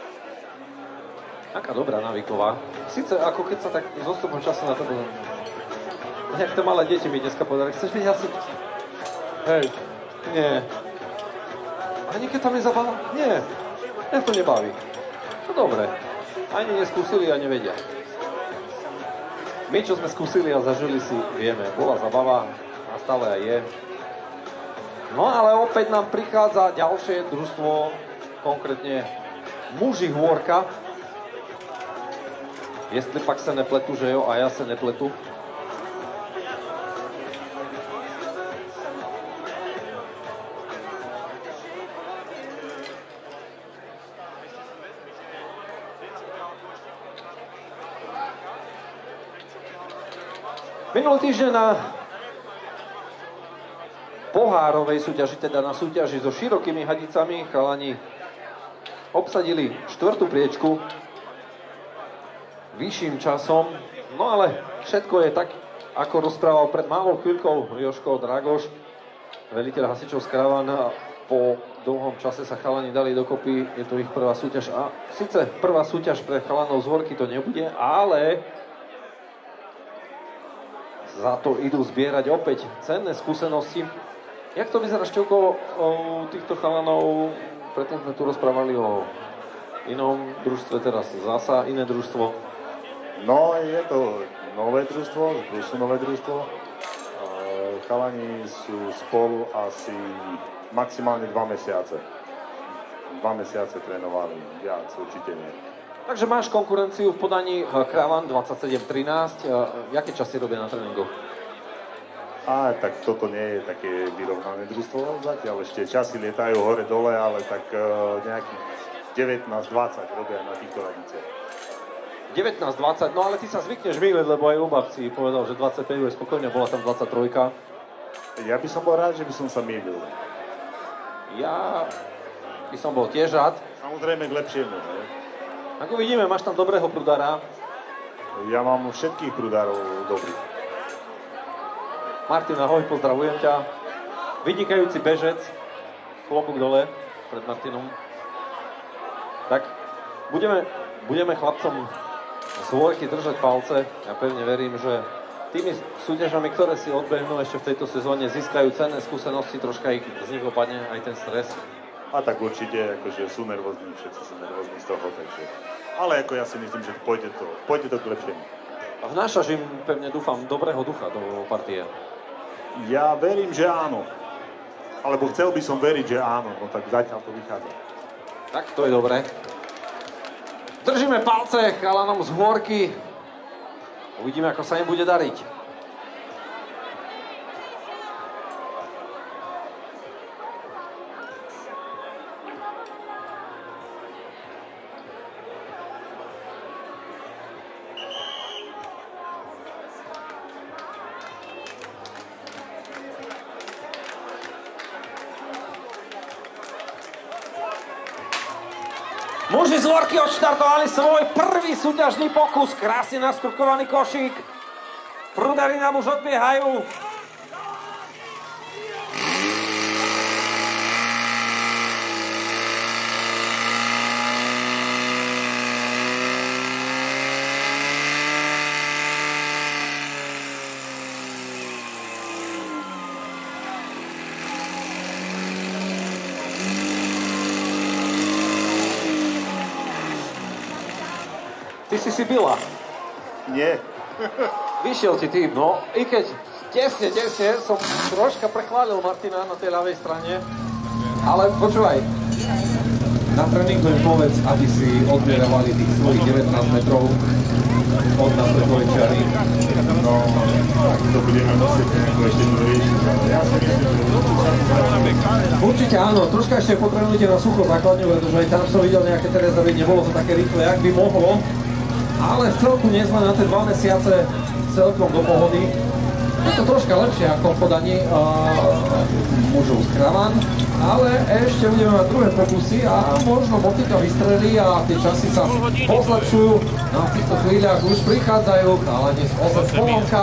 Aká dobrá návyková. Sice ako keď sa tak s odstupom času na to... Jak to malé deti mi dneska povedali, chceš byť hasič? Hej, nie. Ani keď tam nezabáva? Nie. Mňa to nebaví. No dobre. Ani neskúsili a nevedia. My, čo sme skúsili a zažili si, vieme. Bola zabava a stále aj je. No ale opäť nám prichádza ďalšie družstvo, konkrétne muži hôrka. Jestli pak se nepletu, že jo, a ja sa nepletu. Minulý týždeň na pohárovej súťaži, teda na súťaži so širokými hadicami, chalani obsadili 4. priečku vyšším časom, no ale všetko je tak, ako rozprával pred malou chvíľkou Jožko Dragoš, veliteľ hasičov z Kravan. Po dlhom čase sa chalani dali dokopy, je to ich prvá súťaž a síce prvá súťaž pre chalanov z Hôrky to nebude, ale za to idú zbierať opäť cenné skúsenosti. Jak to vyzerá, Števko, týchto chalanov? Predtým sme tu rozprávali o inom družstve, teraz zasa iné družstvo. No, je to nové družstvo, sú nové družstvo. Chalani sú spolu asi maximálne 2 mesiace. 2 mesiace trénovali, viac určite nie. Takže máš konkurenciu v podaní Kravan 27-13. Jaké časy robia na tréningu? Tak toto nie je také vyrovnané družstvo zatiaľ. Ešte časy lietajú hore-dole, ale tak nejakých 19-20 robia na týchto radiciach. 19-20, no ale ty sa zvykneš mýliť, lebo aj u babci povedal, že 25 je spokojne, bola tam 23. Ja by som bol rád, že by som sa mýlil. Ja by som bol tiež rád. Samozrejme k lepšiemu, ne? Ako vidíme, máš tam dobrého prudára. Ja mám všetkých prudárov dobrých. Martin, ahoj, pozdravujem ťa. Vynikajúci bežec, klobúk dole pred Martinom. Tak, budeme chlapcom z Hôrky držať palce. Ja pevne verím, že tými súťažami, ktoré si odbehnú ešte v tejto sezóne, získajú cenné skúsenosti, troška z nich opadne aj ten stres. A tak určite, akože sú nervózni, všetci sú nervózni z toho, takže... Ale ako ja si myslím, že pôjde to k lepšiemu. A vnášaš im, pevne dúfam, dobrého ducha do partie? Ja verím, že áno. Alebo chcel by som veriť, že áno, no tak zatiaľ to vychádza. Tak to je dobré. Držíme palce chalanom z Hôrky. Uvidíme, ako sa im bude dariť. Muži z Lorky odštartovali svoj prvý súťažný pokus. Krásne naskrupkovaný košík. Prúdari nám už odbiehajú. Ty si byla? Nie. Vyšiel ti tým, no. I keď tesne som troška prechválil Martina na tej ľavej strane. Ale počúvaj, na tréningu im povedz, aby si odmierovali tých svojich 19 metrov od následkovej čiary. No, tak to budeme musieť ešte riešiť, ale ja si myslím, že... Určite áno, troška ešte potrebujete na sucho základňu, pretože aj tam som videl nejaké Terezovie, nebolo to také rýchle, jak by mohlo. Ale v celku nie sme na tie 2 mesiace celkom do pohody. Je to troška lepšie ako v podaní mužov z Kravan, ale ešte budeme mať druhé pokusy a možno motika vystrelí a tie časy sa pozlepšujú. Na týchto chvíľach už prichádzajú chalani z OZ Polonka.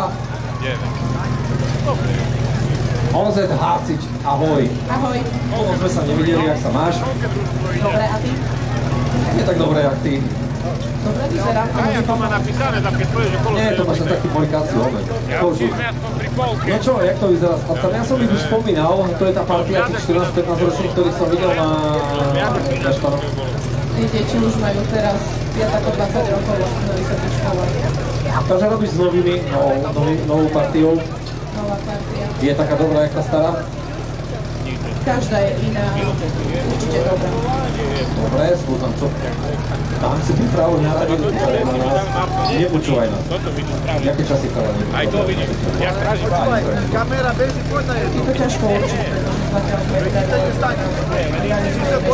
OZ Hácič, ahoj. Ahoj. Dlho sme sa nevideli, jak sa máš? Dobre, a ty? Nie tak dobre, jak ty. Dobre, vyzerám. Ja to má napísané, tam keď povieš, že kolo... Nie, to máš na taký polikáciu, obec. No čo, jak to vyzerá s chlapcami? Ja som ich už spomínal, to je tá partia tých 14-15 ročných, ktorých som videl na Kašpanoch. Tie deti už majú teraz viac ako 20 rokov na vysokej škole. Takže robíš s novými, novou partiou. Nová partia. Je taká dobrá, jak tá stará? Každá je iná, určite dobrá. Dobre, skúšam, čo? Tam si pripravu naradil, na nás. Nepočúvaj nás. Jaké časy chalani? Aj to vidíš, ja strážim. Kamera, beži, poď na jednu. Je to ťažko určiť, pretože zatiaľ sme vydali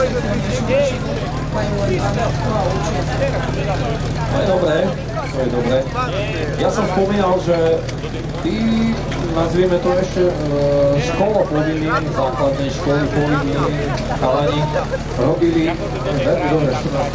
majú len 12 a učia. To je dobré, to je dobré. Ja som spomínal, že ty, nazvieme to ešte školopovinní, základnej školy povinní chalani robili veľmi dobre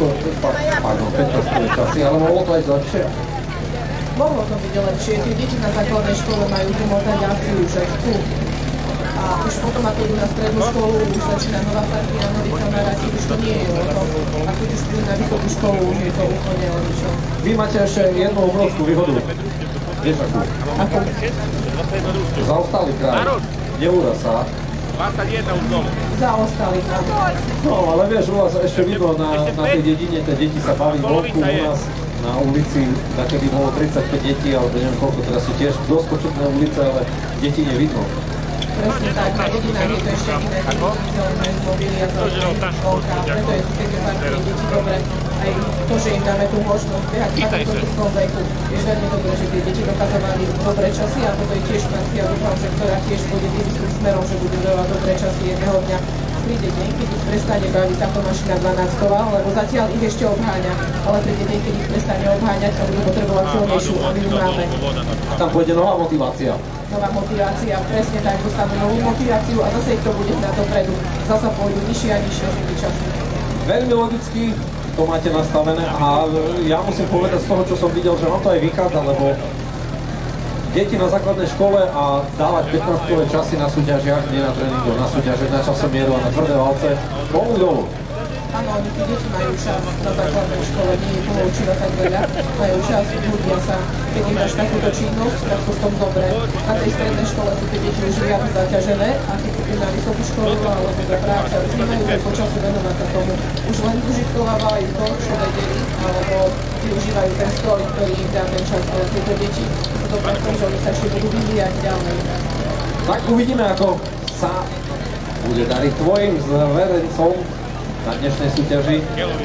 15 časy, ale mohlo to aj lepšie. Mohlo to byť lepšie. Tie deti na základnej škole majú tú motiváciu, že chcú. A už potom, ako idú na strednú školu, už začína nová partia, noví kamaráti, už to nie je o tom. A keď už idú na vysokú školu, už je to úplne o ničom. Vy máte ešte jednu obrovskú výhodu. Vieš akú? Akú? Zaostali kraj. Neúra sa. 21 už dole. Zaostali kraj. No, ale vieš, u vás ešte vidno na tej dedine, tie deti sa baví vonku, u nás na ulici, takedy bolo 35 detí, alebo neviem koľko, teraz sú tiež dosť početné ulice, ale deti nevidno. Presne tak, na dedinách je to ešte iné, keď majú mobily a zaujímavé školka, preto je také partie deti dobre. Aj to, že im dáme tú možnosť behať v takom politickom veku, je veľmi dobré, že tie deti dokazovali dobré časy a toto je tiež partia, dúfam, že ktorá tiež pôjde tým istým smerom, že budú dávať dobré časy jedného dňa. Príde deň, keď ich prestane baviť táto mašina 12-ková, lebo zatiaľ ich ešte obháňa, ale príde deň, keď ich prestane obháňať a budú potrebovať silnejšiu a my ju máme. Tam pôjde nová motivácia. Nová motivácia, presne tak, dostanú novú motiváciu a zase ich to bude na dopredu. Zasa pôjdu nižšie a nižšie časy. Veľmi logicky to máte nastavené a ja musím povedať z toho, čo som videl, že vám to aj vychádza, lebo deti na základnej škole a dávať 15-kové časy na súťažiach, nie na tréningu, na súťažiach, na časomieru a na tvrdé valce, bolu dolu. Áno, oni tí deti majú čas na základnej škole, nie je toho učiva tak veľa, majú čas, ľudia sa, keď im dáš takúto činnosť, tak sú v tom dobré. Na tej strednej škole sú tie deti už viac zaťažené a keď idú na vysokú školu alebo do práce, už nemajú toľko času venovať sa tomu. Už len zužitkovávajú to, čo vedeli, alebo využívajú ten stroj, ktorý im dá ten čas, ale tieto deti sú dobré v tom, že oni sa ešte budú vyvíjať ďalej. Tak uvidíme, ako sa bude dariť tvojim zverencom na dnešnej súťaži.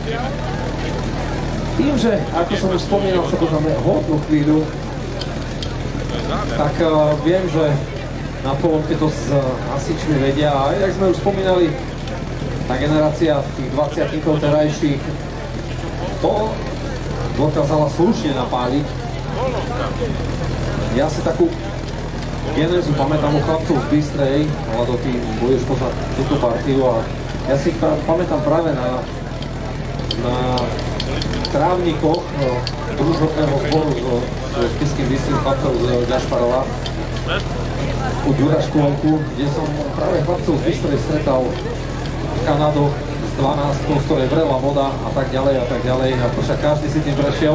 Tým, že, ako som už spomínal, sa poznáme hodnú chvíľu, tak viem, že na Polonke to s hasičmi vedia a jak sme už spomínali, tá generácia tých 20-kov terajších to dokázala slušne napáliť. Ja si takú genézu pamätám u chlapcov z Bystrej, ale do tým budeš poznať túto partiu a ja si ich pamätám práve na na trávnikoch družobného zboru so spišským výstým chlapcov z Gašparova u Ďura škôlku, kde som práve chlapcov z Bystrej stretal v Kanadoch s 12, z ktorej vrela voda a tak ďalej a tak ďalej. A však každý si tým prešiel.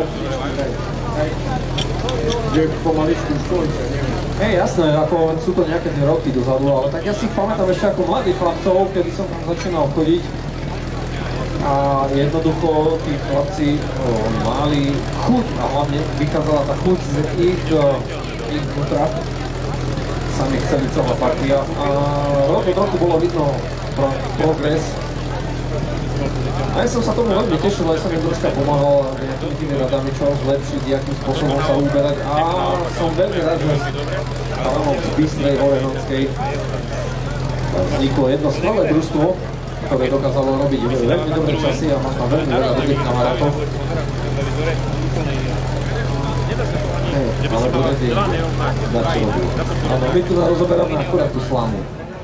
Že pomaličku školice, neviem. Hej, jasné, ako sú to nejaké tie roky dozadu, ale tak ja si ich pamätám ešte ako mladých chlapcov, kedy som tam začínal chodiť. A jednoducho tí chlapci mali chuť a hlavne vychádzala tá chuť z ich vnútra. Sami chceli celá partia a rok od roku bolo vidno progres. A ja som sa tomu veľmi tešil, aj som im troška pomáhal nejakými tými radami, čo zlepšiť, akým spôsobom sa uberať. A som veľmi rád, že chalanom z Bystrej Orehonskej vzniklo jedno skvelé družstvo, ktoré dokázalo robiť veľmi dobré časy a mám tam veľmi veľa dobrých kamarátov. Ale bude tým dať, čo robil. Áno, my tu rozoberáme akurát tú slámu.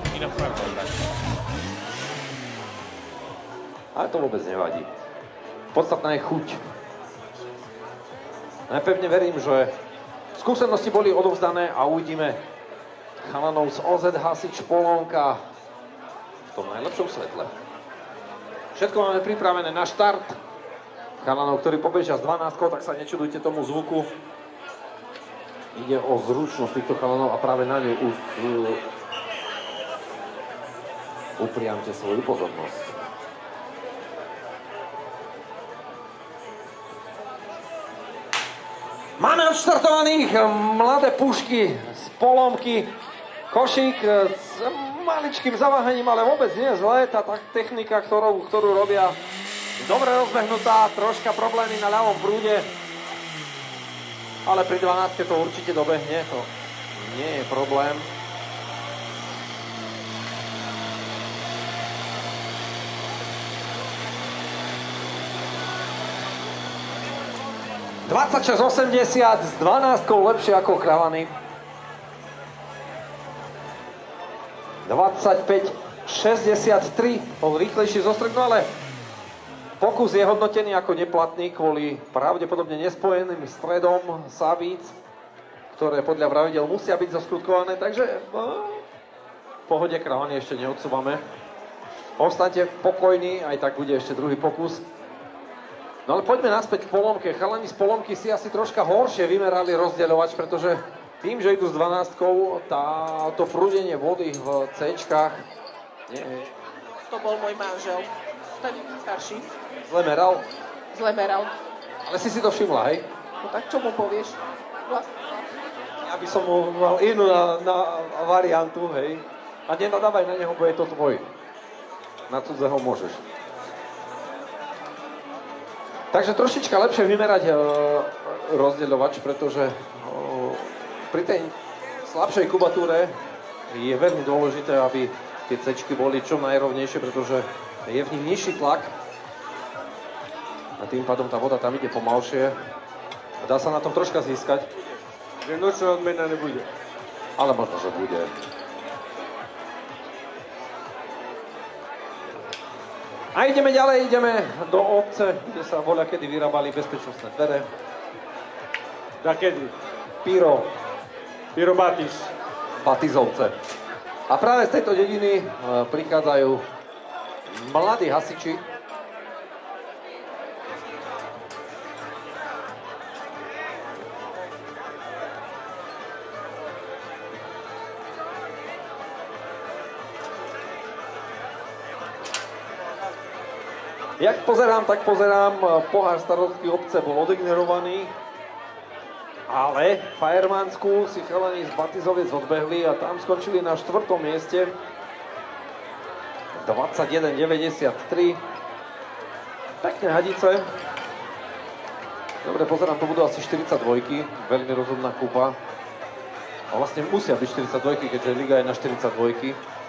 Ale to vôbec nevadí. Podstatná je chuť. Najpevne verím, že skúsenosti boli odovzdané a uvidíme chalanov z OZ Hasič Polónka v tom najlepšom svetle. Všetko máme pripravené na štart. Chalanov, ktorí pobežia s 12, tak sa nečudujte tomu zvuku. Ide o zručnosť týchto chalanov a práve na ňu upriamte svoju pozornosť. Máme odštartovaných mladé pušky z Polomky. Košík s maličkým zaváhaním, ale vôbec nie je zlé. Tá technika, ktorú robia, dobre rozbehnutá, troška problémy na ľavom prúde. Ale pri 12 to určite dobehne, to nie je problém. ...26,80 s 12 lepšie ako Kravany. 25,63 bol rýchlejší zo stredu, ale pokus je hodnotený ako neplatný kvôli pravdepodobne nespojeným stredom savíc, ktoré podľa pravidel musia byť zoskutkované, takže v pohode Kravany ešte neodsúvame. Ostaňte pokojní, aj tak bude ešte druhý pokus. No ale poďme naspäť k Polomke. Chalani z Polomky si asi troška horšie vymerali rozdeľovač, pretože tým, že idú s 12-kou, to prúdenie vody v C-čkách nie. To bol môj manžel, ten starší. Zle meral? Zle meral. Ale si to všimla, hej? No tak čo mu povieš? Vlastne. Ja by som mu mal inú na variantu, hej? A nenadávaj na neho, bo je to tvoj. Na cudzého môžeš. Takže trošička lepšie vymerať rozdeľovač, pretože pri tej slabšej kubatúre je veľmi dôležité, aby tie cečky boli čo najrovnejšie, pretože je v nich nižší tlak a tým pádom tá voda tam ide pomalšie. Dá sa na tom troška získať. Že nočná odmena nebude. Ale možno, že bude. A ideme ďalej, ideme do obce, kde sa voľa kedy vyrábali bezpečnostné dvere. Da kedy? Píro Batis. Batizovce. A práve z tejto dediny prichádzajú mladí hasiči. Jak pozerám, tak pozerám, pohár starostky obce bol odignorovaný, ale Fajermansku si chalani z Batizoviec odbehli a tam skončili na 4. mieste. 21,93. Pekné hadice. Dobre, pozerám, to budú asi 42, veľmi rozumná kúpa. A vlastne musia byť 42, keďže liga je na 42.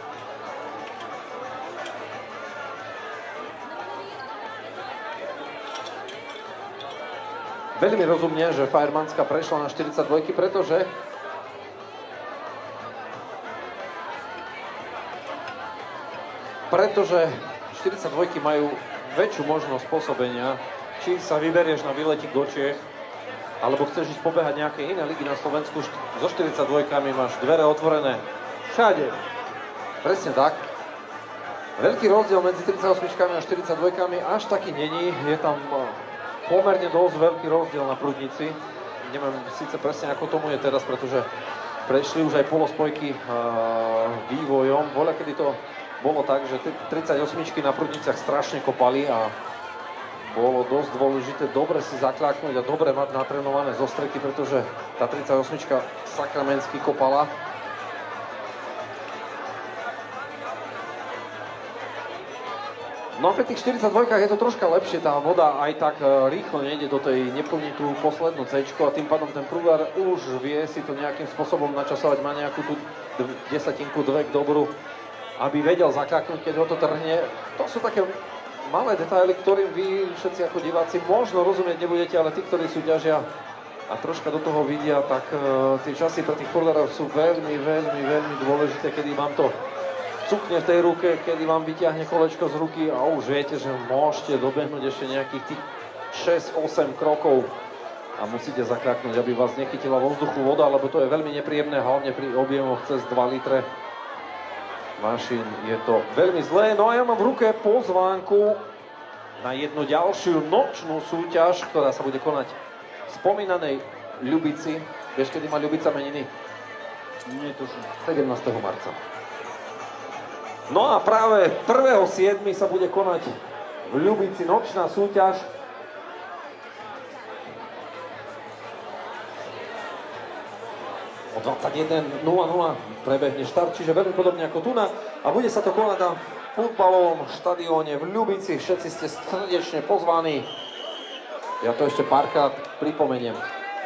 Veľmi rozumne, že Fajermanská prešla na 42, pretože pretože 42 majú väčšiu možnosť pôsobenia. Či sa vyberieš na výletík do Čiech, alebo chceš ísť pobehať nejaké iné ligy na Slovensku, so 42-kami máš dvere otvorené všade. Presne tak. Veľký rozdiel medzi 38-kami a 42-kami až taký není. Je tam pomerne dosť veľký rozdiel na prudnici. Neviem síce presne, ako tomu je teraz, pretože prešli už aj polospojky vývojom. Voľa, kedy to bolo tak, že 38-čky na prudniciach strašne kopali a bolo dosť dôležité dobre si zakláknuť a dobre mať natrénované zostreky, pretože tá 38-čka sakramensky kopala. No a pri tých 42-kách je to troška lepšie, tá voda aj tak rýchlo nejde do tej, neplní tú poslednú C-čku a tým pádom ten prúvar už vie si to nejakým spôsobom načasovať, má nejakú tú desatinku, dvek dobrú, aby vedel zakláknuť, keď ho to trhne. To sú také malé detaily, ktorým vy všetci ako diváci možno rozumieť nebudete, ale tí, ktorí súťažia a troška do toho vidia, tak tie časy pre tých furlerov sú veľmi, veľmi, veľmi dôležité, kedy vám to cukne v tej ruke, kedy vám vyťahne kolečko z ruky a už viete, že môžete dobehnúť ešte nejakých tých 6-8 krokov a musíte zakráknuť, aby vás nechytila vo vzduchu voda, lebo to je veľmi nepríjemné, hlavne pri objemoch cez 2 litre mašín je to veľmi zlé. No a ja mám v ruke pozvánku na jednu ďalšiu nočnú súťaž, ktorá sa bude konať v spomínanej Ľubici. Vieš, kedy má Ľubica meniny? Netuším. 17. marca. No a práve 1.7. sa bude konať v Ľubici nočná súťaž. O 21.00 prebehne štart, čiže veľmi podobne ako tu a bude sa to konať na futbalovom štadióne v Ľubici. Všetci ste srdečne pozvaní. Ja to ešte párkrát pripomeniem.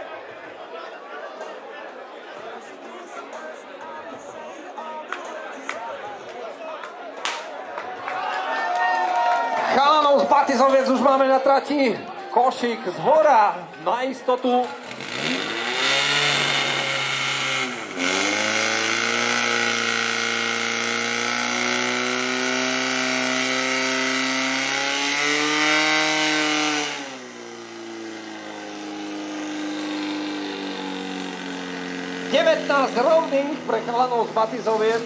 Chalanov z Batizoviec už máme na trati. Košík z hora na istotu. Rovných pre chalanov z Batizoviec.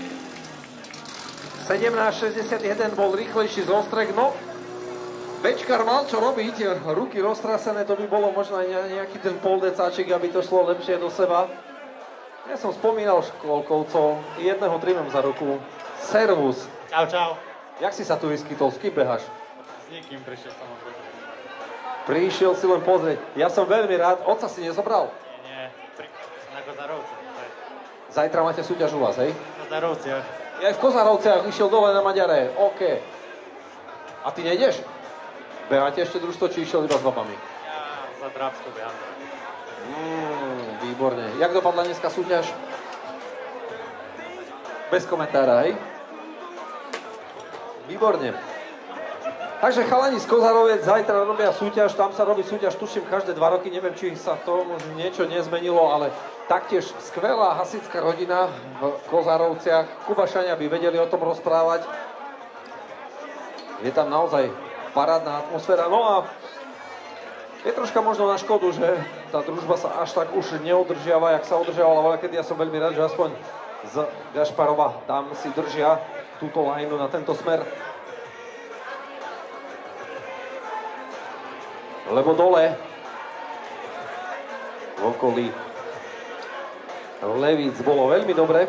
17.61 bol rýchlejší zostrek. No, Bečkar mal čo robiť, ruky roztrasené, to by bolo možno aj nejaký ten poldecáčik, aby to šlo lepšie do seba. Ja som spomínal školkovcov, jedného trimem za ruku. Servus. Čau, čau. Jak si sa tu vyskytol, s kým behaš? S nikým prišiel som pozrieť. Prišiel si len pozrieť. Ja som veľmi rád, otca si nezobral? Nie, som na Kozárovce. Zajtra máte súťaž u vás, hej? V Kozárovciach. Ja aj v Kozárovciach išiel dole na Maďare, OK. A ty nejdeš? Beháte ešte družstvo, či išiel iba s babami? Ja za Drábsko behám. Výborne. Jak dopadla dneska súťaž? Bez komentára, hej? Výborne. Takže chalani z Kozároviec zajtra robia súťaž, tam sa robí súťaž, tuším, každé 2 roky, neviem, či sa to možno niečo nezmenilo, ale taktiež skvelá hasická rodina v Kozárovciach. Kubašania by vedeli o tom rozprávať. Je tam naozaj parádna atmosféra. No a je troška možno na škodu, že tá družba sa až tak už neudržiava, jak sa udržiavala voľa, kedy ja som veľmi rád, že aspoň z Gašparova tam si držia túto lajnu na tento smer. Lebo dole v okolí Levíc bolo veľmi dobre.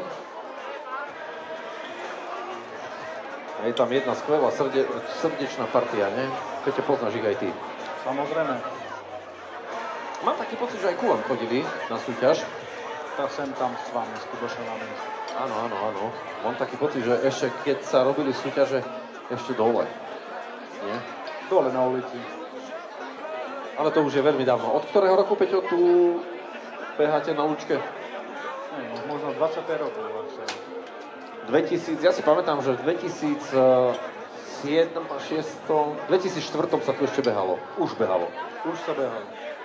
A je tam jedna skvelá srdečná partia, ne? Keď poznáš ich aj ty. Samozrejme. Mám taký pocit, že aj ku vám chodili na súťaž. Tak sem tam s vami, s Kubošanami. Áno, áno, áno. Mám taký pocit, že ešte keď sa robili súťaže, ešte dole. Nie? Dole na ulici. Ale to už je veľmi dávno. Od ktorého roku, Peťo, tu beháte na Lučke? Možno 25 rokov. 2000, ja si pamätám, že v 2007 a 2006, 2004 sa tu ešte behalo. Už behalo. Už sa behalo.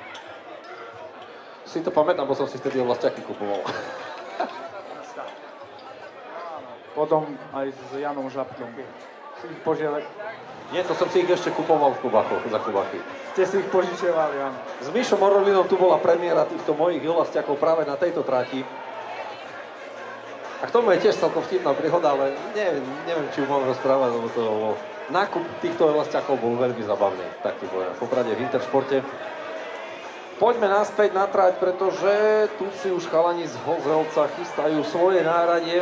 Si to pamätám, bo som si vtedy vlastňaky kupoval. Potom aj s Janom Žabkom ich požiadať. Nie, to som si ich ešte kupoval v Kubachoch, za Kubachy. Ste si ich požičiavali, áno. S Mišom Orolinom tu bola premiéra týchto mojich elastiakov práve na tejto trati. A k tomu je tiež celkom vtipná príhoda, ale neviem, či ju môžem rozprávať, lebo to bolo... Nákup týchto elastiakov bol veľmi zabavný, tak ti poviem, v Poprade v Interšporte. Poďme naspäť na trať, pretože tu si už chalani z Hozelca chystajú svoje náradie.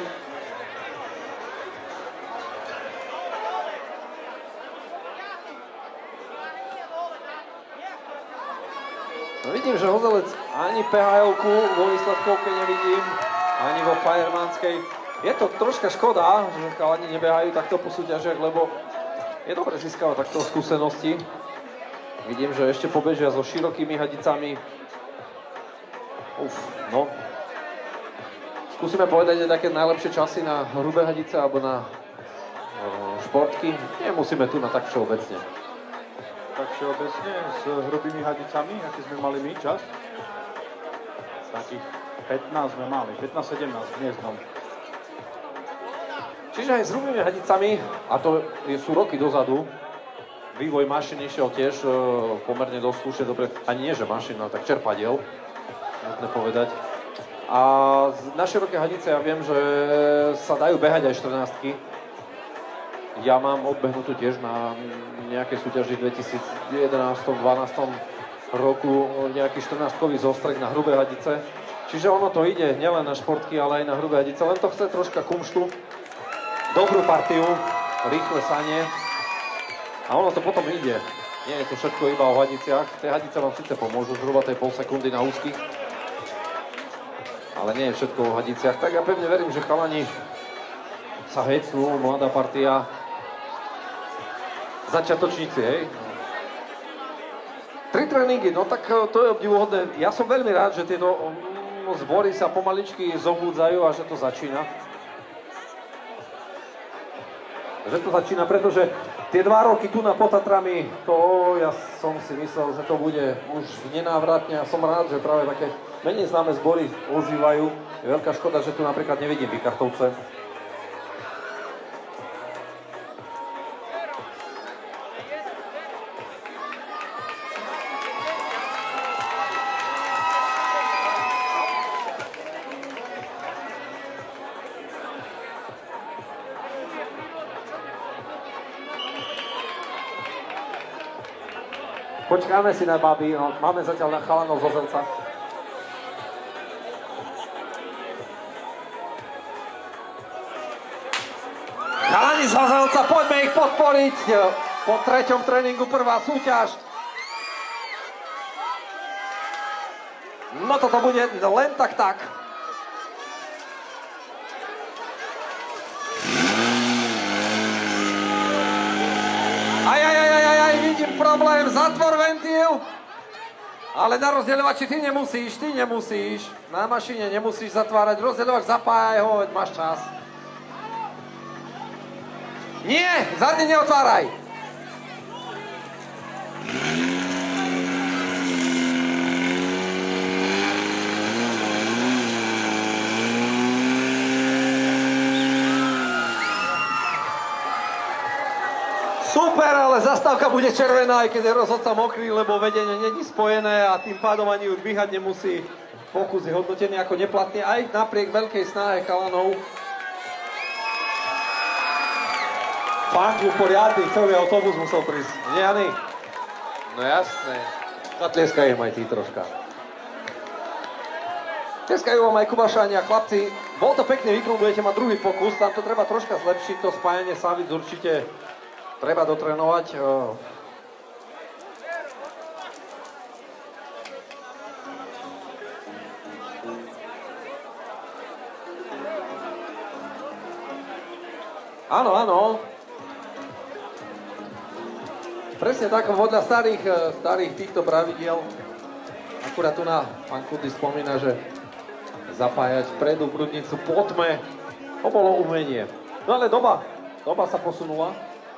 No vidím, že Hozelec ani PHL-ku vo výsledkovke nevidím, ani vo Firemanskej. Je to troška škoda, že chalani nebehajú takto po súťažiach, lebo je dobre získavať takto skúsenosti. Vidím, že ešte pobežia so širokými hadicami. No. Skúsime povedať také najlepšie časy na hrubé hadice alebo na športky. Nemusíme tu na tak všeobecne. Tak všeobecne s hrubými hadicami, aký sme mali my čas? Takých 15 sme mali, 15-17 dnes no. Čiže aj s hrubými hadicami, a to sú roky dozadu, vývoj mašín išiel tiež pomerne dosť slušne dobre, ani nie že mašín, ale tak čerpadiel, nutné povedať. A na široké hadice ja viem, že sa dajú behať aj 14-ky. Ja mám odbehnutú tiež na nejakej súťaži v 2011-2012 roku nejaký 14-kový zostrek na hrubé hadice. Čiže ono to ide nielen na športky, ale aj na hrubé hadice. Len to chce troška kumštu, dobrú partiu, rýchle sanie. A ono to potom ide. Nie je to všetko iba o hadiciach. Tie hadice vám síce pomôžu, zhruba tej pol sekundy na úzkých. Ale nie je všetko o hadiciach. Tak ja pevne verím, že chalani sa hecnú, mladá partia. Začiatočníci, hej? 3 tréningy, no tak to je obdivuhodné. Ja som veľmi rád, že tieto zbory sa pomaličky zohúdzajú a že to začína. Že to začína, pretože tie 2 roky tu na Potatrami, to ja som si myslel, že to bude už nenávratne a som rád, že práve také menej známe zbory ožívajú. Je veľká škoda, že tu napríklad nevidím Bikartovce. Počkáme si na baby, no, máme zatiaľ na chalanov z Hozelca. Chalani z Hozelca, poďme ich podporiť. Po 3. tréningu prvá súťaž. No toto bude len tak. Vidím problém, zatvor ventil. Ale na rozdeľovači ty nemusíš. Na mašine nemusíš zatvárať, rozdeľovač zapájaj ho, veď máš čas. Nie, zadne neotváraj. Super, ale zastávka bude červená, aj keď je rozhodca mokrý, lebo vedenie není spojené a tým pádom ani už bíhať nemusí. Pokus je hodnotený ako neplatný aj napriek veľkej snahe chalanov. Fanku poriadny, celý autobus musel prísť. Nie, Jany? No jasné. Zatlieskaj im aj ty troška. Tleskajú vám aj Kubašania, chlapci. Bol to pekný výkon, budete mať druhý pokus, tam to treba troška zlepšiť, to spájanie Savic určite treba dotrénovať. Áno. Presne tak, podľa starých týchto pravidiel. Akurát tu na pán Kudy spomína, že zapájať vpredu prudnicu po tme, to bolo umenie. No ale doba sa posunula.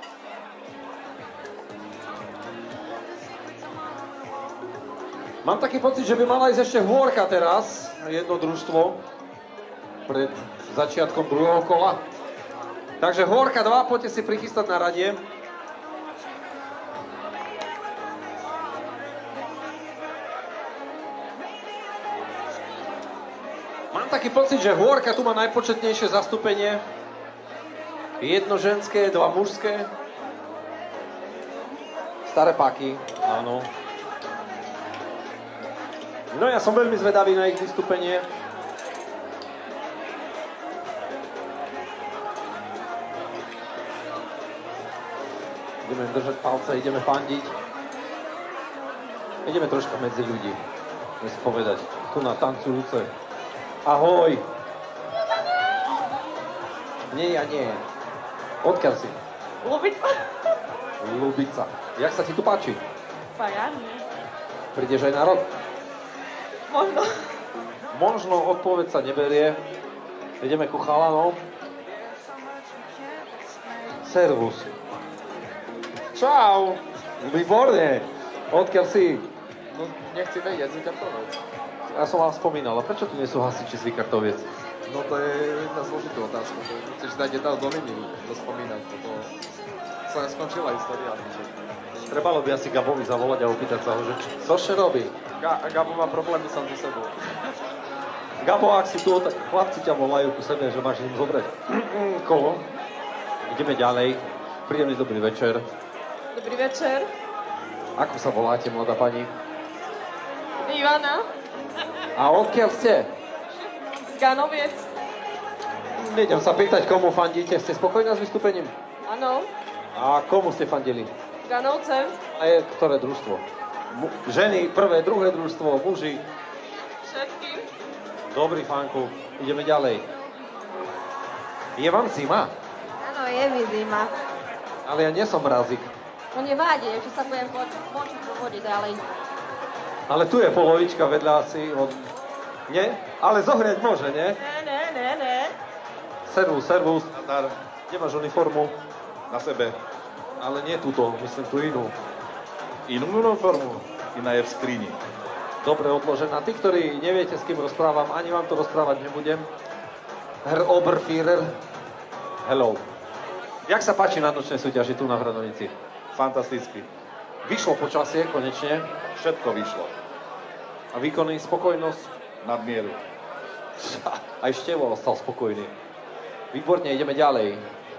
Mám taký pocit, že by mala ísť ešte hôrka teraz, jedno družstvo, pred začiatkom druhého kola. Takže Hôrka 2, poďte si prichystať na radie. Mám taký pocit, že Hôrka tu má najpočetnejšie zastúpenie. Jedno ženské, dva mužské. Staré páky, áno. No ja som veľmi zvedavý na ich vystúpenie. Ideme držať palce, ideme fandiť. Ideme troška medzi ľudí. Chcem si povedať, tu na tancujúce. Ahoj! Nie, ja nie. Odkiaľ si? Lubica. Lubica. Jak sa ti tu páči? Pajárne. Prídeš aj na rok? Možno. Možno, odpoveď sa neberie. Ideme ku chalanom. Servus. Čau. Výborne. Odkiaľ si? No, nechci vedieť, z Vykartoviec. Ja som vám spomínal, a prečo tu nie sú hasiči z Vykartoviec? No to je jedna zložitá otázka. Chceš dať jedná do Doliny, to spomínať. Toto sa neskončila história. Trebalo by asi Gabovi zavolať a opýtať sa ho, že čože robí? Gabo má problémy sám so sebou. Gabo, ak si tu, tak chlapci ťa volajú ku sebe, že máš im zobrať kolo. Ideme ďalej. Príjemný dobrý večer. Dobrý večer. Ako sa voláte, mladá pani? Ivana. A odkiaľ ste? Z Ganoviec. Nejdem sa pýtať, komu fandíte. Ste spokojná s vystúpením? Áno. A komu ste fandili? Ganovce. A je ktoré družstvo? Ženy, prvé, druhé družstvo, muži. Všetky. Dobrý fanku. Ideme ďalej. Je vám zima? Áno, je mi zima. Ale ja nie som mrazik. No nevadí, ešte sa budem počuť po vode ďalej. Ale tu je polovička vedľa asi od... Nie? Ale zohriať môže, nie? Ne. Servus. Nadar. Kde máš uniformu? Na sebe. Ale nie túto, myslím tú inú. Inú uniformu? Iná je v skrini. Dobre odložená. Tí, ktorí neviete, s kým rozprávam, ani vám to rozprávať nebudem. Herr Oberführer. Hello. Jak sa páči na nočnej súťaži tu na Hradovnici? Fantasticky. Vyšlo počasie, konečne. Všetko vyšlo. A výkony, spokojnosť? Nadmieru. Aj Števo ostal spokojný. Výborne, ideme ďalej.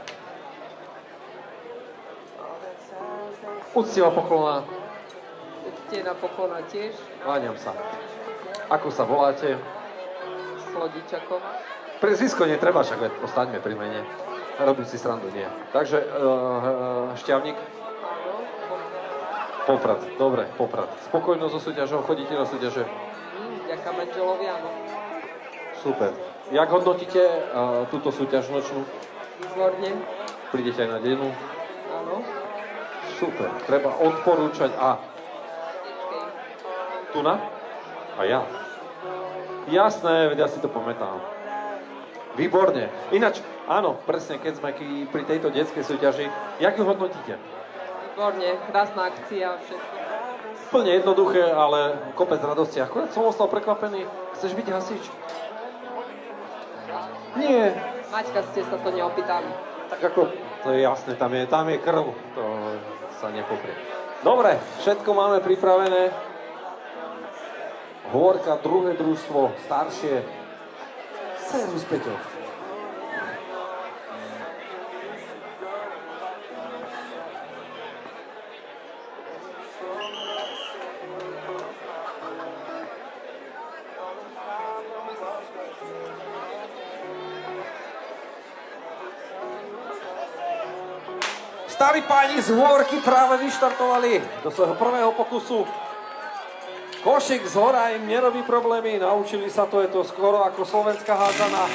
Uctivá poklona. Uctiená poklona tiež. Kláňam sa. Ako sa voláte? Slodičaková. Prezvisko netreba, však postaňme pri mene. Robím si srandu, nie. Takže, Šťavník? Poprad, dobre, Poprad. Spokojnosť so súťažou, chodíte na súťaže? Ďaká manželovi, áno. Super. Jak hodnotíte túto súťaž nočnú? Výborne. Prídete aj na dennú? Áno. Super. Treba odporúčať a... Tuna? A ja. Jasné, veď ja si to pamätám. Výborne. Ináč, áno, presne, keď sme pri tejto detskej súťaži, jak ju hodnotíte? Výborne, krásna akcia, všetko. Úplne jednoduché, ale kopec radosti. Akurát som ostal prekvapený. Chceš byť hasič? Nie. Maťka, ste sa to neopýtali. Tak ako, to je jasné, tam je krv. To sa nepoprie. Dobre, všetko máme pripravené. Hôrka, druhé družstvo, staršie. Servus, Peťo. Starí páni z Hôrky práve vyštartovali do svojho prvého pokusu. Košík z hora im nerobí problémy, naučili sa to, je to skoro ako slovenská hádzana.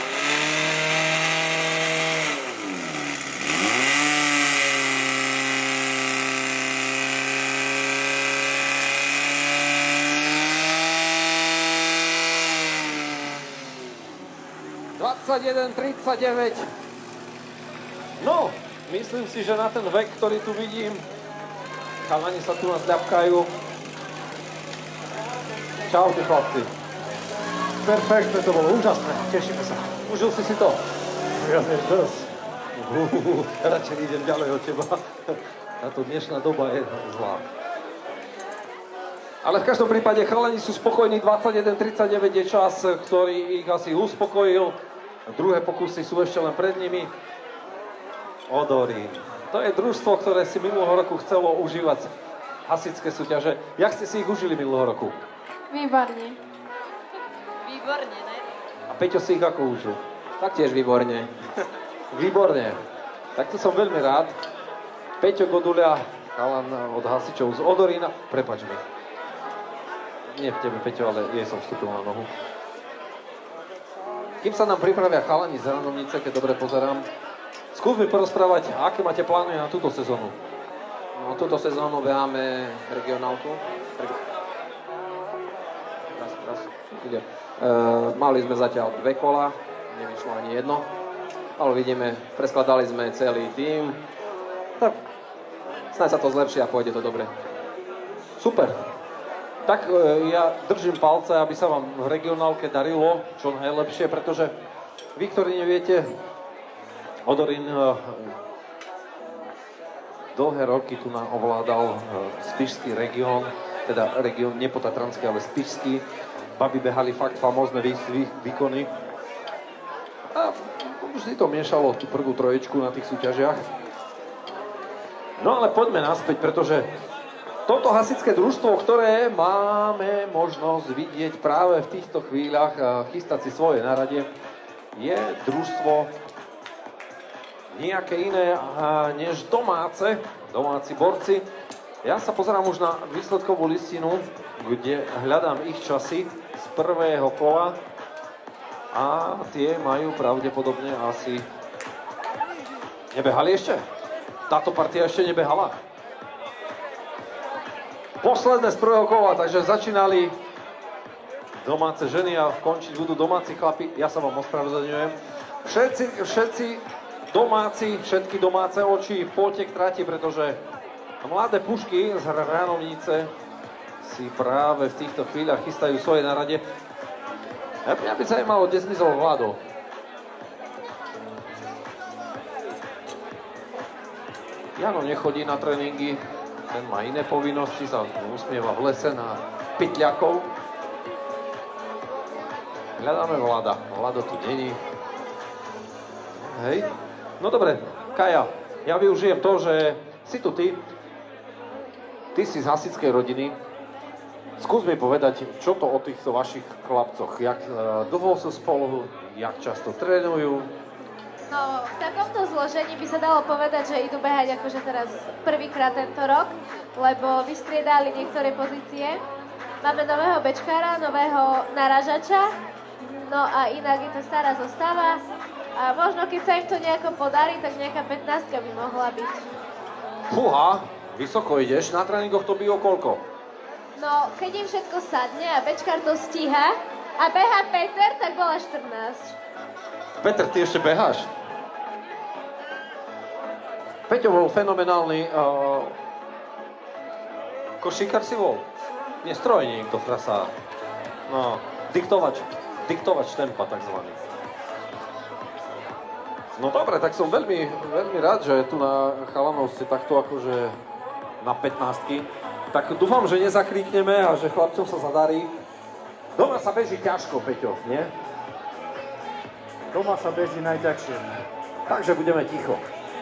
No, myslím si, že na ten vek, ktorý tu vidím, chalani sa tu nás ľapkajú. Čaute, chlapci. Perfektne to bolo, úžasné, tešíme sa. Užil si to? Viac než dosť. Radšej idem ďalej od teba. Táto dnešná doba je zlá. Ale v každom prípade chalani sú spokojní, 21:39 je čas, ktorý ich asi uspokojil. Druhé pokusy sú ešte len pred nimi. Odorín. To je družstvo, ktoré si minulého roku chcelo užívať hasičské súťaže. Jak ste si ich užili minulého roku? Výborne. Výborne, ne? A Peťo si ich ako užil? Taktiež výborne. Výborne. Tak to som veľmi rád. Peťo Goduľa, chalan od hasičov z Odorína. Prepáč mi. Nie v tebe, Peťo, ale jej som vstúpil na nohu. Kým sa nám pripravia chalani z Hranovnice, keď dobre pozerám, skús mi porozprávať, aké máte plány na túto sezónu? No, túto sezónu beháme regionálku. Mali sme zatiaľ 2 kola, nevyšlo ani jedno. Ale vidíme, preskladali sme celý tím. Tak snáď sa to zlepší a pôjde to dobre. Super. Tak ja držím palce, aby sa vám v regionálke darilo čo najlepšie, pretože vy, ktorí neviete, Odorín dlhé roky tu nám ovládal spišský región, teda región nepotatranský, ale spišský. Baby behali fakt famózne výkony. A vždy to miešalo tú prvú trojičku na tých súťažiach. No ale poďme naspäť, pretože toto hasičské družstvo, ktoré máme možnosť vidieť práve v týchto chvíľach, chystať si svoje narade, je družstvo nejaké iné než domáci borci. Ja sa pozerám už na výsledkovú listinu, kde hľadám ich časy z prvého kola a tie majú pravdepodobne asi... Nebehali ešte? Táto partia ešte nebehala. Posledné z prvého kola, takže začínali domáce ženy a končiť budú domáci chlapi. Ja sa vám ospravedlňujem. Všetci domáci, všetky domáce oči, poďte k trati, pretože mladé pušky z Hranovnice si práve v týchto chvíľach chystajú svoje narade. Mňa by zajímalo, kde zmizol Vlado. Jano nechodí na tréningy, ten má iné povinnosti, sa usmieva v lese na pytľakov. Hľadáme Vlada. Vlado tu není. Hej. No dobre, Kaja, ja využijem to, že si tu ty. Ty si z hasičskej rodiny. Skús mi povedať, čo to o týchto vašich chlapcoch, jak dlho sú spolu, jak často trénujú. No, v takomto zložení by sa dalo povedať, že idú behať akože teraz prvýkrát tento rok, lebo vystriedali niektoré pozície. Máme nového bečkára, nového naražača, no a inak je to stará zostava. A možno, keď sa im to nejako podarí, tak nejaká 15 by mohla byť. Fúha, vysoko ideš, na tréningoch to bylo koľko? No, keď im všetko sadne a bečkár to stíha a beha Peter, tak bola 14. Peter, ty ešte beháš? Peťo bol fenomenálny košíkar si bol. Nie, strojník to frasá. No, diktovač tempa takzvaný. No dobre, tak som veľmi rád, že tu na chalanov ste takto akože na 15-ky. Tak dúfam, že nezakríkneme a že chlapcom sa zadarí. Doma sa beží ťažko, Peťo, nie? Doma sa beží najťažšie. Takže budeme ticho.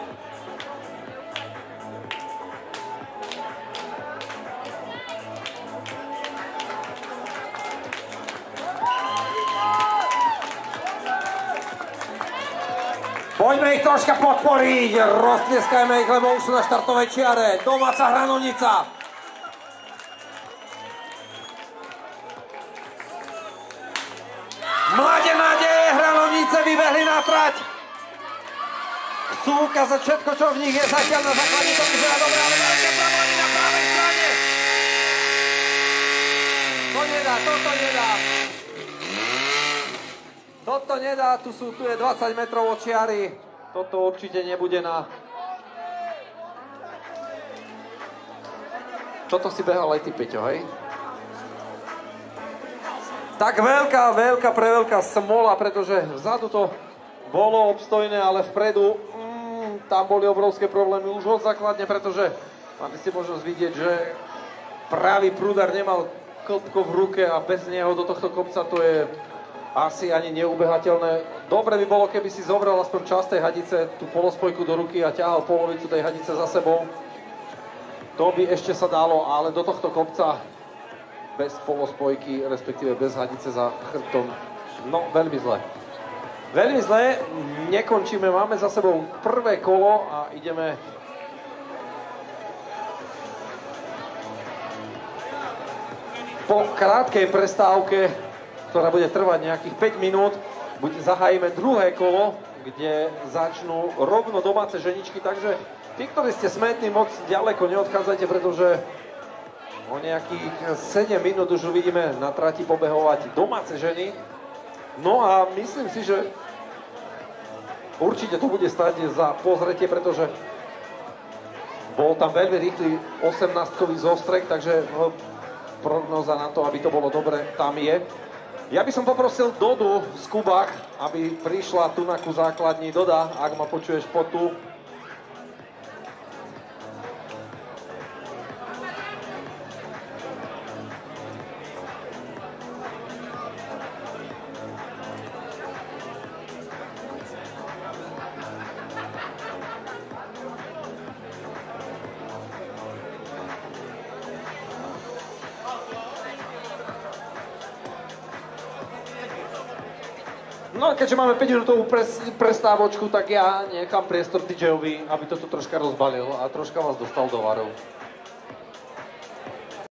Poďme ich troška podporiť, roztlieskajme ich, lebo už sú na štartovej čiare. Domáca Hranovnica. Mladé nádeje Hranovnice vybehli na trať. Chcú ukázať všetko, čo v nich je zatiaľ na základe toho, že dobrá, ale veľké problémy na pravej strane. To nedá, toto nedá. Toto nedá, tu je 20 metrov od čiary. Toto určite nebude na... Toto si behal aj ty, Peťo, hej? Tak veľká smola, pretože vzadu to bolo obstojné, ale vpredu tam boli obrovské problémy už od základne, pretože mali ste možnosť vidieť, že pravý prúdar nemal klpko v ruke a bez neho do tohto kopca to je asi ani neubehateľné. Dobre by bolo, keby si zobral aspoň časť tej hadice, tú polospojku do ruky a ťahal polovicu tej hadice za sebou. To by ešte sa dalo, ale do tohto kopca bez polospojky, respektíve bez hadice za chrbtom, no veľmi zle. Veľmi zle, nekončíme, máme za sebou prvé kolo a ideme po krátkej prestávke, ktorá bude trvať nejakých 5 minút, zahájime druhé kolo, kde začnú rovno domáce ženičky, takže tí, ktorí ste smetní, moc ďaleko neodchádzajte, pretože o nejakých 7 minút už uvidíme na trati pobehovať domáce ženy. No a myslím si, že určite to bude stať za pozretie, pretože bol tam veľmi rýchly 18-kový zostrek, takže prognoza na to, aby to bolo dobre, tam je. Ja by som poprosil Dodu z Kubách, aby prišla tu na ku základni. Doda, ak ma počuješ tu. No a keďže máme 5-minútovú prestávočku, tak ja nechám priestor DJ-ovi, aby toto troška rozbalil a troška vás dostal do varov.